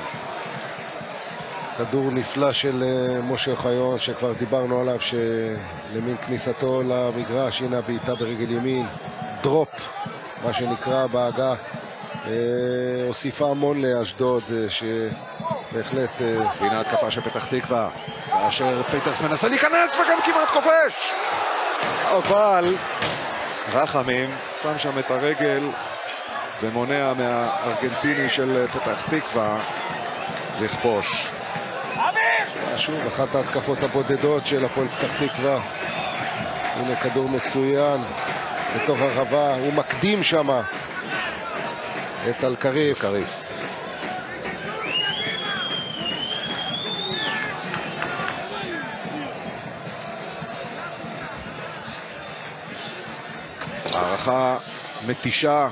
כדור נפלא של משה אוחיון, שכבר דיברנו עליו, שלמין כניסתו למגרש, הנה הבעיטה ברגל ימין, דרופ, מה שנקרא בעגה, הוסיפה המון לאשדוד, שבהחלט... הנה התקפה של פתח תקווה, כאשר פייטרס מנסה להיכנס וגם כמעט כובש, אבל רחמים שם שם את הרגל ומונע מהארגנטיני של פתח תקווה לכבוש. שוב, אחת ההתקפות הבודדות של הפועל פתח תקווה. הנה כדור מצוין בתוך הרחבה, הוא מקדים שם את אלקריף. הערכה מתישה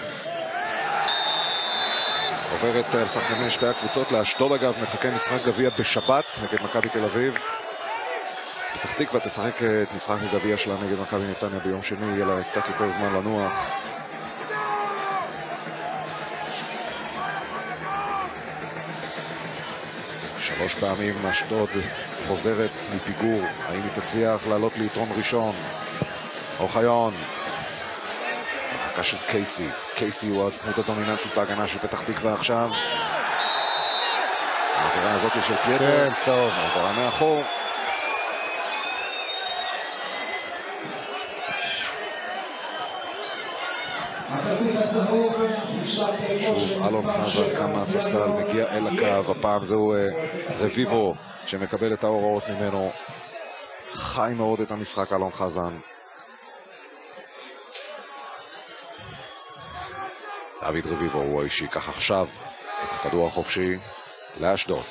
עוברת על שחקני שתי הקבוצות. לאשדוד אגב מחכה משחק גביע בשבת נגד מכבי תל אביב. פתח תקווה תשחק את משחק הגביע שלה נגד מכבי נתניה ביום שני, יהיה לה קצת יותר זמן לנוח. שלוש פעמים אשדוד חוזרת מפיגור, האם היא תצליח לעלות ליתרון ראשון? אוחיון, הרחקה של קייסי, קייסי הוא הדמות הדומיננטית בהגנה של פתח תקווה עכשיו. העבירה הזאת של פייטרס, העבירה מאחור. שוב אלון חזן קם מהספסל, מגיע אל הקו, הפעם זהו רביבו שמקבל את ההוראות ממנו. חי מאוד את המשחק אלון חזן. דוד רביבו הוא האישי, כך עכשיו את הכדור החופשי לאשדוד.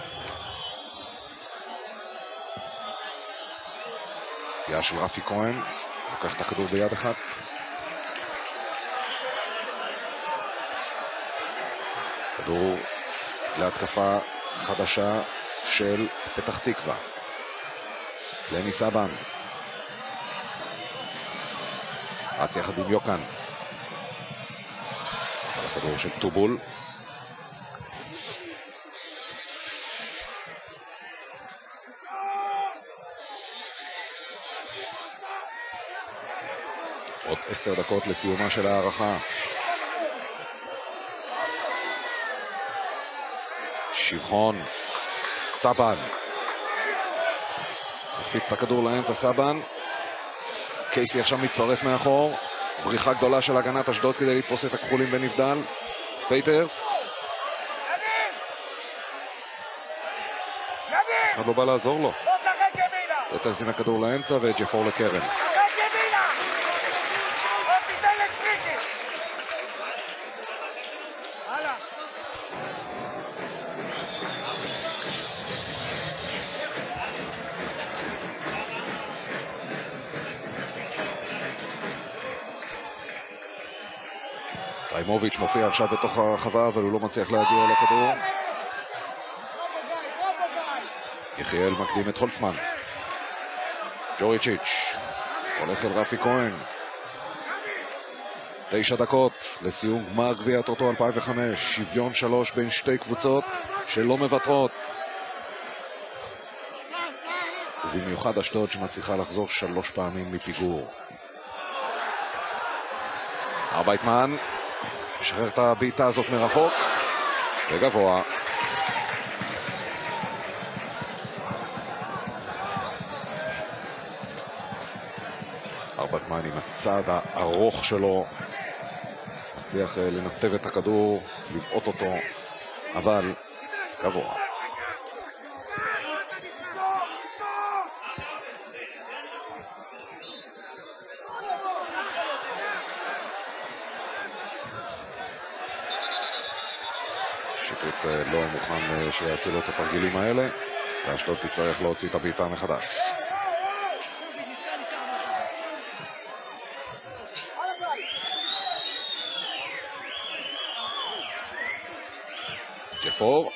יציאה של רפי כהן, לוקח את הכדור ביד אחת. כדור להתקפה חדשה של פתח תקווה. לני סבן. רץ יחד עם יוקן. הכדור של טובול. עוד 10 דקות לסיומה של הערכה. שבחון. סבן. מפיץ את הכדור לאמצע סבן. קייסי עכשיו מצטרף מאחור. בריחה גדולה של הגנת אשדוד כדי לתפוס את הכחולים בנבדל. פייטרס. אף אחד לא בא לעזור לו. פייטרס עם הכדור לאמצע וג'פור לקרן. חיימוביץ' מופיע עכשיו בתוך הרחבה, אבל הוא לא מצליח להגיע לכדור. יחיאל מקדים את הולצמן. ג'וריצ'יץ' הולך אל רפי כהן. 9 דקות לסיום גמר גביע הטוטו 2005. שוויון 3 בין שתי קבוצות שלא מוותרות. ובמיוחד אשדוד שמצליחה לחזור 3 פעמים מפיגור. ארבייטמן משחרר את הבעיטה הזאת מרחוק וגבוה. ארבייטמן עם הצד הארוך שלו מצליח לנתב את הכדור, לבעוט אותו, אבל גבוה. שטרית לא מוכן שיעשו לו את התרגילים האלה, ואשדוד תצטרך להוציא את הבעיטה מחדש. ג'פור.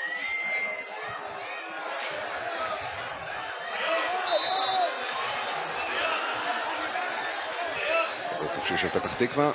כדור חופשי של פתח תקווה.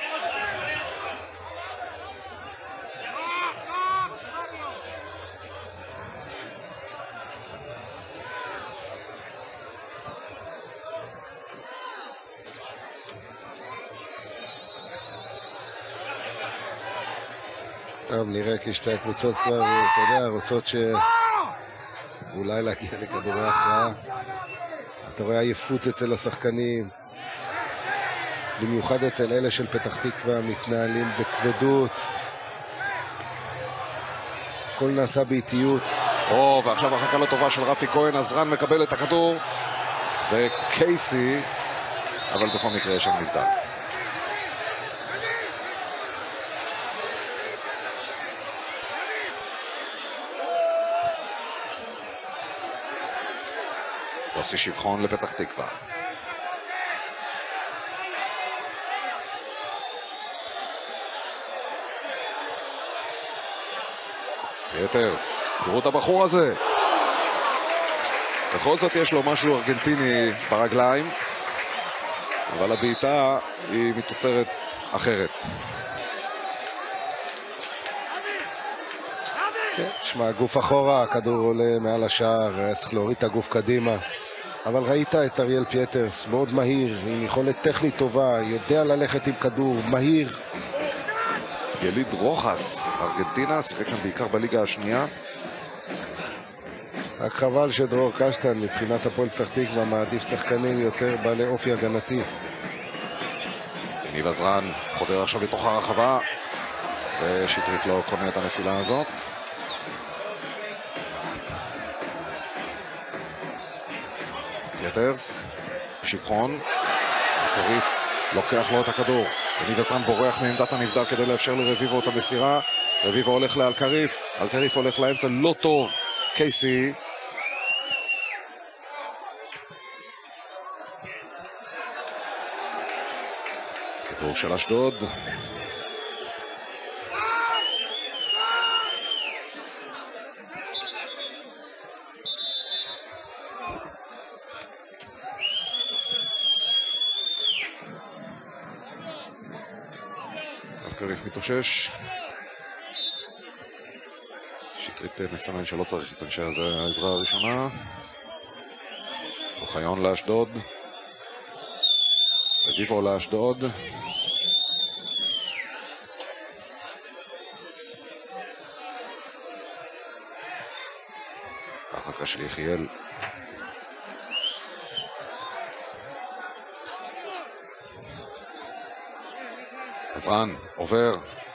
טוב, נראה כי שתי הקבוצות כבר, אתה יודע, רוצות שאולי להגיע לכדורי הכרעה. אתה רואה עייפות אצל השחקנים, במיוחד אצל אלה של פתח תקווה, מתנהלים בכבדות. הכל נעשה באיטיות. ועכשיו הרחקה לא טובה של רפי כהן, עזרן מקבל את הכדור, וקייסי, אבל בכל מקרה יש שם נבדל. יוסי שבחון לפתח תקווה. פייטרס, תראו את הבחור הזה. בכל זאת יש לו משהו ארגנטיני ברגליים, אבל הבעיטה היא מתוצרת אחרת. כן, תשמע, גוף אחורה, הכדור עולה מעל השער, היה צריך להוריד את הגוף קדימה. אבל ראית את אריאל פייטרס, מאוד מהיר, עם יכולת טכנית טובה, יודע ללכת עם כדור, מהיר. יליד רוחס, ארגנטינה, שיחק שם בעיקר בליגה השנייה. רק חבל שדרור קשטן, מבחינת הפועל פתח תקווה, מעדיף שחקנים יותר בעלי אופי הגנתי. ניב עזרן חודר עכשיו לתוך הרחבה, ושטרית לא קונה את הנפילה הזאת. פייטרס, שבחון, קריף לוקח לו את הכדור, וניב עזרן בורח מעמדת הנבדל כדי לאפשר לרביבו את המסירה. רביבו הולך לאלקריף, אלקריף הולך לאמצע, לא טוב. קייסי, כדור של אשדוד. קריף מתאושש. שטרית מסמן שלא צריך את אנשי העזרה הראשונה. אוחיון לאשדוד. רביבו לאשדוד. ככה קשה יחיאל. עזרן, עובר.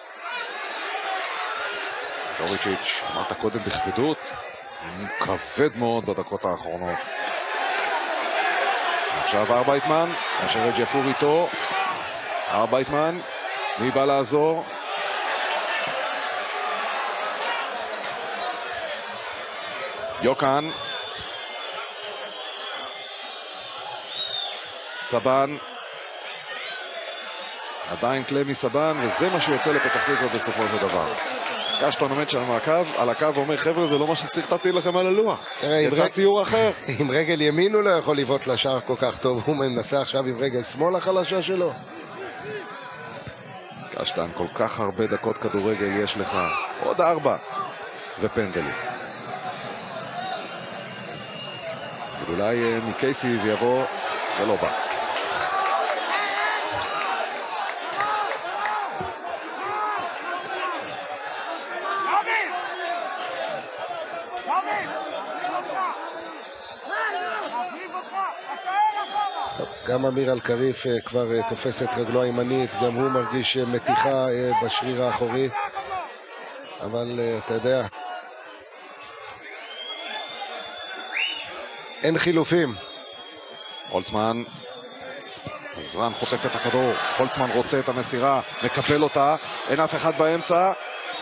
ג'וריצ'יץ', אמרת קודם בכבדות, כבד מאוד בדקות האחרונות. עכשיו ארבייטמן, אשר ג'פור איתו. ארבייטמן, מי בא לעזור? יוקן. סבן. עדיין קלמי סבן, וזה מה שיוצא לפתח תקווה בסופו של דבר. קשטון עומד שם על הקו ואומר, חבר'ה, זה לא מה ששיחקתי לכם על הלוח. יצא ציור אחר. עם רגל ימין הוא לא יכול לבעוט לשער כל כך טוב, הוא מנסה עכשיו עם רגל שמאל החלשה שלו. קשטון, כל כך הרבה דקות כדורגל יש לך. עוד 4. ופנדלים. אולי מקייסי זה יבוא, ולא בא. גם אמיר אלקריף כבר תופס את רגלו הימנית, גם הוא מרגיש מתיחה בשריר האחורי, אבל אתה יודע, אין חילופים. הולצמן, עזרן חוטף את הכדור, הולצמן רוצה את המסירה, מקבל אותה, אין אף אחד באמצע.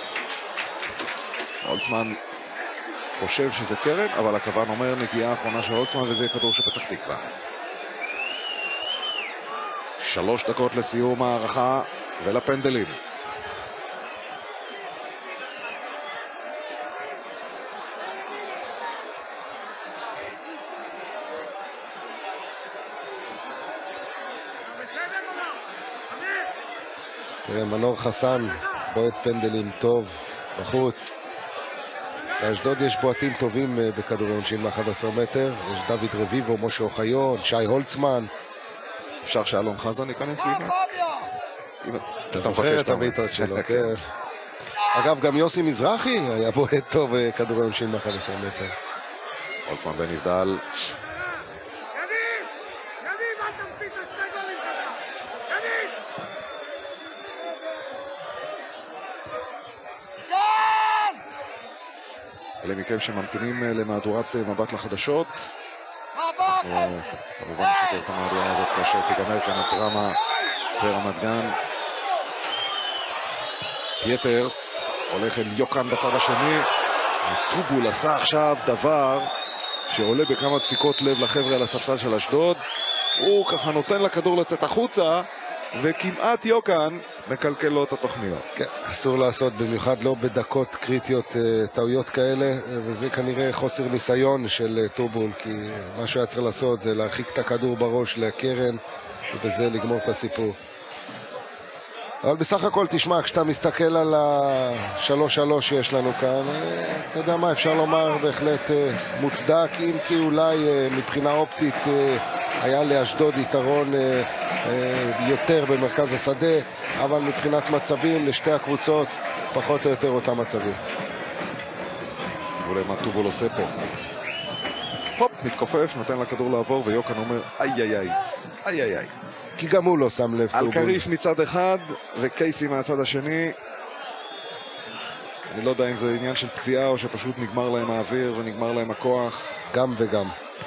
הולצמן חושב שזה קרן, אבל הכוון אומר נגיעה האחרונה של הולצמן, וזה כדור שפתח תקווה. 3 דקות לסיום הערכה ולפנדלים. תראה, מנור חסן בועט פנדלים טוב בחוץ. באשדוד יש בועטים טובים בכדורי עונשין מ-11 מטר. יש דוד רביבו, משה אוחיון, שי הולצמן. אפשר שאלון חזן ייכנס לימה? אתה זוכר את הביטות שלו, כן. אגב, גם יוסי מזרחי היה בועט טוב בכדורי עונשין מ-11 מטר. הולצמן בן נבדל. אלה מכם שממתינים למהדורת מבט לחדשות. כמובן נשתתף את המהדורה הזאת כאשר תיגמר כאן הדרמה ברמת גן. פייטרס הולך אל יוקן בצד השני. טובול עשה עכשיו דבר שעולה בכמה דפיקות לב לחבר'ה על הספסל של אשדוד. הוא ככה נותן לכדור לצאת החוצה, וכמעט יוקן מקלקל לו את התוכניות. כן, אסור לעשות, במיוחד לא בדקות קריטיות טעויות כאלה, וזה כנראה חוסר ניסיון של טובול, כי מה שהיה צריך לעשות זה להרחיק את הכדור בראש לקרן, ובזה לגמור את הסיפור. אבל בסך הכל תשמע, כשאתה מסתכל על ה-3-3 שיש לנו כאן, אתה יודע מה, אפשר לומר בהחלט מוצדק, אם כי אולי מבחינה אופטית היה לאשדוד יתרון יותר במרכז השדה, אבל מבחינת מצבים לשתי הקבוצות פחות או יותר אותם מצבים. שימו לב מה טובול עושה פה. הופ, מתכופף, נותן לכדור לעבור, ויוקן אומר איי איי איי, איי איי איי. כי גם הוא לא שם לב. אלקריף מצד אחד וקייסי מהצד השני. אני לא יודע אם זה עניין של פציעה או שפשוט נגמר להם האוויר ונגמר להם הכוח. גם וגם.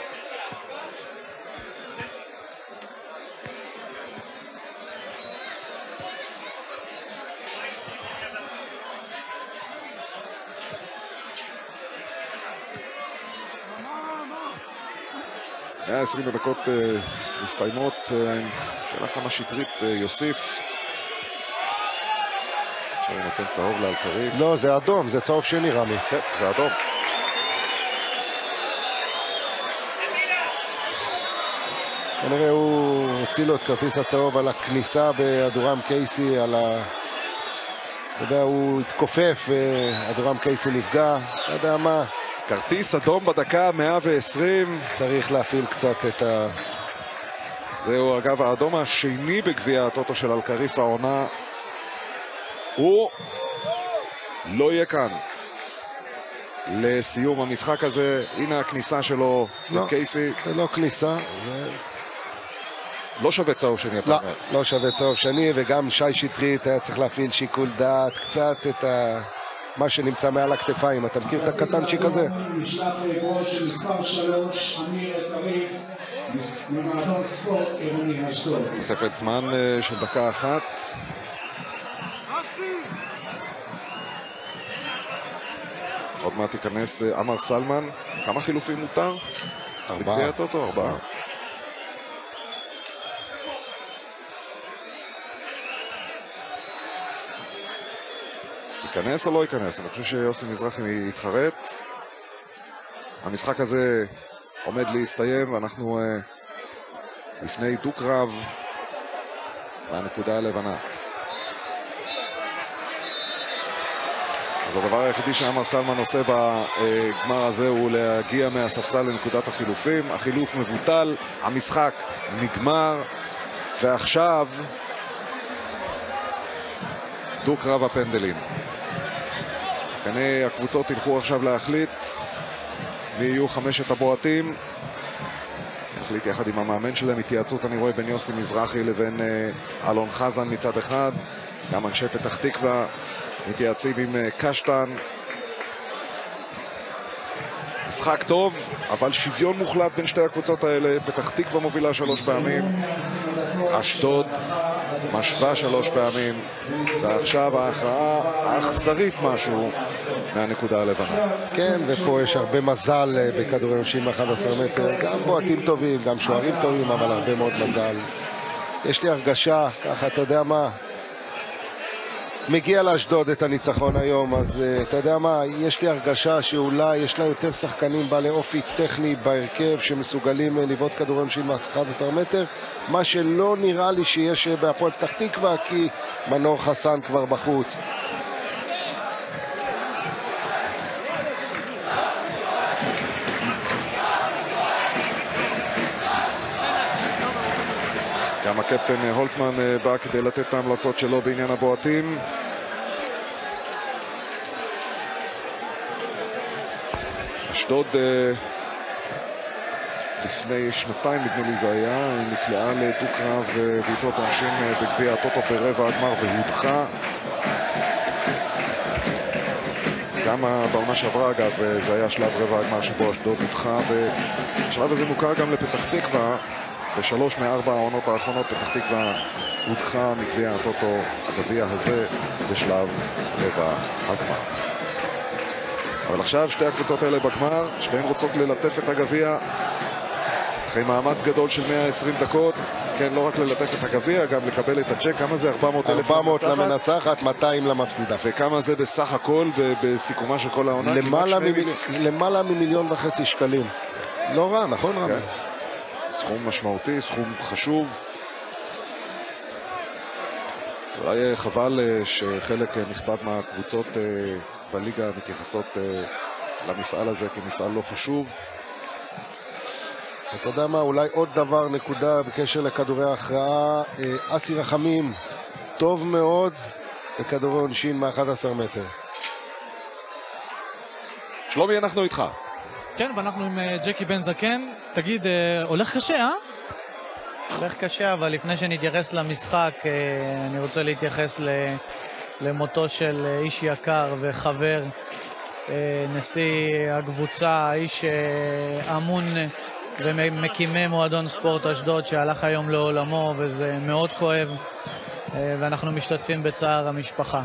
היה 20 דקות מסתיימות. שאלה כמה שטרית יוסיף. עכשיו הוא נותן צהוב לאלקריף. לא, זה אדום, זה צהוב שני, רמי. כן, זה אדום. כנראה הוא הוציא לו את כרטיס הצהוב על הכניסה באדורם קייסי, על אתה יודע, הוא התכופף, אדורם קייסי נפגע, אתה יודע מה? כרטיס אדום בדקה 120. צריך להפעיל קצת את ה... זהו אגב האדום השני בגביע הטוטו של אלקריף העונה. הוא לא יהיה כאן לסיום המשחק הזה. הנה הכניסה שלו לקייסי. זה לא כניסה, זה... לא שווה צהוב שני, אתה אומר. לא שווה צהוב שני, וגם שי שטרית היה צריך להפעיל שיקול דעת, קצת את מה שנמצא מעל הכתפיים. אתה מכיר את הקטנצ'יק הזה? משלט גול של מספר 3, אמיר אלקריף, ממועדון ספורט עירוני אשדוד. תוספת זמן של דקה אחת. עוד מעט תיכנס עמר סלמן. כמה חילופים מותר? 4. בגביע הטוטו? 4. ייכנס או לא ייכנס? אני חושב שיוסי מזרחי יתחרט. המשחק הזה עומד להסתיים ואנחנו לפני דו-קרב מהנקודה הלבנה. אז הדבר היחידי שעמר סלמן עושה בגמר הזה הוא להגיע מהספסל לנקודת החילופים. החילוף מבוטל, המשחק נגמר, ועכשיו דו-קרב הפנדלים. שחקני הקבוצות ילכו עכשיו להחליט מי יהיו 5 הבועטים. החליט יחד עם המאמן שלהם. התייעצות אני רואה בין יוסי מזרחי לבין אלון חזן מצד אחד. גם אנשי פתח תקווה מתייעצים עם קשטן. משחק טוב, אבל שוויון מוחלט בין שתי הקבוצות האלה. פתח תקווה מובילה 3 פעמים, אשדוד משווה 3 פעמים, ועכשיו ההכרעה האכזרית משהו מהנקודה הלבנה. כן, ופה יש הרבה מזל בכדורי עונשין מ-11 מטר. גם בועטים טובים, גם שוערים טובים, אבל הרבה מאוד מזל. יש לי הרגשה, ככה, אתה יודע מה? מגיע לאשדוד את הניצחון היום, אז אתה יודע מה, יש לי הרגשה שאולי יש לה יותר שחקנים בעלי אופי טכני בהרכב שמסוגלים לבעוט כדורי עונשין מ-11 מטר, מה שלא נראה לי שיש בהפועל פתח תקווה, כי מנור חסן כבר בחוץ. גם הקפטן הולצמן בא כדי לתת את ההמלצות שלו בעניין הבועטים. אשדוד לפני 2 נדמה לי זה היה, היא נקלעה לדו-קרב בעיטות עונשין בגביע הטוטו ברבע הגמר והודחה. גם בעונה שעברה אגב זה היה שלב רבע הגמר שבו אשדוד הודחה, והשלב הזה מוכר גם לפתח תקווה. ב3 מ-4 העונות האחרונות פתח תקווה הודחה מגביע הטוטו, הגביע הזה בשלב רבע הגמר. אבל עכשיו שתי הקבוצות האלה בגמר, שתיהן רוצות ללטף את הגביע אחרי מאמץ גדול של 120 דקות. כן, לא רק ללטף את הגביע, גם לקבל את הצ'ק. כמה זה? 400,000 למנצחת, 200 למפסידה. וכמה זה בסך הכל בסיכומה של כל העונה? למעלה מ1.5 שקלים. לא רע, נכון רע? כן. סכום משמעותי, סכום חשוב. אולי חבל שחלק נכבד מהקבוצות בליגה מתייחסות למפעל הזה כמפעל לא חשוב. אתה יודע מה, אולי עוד דבר, נקודה בקשר לכדורי ההכרעה. אסי רחמים טוב מאוד בכדורי עונשין מ-11 מטר. שלומי, אנחנו איתך. כן, ואנחנו עם ג'קי בן זקן. תגיד, הולך קשה, אה? הולך קשה, אבל לפני שנתייחס למשחק, אני רוצה להתייחס למותו של איש יקר וחבר, נשיא הקבוצה, איש אמון ומקימי מועדון ספורט אשדוד שהלך היום לעולמו, וזה מאוד כואב, ואנחנו משתתפים בצער המשפחה.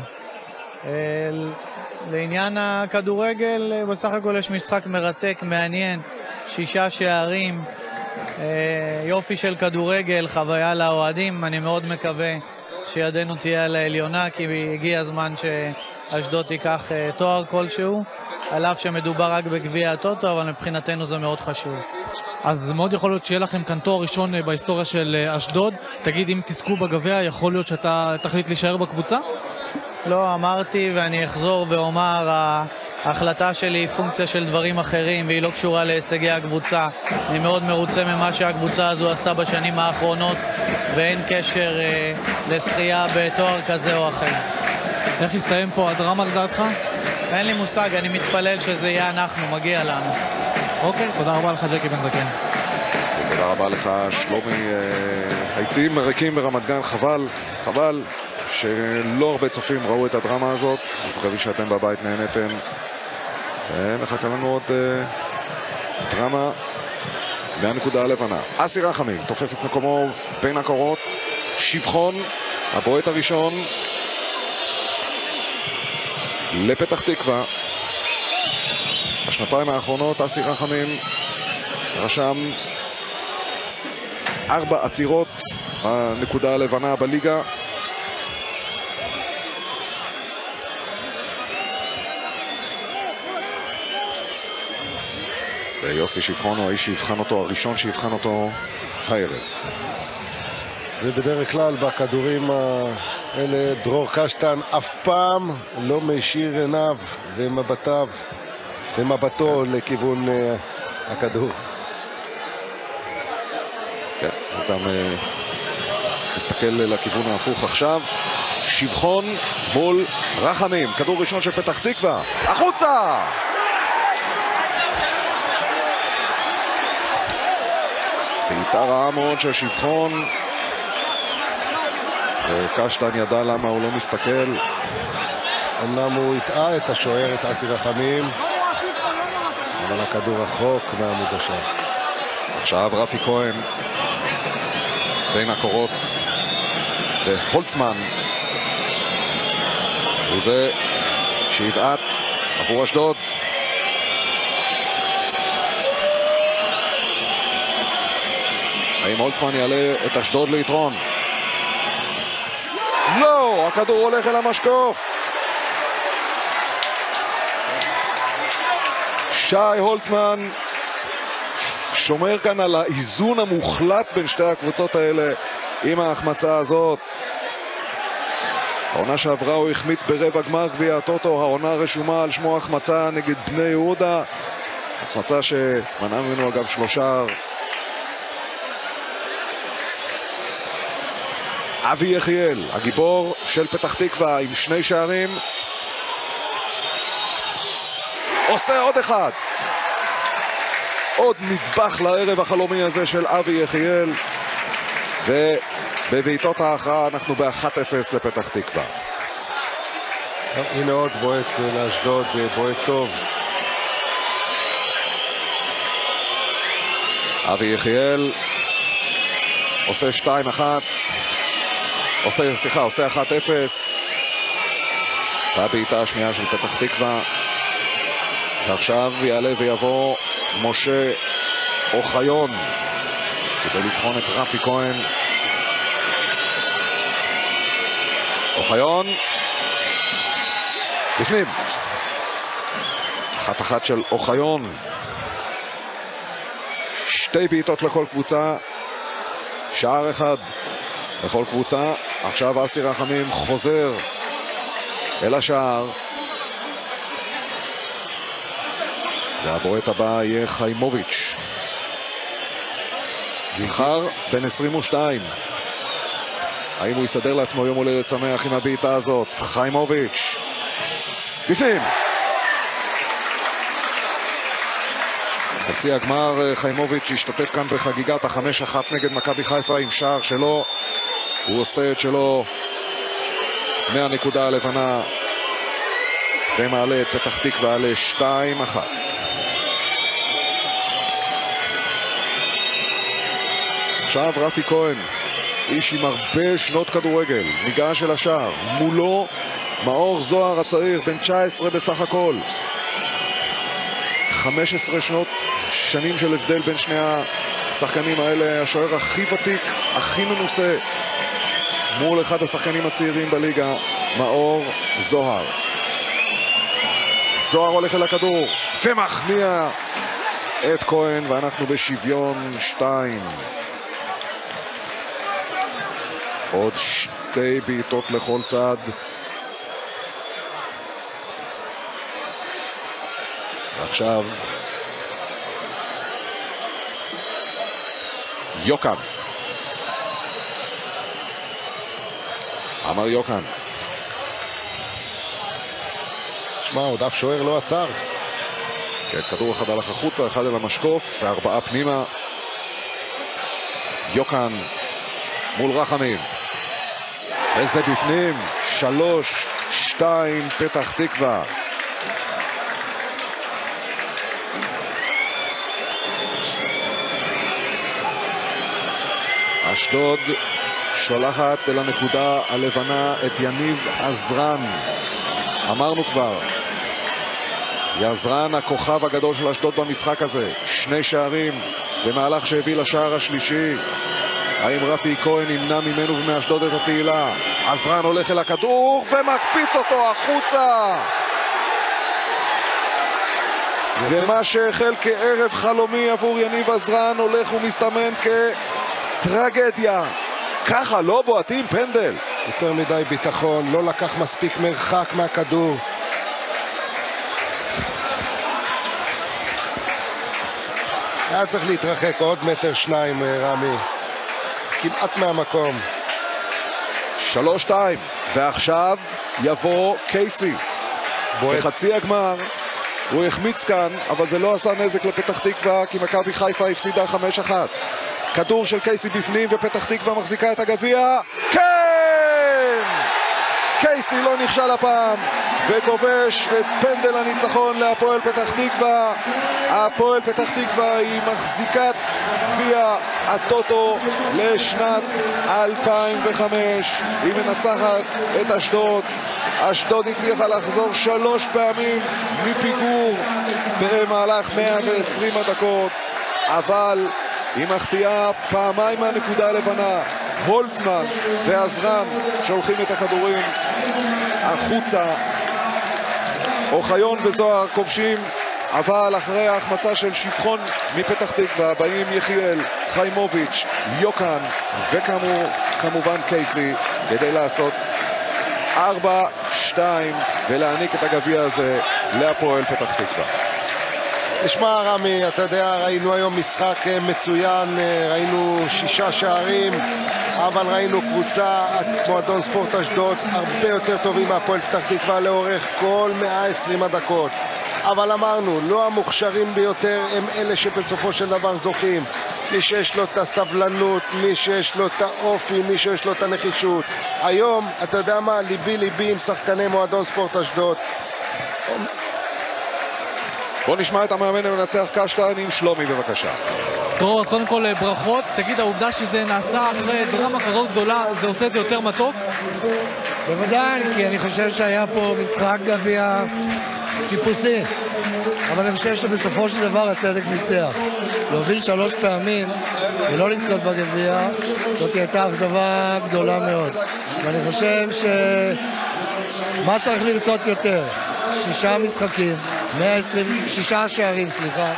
לעניין הכדורגל, בסך הכל יש משחק מרתק, מעניין, 6 שערים, יופי של כדורגל, חוויה לאוהדים. אני מאוד מקווה שידנו תהיה על העליונה, כי הגיע הזמן שאשדוד תיקח תואר כלשהו, על אף שמדובר רק בגביע הטוטו, אבל מבחינתנו זה מאוד חשוב. אז מאוד יכול להיות שיהיה לכם כאן תואר ראשון בהיסטוריה של אשדוד. תגיד, אם תזכו בגביע, יכול להיות שאתה תחליט להישאר בקבוצה? לא, אמרתי ואני אחזור ואומר, ההחלטה שלי היא פונקציה של דברים אחרים והיא לא קשורה להישגי הקבוצה. אני מאוד מרוצה ממה שהקבוצה הזו עשתה בשנים האחרונות ואין קשר לשחייה בתואר כזה או אחר. איך יסתיים פה הדרמה לדעתך? אין לי מושג, אני מתפלל שזה יהיה אנחנו, מגיע לנו. אוקיי, תודה רבה לך ג'קי בן זקן. תודה רבה לך שלומי. היציעים ריקים ברמת גן, חבל שלא הרבה צופים ראו את הדרמה הזאת. אנחנו מקווים שאתם בבית נהנתם. מחכה לנו עוד דרמה מהנקודה הלבנה. אסי רחמים תופס את מקומו בין הקורות. שבחון, הבועט הראשון לפתח תקווה. בשנתיים האחרונות אסי רחמים רשם 4 עצירות בנקודה הלבנה בליגה. ויוסי שבחון הוא האיש שיבחן אותו, הראשון שיבחן אותו הערב. ובדרך כלל בכדורים האלה דרור קשטן אף פעם לא מישיר עיניו ומבטו לכיוון הכדור. כן, הוא גם מסתכל לכיוון ההפוך עכשיו. שבחון מול רחמים, כדור ראשון של פתח תקווה, החוצה! בעיטה רעה מאוד של שבחון, וקשטן ידע למה הוא לא מסתכל. אמנם הוא הטעה את השוער, את אסי רחמים, אבל הכדור רחוק מעמוד השער. עכשיו רפי כהן בין הקורות והולצמן, וזה שיבעט עבור אשדוד. האם הולצמן יעלה את אשדוד ליתרון? לא! הכדור הולך אל המשקוף. שי הולצמן שומר כאן על האיזון המוחלט בין שתי הקבוצות האלה עם ההחמצה הזאת. העונה שעברה הוא החמיץ ברבע גמר גביע הטוטו, העונה רשומה על שמו החמצה נגד בני יהודה, החמצה שמנעה ממנו אגב 3. אבי יחיאל, הגיבור של פתח תקווה עם 2 שערים, עושה עוד אחד. עוד נדבך לערב החלומי הזה של אבי יחיאל, ובבעיטות ההכרעה אנחנו ב-1-0 לפתח תקווה. הנה עוד בועט לאשדוד, בועט טוב. אבי יחיאל עושה 2-1, עושה 1-0. והבעיטה השנייה של פתח תקווה. ועכשיו יעלה ויבוא משה אוחיון כדי לבחון את רפי כהן. אוחיון בפנים. 1-1 של אוחיון. 2 בעיטות לכל קבוצה, שער 1 לכל קבוצה. עכשיו אסי רחמים חוזר אל השער, והבועט הבא יהיה חיימוביץ', ניחר בן 22. האם הוא יסדר לעצמו יום הולדת שמח עם הבעיטה הזאת? חיימוביץ' בפנים. חצי הגמר חיימוביץ' השתתף כאן בחגיגת ה5-1 נגד מכבי חיפה עם שער שלו. הוא עושה את שלו מהנקודה הלבנה ומעלה את פתח תקווה ל-2-1. עכשיו רפי כהן, איש עם הרבה שנות כדורגל, ניגש אל השער. מולו מאור זוהר הצעיר, בן 19 בסך הכל. 15 שנים של הבדל בין שני השחקנים האלה. השוער הכי ותיק, הכי מנוסה, מול אחד השחקנים הצעירים בליגה, מאור זוהר. זוהר הולך אל הכדור ומכניע את כהן, ואנחנו בשוויון 2. עוד 2 בעיטות לכל צד. ועכשיו יוקן. אמר יוקן. שמע, עוד אף שוער לא עצר. כן, כדור אחד הלך החוצה, אחד אל המשקוף, וארבעה פנימה. יוקן מול רחמים. וזה בפנים, 3-2 פתח תקווה. אשדוד שולחת אל הנקודה הלבנה את יניב עזרן. אמרנו כבר, יעזרן הכוכב הגדול של אשדוד במשחק הזה, 2 שערים ומהלך שהביא לשער השלישי. האם רפי כהן ימנע ממנו ומאשדוד את התהילה? עזרן הולך אל הכדור ומקפיץ אותו החוצה, ומה שהחל כערב חלומי עבור יניב עזרן הולך ומסתמן כטרגדיה. ככה לא בועטים פנדל. יותר מדי ביטחון, לא לקח מספיק מרחק מהכדור. היה צריך להתרחק עוד 1-2 רמי, כמעט מהמקום. 3-2, ועכשיו יבוא קייסי בחצי הגמר. הוא החמיץ כאן, אבל זה לא עשה נזק לפתח תקווה, כי מכבי חיפה הפסידה 5-1. כדור של קייסי בפנים ופתח תקווה מחזיקה את הגביע. כן! קייסי לא נכשל הפעם וכובש את פנדל הניצחון להפועל פתח תקווה. הפועל פתח תקווה היא מחזיקת גביע הטוטו לשנת 2005. היא מנצחת את אשדוד. אשדוד הצליחה לחזור 3 פעמים מפיגור במהלך 120 הדקות, אבל היא מחטיאה פעמיים מהנקודה הלבנה. הולצמן ועזרן שולחים את הכדורים החוצה. אוחיון וזוהר כובשים, אבל אחרי ההחמצה של שפחון מפתח תקווה באים יחיאל, חיימוביץ', יוקן וכמובן קייסי כדי לעשות 4-2 ולהעניק את הגביע הזה להפועל פתח תקווה. תשמע רמי, אתה יודע, ראינו היום משחק מצוין, ראינו 6 שערים, אבל ראינו קבוצה, מועדון ספורט אשדוד, הרבה יותר טובים מהפועל פתח תקווה לאורך כל 120 הדקות. אבל אמרנו, לא המוכשרים ביותר הם אלה שבסופו של דבר זוכים. מי שיש לו את הסבלנות, מי שיש לו את האופי, מי שיש לו את הנחישות. היום, אתה יודע מה, ליבי עם שחקני מועדון ספורט אשדוד. בוא נשמע את המאמן המנצח קשטן עם שלומי בבקשה. טוב, אז קודם כל ברכות. תגיד, העובדה שזה נעשה אחרי דרמה כזאת גדולה, זה עושה את זה יותר מתוק? בוודאי, כי אני חושב שהיה פה משחק גביע טיפוסי, אבל אני חושב שבסופו של דבר הצדק ניצח. להוביל 3 פעמים ולא לזכות בגביע, זאת הייתה אכזבה גדולה מאוד. ואני חושב מה צריך לרצות יותר? 6 משחקים, 6 שערים,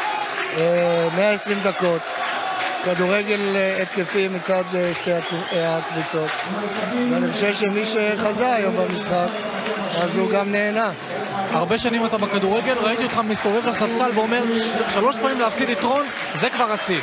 120 דקות, כדורגל התקפי מצד שתי הקבוצות, ואני חושב שמי שחזה היום במשחק אז הוא גם נהנה. הרבה שנים אתה בכדורגל, ראיתי אותך מסתובב לספסל ואומר 3 פעמים להפסיד יתרון, זה כבר השיא.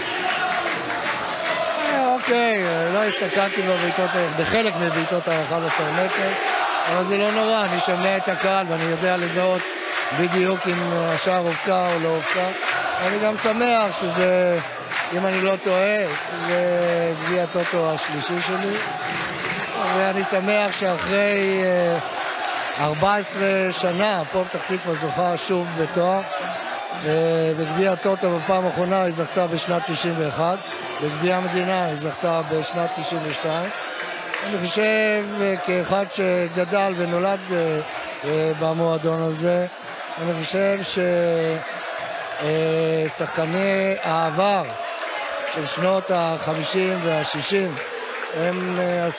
אוקיי, לא הסתכלתי בחלק מבעיטות ה-11 מטר, אבל זה לא נורא, אני שומע את הקהל ואני יודע לזהות בדיוק אם השער הובקע או לא הובקע. אני גם שמח שזה, אם אני לא טועה, זה גביע הטוטו השלישי שלי, ואני שמח שאחרי 14 שנה הפועל פתח תקווה זוכה שוב בתואר. בגביע הטוטו בפעם האחרונה היא זכתה בשנת 91, בגביע המדינה היא זכתה בשנת 92. אני חושב, כאחד שגדל ונולד במועדון הזה, אני חושב ששחקני העבר של שנות ה-50 וה-60 הם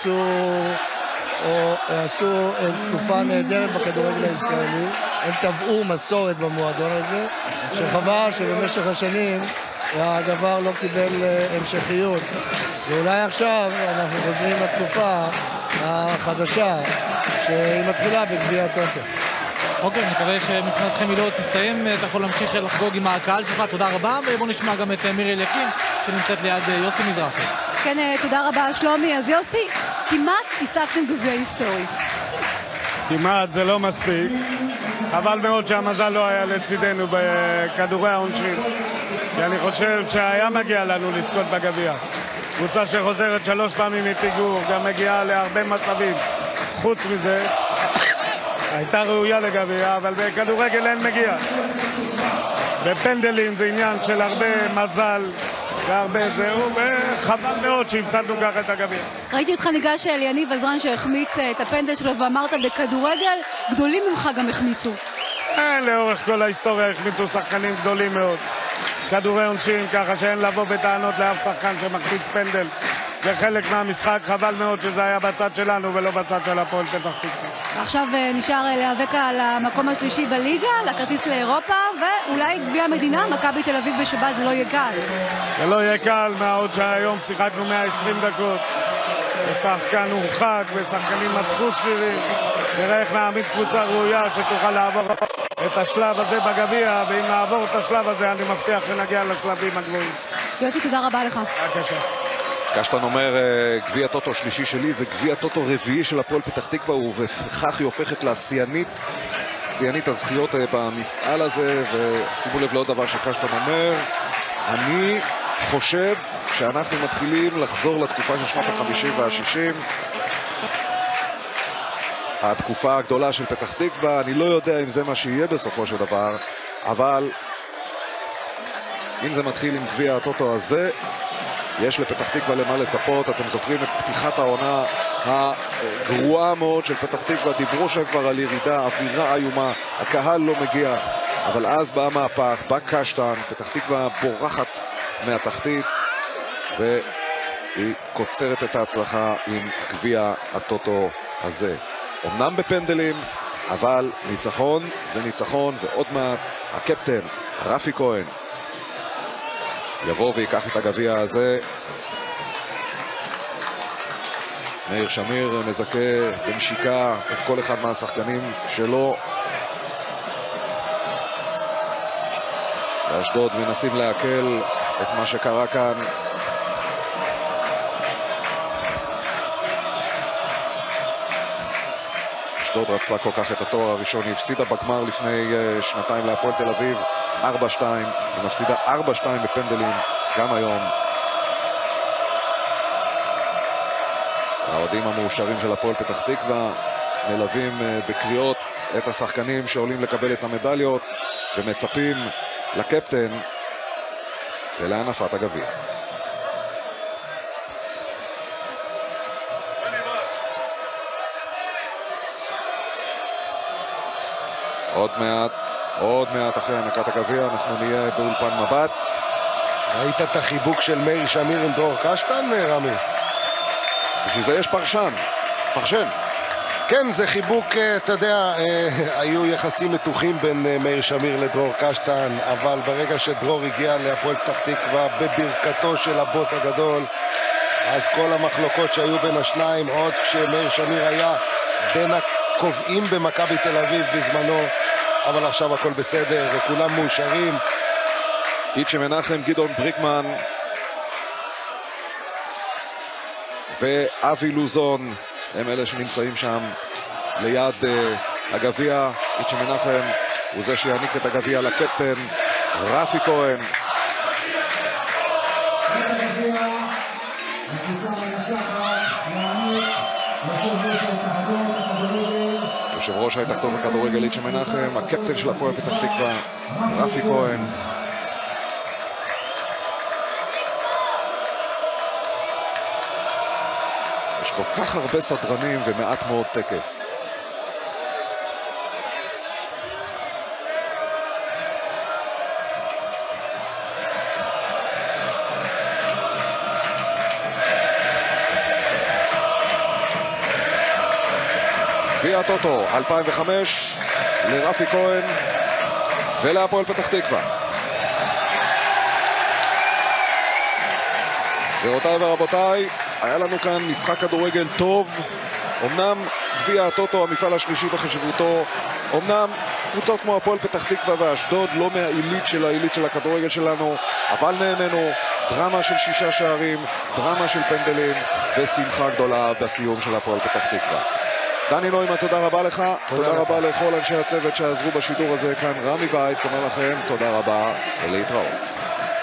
עשו תקופה נהדרת בכדורגל הישראלי. הם טבעו מסורת במועדון הזה, שחבל שבמשך השנים הדבר לא קיבל המשכיות, ואולי עכשיו אנחנו חוזרים לתקופה החדשה שהיא מתחילה בגביע הטוטו. אוקיי, אני מקווה שמבחינתכם היא לא תסתיים, אתה יכול להמשיך לחגוג עם הקהל שלך, תודה רבה, ובוא נשמע גם את מירי אליקים שנמצאת ליד יוסי מזרחי. כן, תודה רבה שלומי. אז יוסי, כמעט השגתם גביע היסטורי. כמעט, זה לא מספיק. חבל מאוד שהמזל לא היה לצידנו בכדורי העונשין, כי אני חושב שהיה מגיע לנו לזכות בגביע. קבוצה שחוזרת 3 פעמים מפיגור, גם מגיעה להרבה מצבים. חוץ מזה, הייתה ראויה לגביע, אבל בכדורגל אין מגיע. בפנדלים זה עניין של הרבה מזל והרבה זהו, וחבל מאוד שהפסדנו ככה את הגביע. ראיתי אותך ניגש אל יניב עזרן שהחמיץ את הפנדל שלו ואמרת בכדורגל, גדולים ממך גם החמיצו. לאורך כל ההיסטוריה החמיצו שחקנים גדולים מאוד. כדורי עונשין, ככה שאין לבוא בטענות לאף שחקן שמחמיץ פנדל. זה חלק מהמשחק, חבל מאוד שזה היה בצד שלנו ולא בצד של הפועל פתח תקווה. עכשיו נשאר להיאבק על המקום השלישי בליגה, לכרטיס לאירופה, ואולי גביע המדינה, מכבי תל אביב בשבת, זה לא יהיה קל. זה לא יהיה קל, מהעוד שהיום שיחקנו 120 דקות. ושחקן הורחק, ושחקנים מתחו שרירים. נראה איך נעמיד קבוצה ראויה שתוכל לעבור את השלב הזה בגביע, ואם נעבור את השלב הזה אני מבטיח שנגיע לשלבים הגבוהים. יוסי, תודה רבה לך. בבקשה. קשטן אומר, גביע טוטו שלישי שלי זה גביע טוטו רביעי של הפועל פתח תקווה, ובכך היא הופכת לשיאנית הזכיות במפעל הזה. ושימו לב לעוד דבר שקשטן אומר, אני חושב שאנחנו מתחילים לחזור לתקופה של שנות ה-50 וה-60, התקופה הגדולה של פתח תקווה. אני לא יודע אם זה מה שיהיה בסופו של דבר, אבל אם זה מתחיל עם גביע הטוטו הזה, יש לפתח תקווה למה לצפות. אתם זוכרים את פתיחת העונה הגרועה מאוד של פתח תקווה, דיברו שם כבר על ירידה, אווירה איומה, הקהל לא מגיע, אבל אז בא מהפך, בא קשטן, פתח תקווה בורחת מהתחתית והיא קוצרת את ההצלחה עם גביע הטוטו הזה. אמנם בפנדלים, אבל ניצחון זה ניצחון, ועוד מעט הקפטן רפי כהן יבוא ויקח את הגביע הזה. מאיר שמיר מזכה בנשיקה את כל אחד מהשחקנים שלו. באשדוד מנסים להקל את מה שקרה כאן. אשדוד רצתה כל כך את התואר הראשון, היא הפסידה בגמר לפני שנתיים להפועל תל אביב 4-2, היא מפסידה 4-2 בפנדלים גם היום. האוהדים המאושרים של הפועל פתח תקווה מלווים בקריאות את השחקנים שעולים לקבל את המדליות ומצפים לקפטן ולהנפת הגביע. עוד מעט אחרי הענקת הגביע אנחנו נהיה באולפן מבט. ראית את החיבוק של מאיר שמיר עם דרור קשטן, רמי? בשביל זה יש פרשן. כן, זה חיבוק, אתה יודע, היו יחסים מתוחים בין מאיר שמיר לדרור קשטן, אבל ברגע שדרור הגיע להפועל פתח תקווה בברכתו של הבוס הגדול, אז כל המחלוקות שהיו בין השניים, עוד כשמאיר שמיר היה בין הקובעים במכבי תל אביב בזמנו, אבל עכשיו הכל בסדר וכולם מאושרים. איצ'ה מנחם, גדעון בריקמן ואבי לוזון הם אלה שנמצאים שם ליד הגביע. איצ'ה מנחם הוא זה שיעניק את הגביע לקפטן רפי כהן. יושב ראש ההתאחדות בכדורגל איצ'ה מנחם, הקפטן של הפועל פתח תקווה רפי כהן. יש כל כך הרבה סדרנים ומעט מאוד טקס. גביע הטוטו 2005 לרפי כהן ולהפועל פתח תקווה. גבירותיי ורבותיי, היה לנו כאן משחק כדורגל טוב. אמנם גביע הטוטו המפעל השלישי בחשיבותו, אמנם קבוצות כמו הפועל פתח תקווה ואשדוד, לא מהעילית של הכדורגל שלנו, אבל נהנינו, דרמה של 6 שערים, דרמה של פנדלים, ושמחה גדולה בסיום של הפועל פתח תקווה. דני נוימן, תודה רבה לך, תודה רבה לכל אנשי הצוות שעזרו בשידור הזה כאן. רמי וייץ אומר לכם תודה רבה ולהתראות.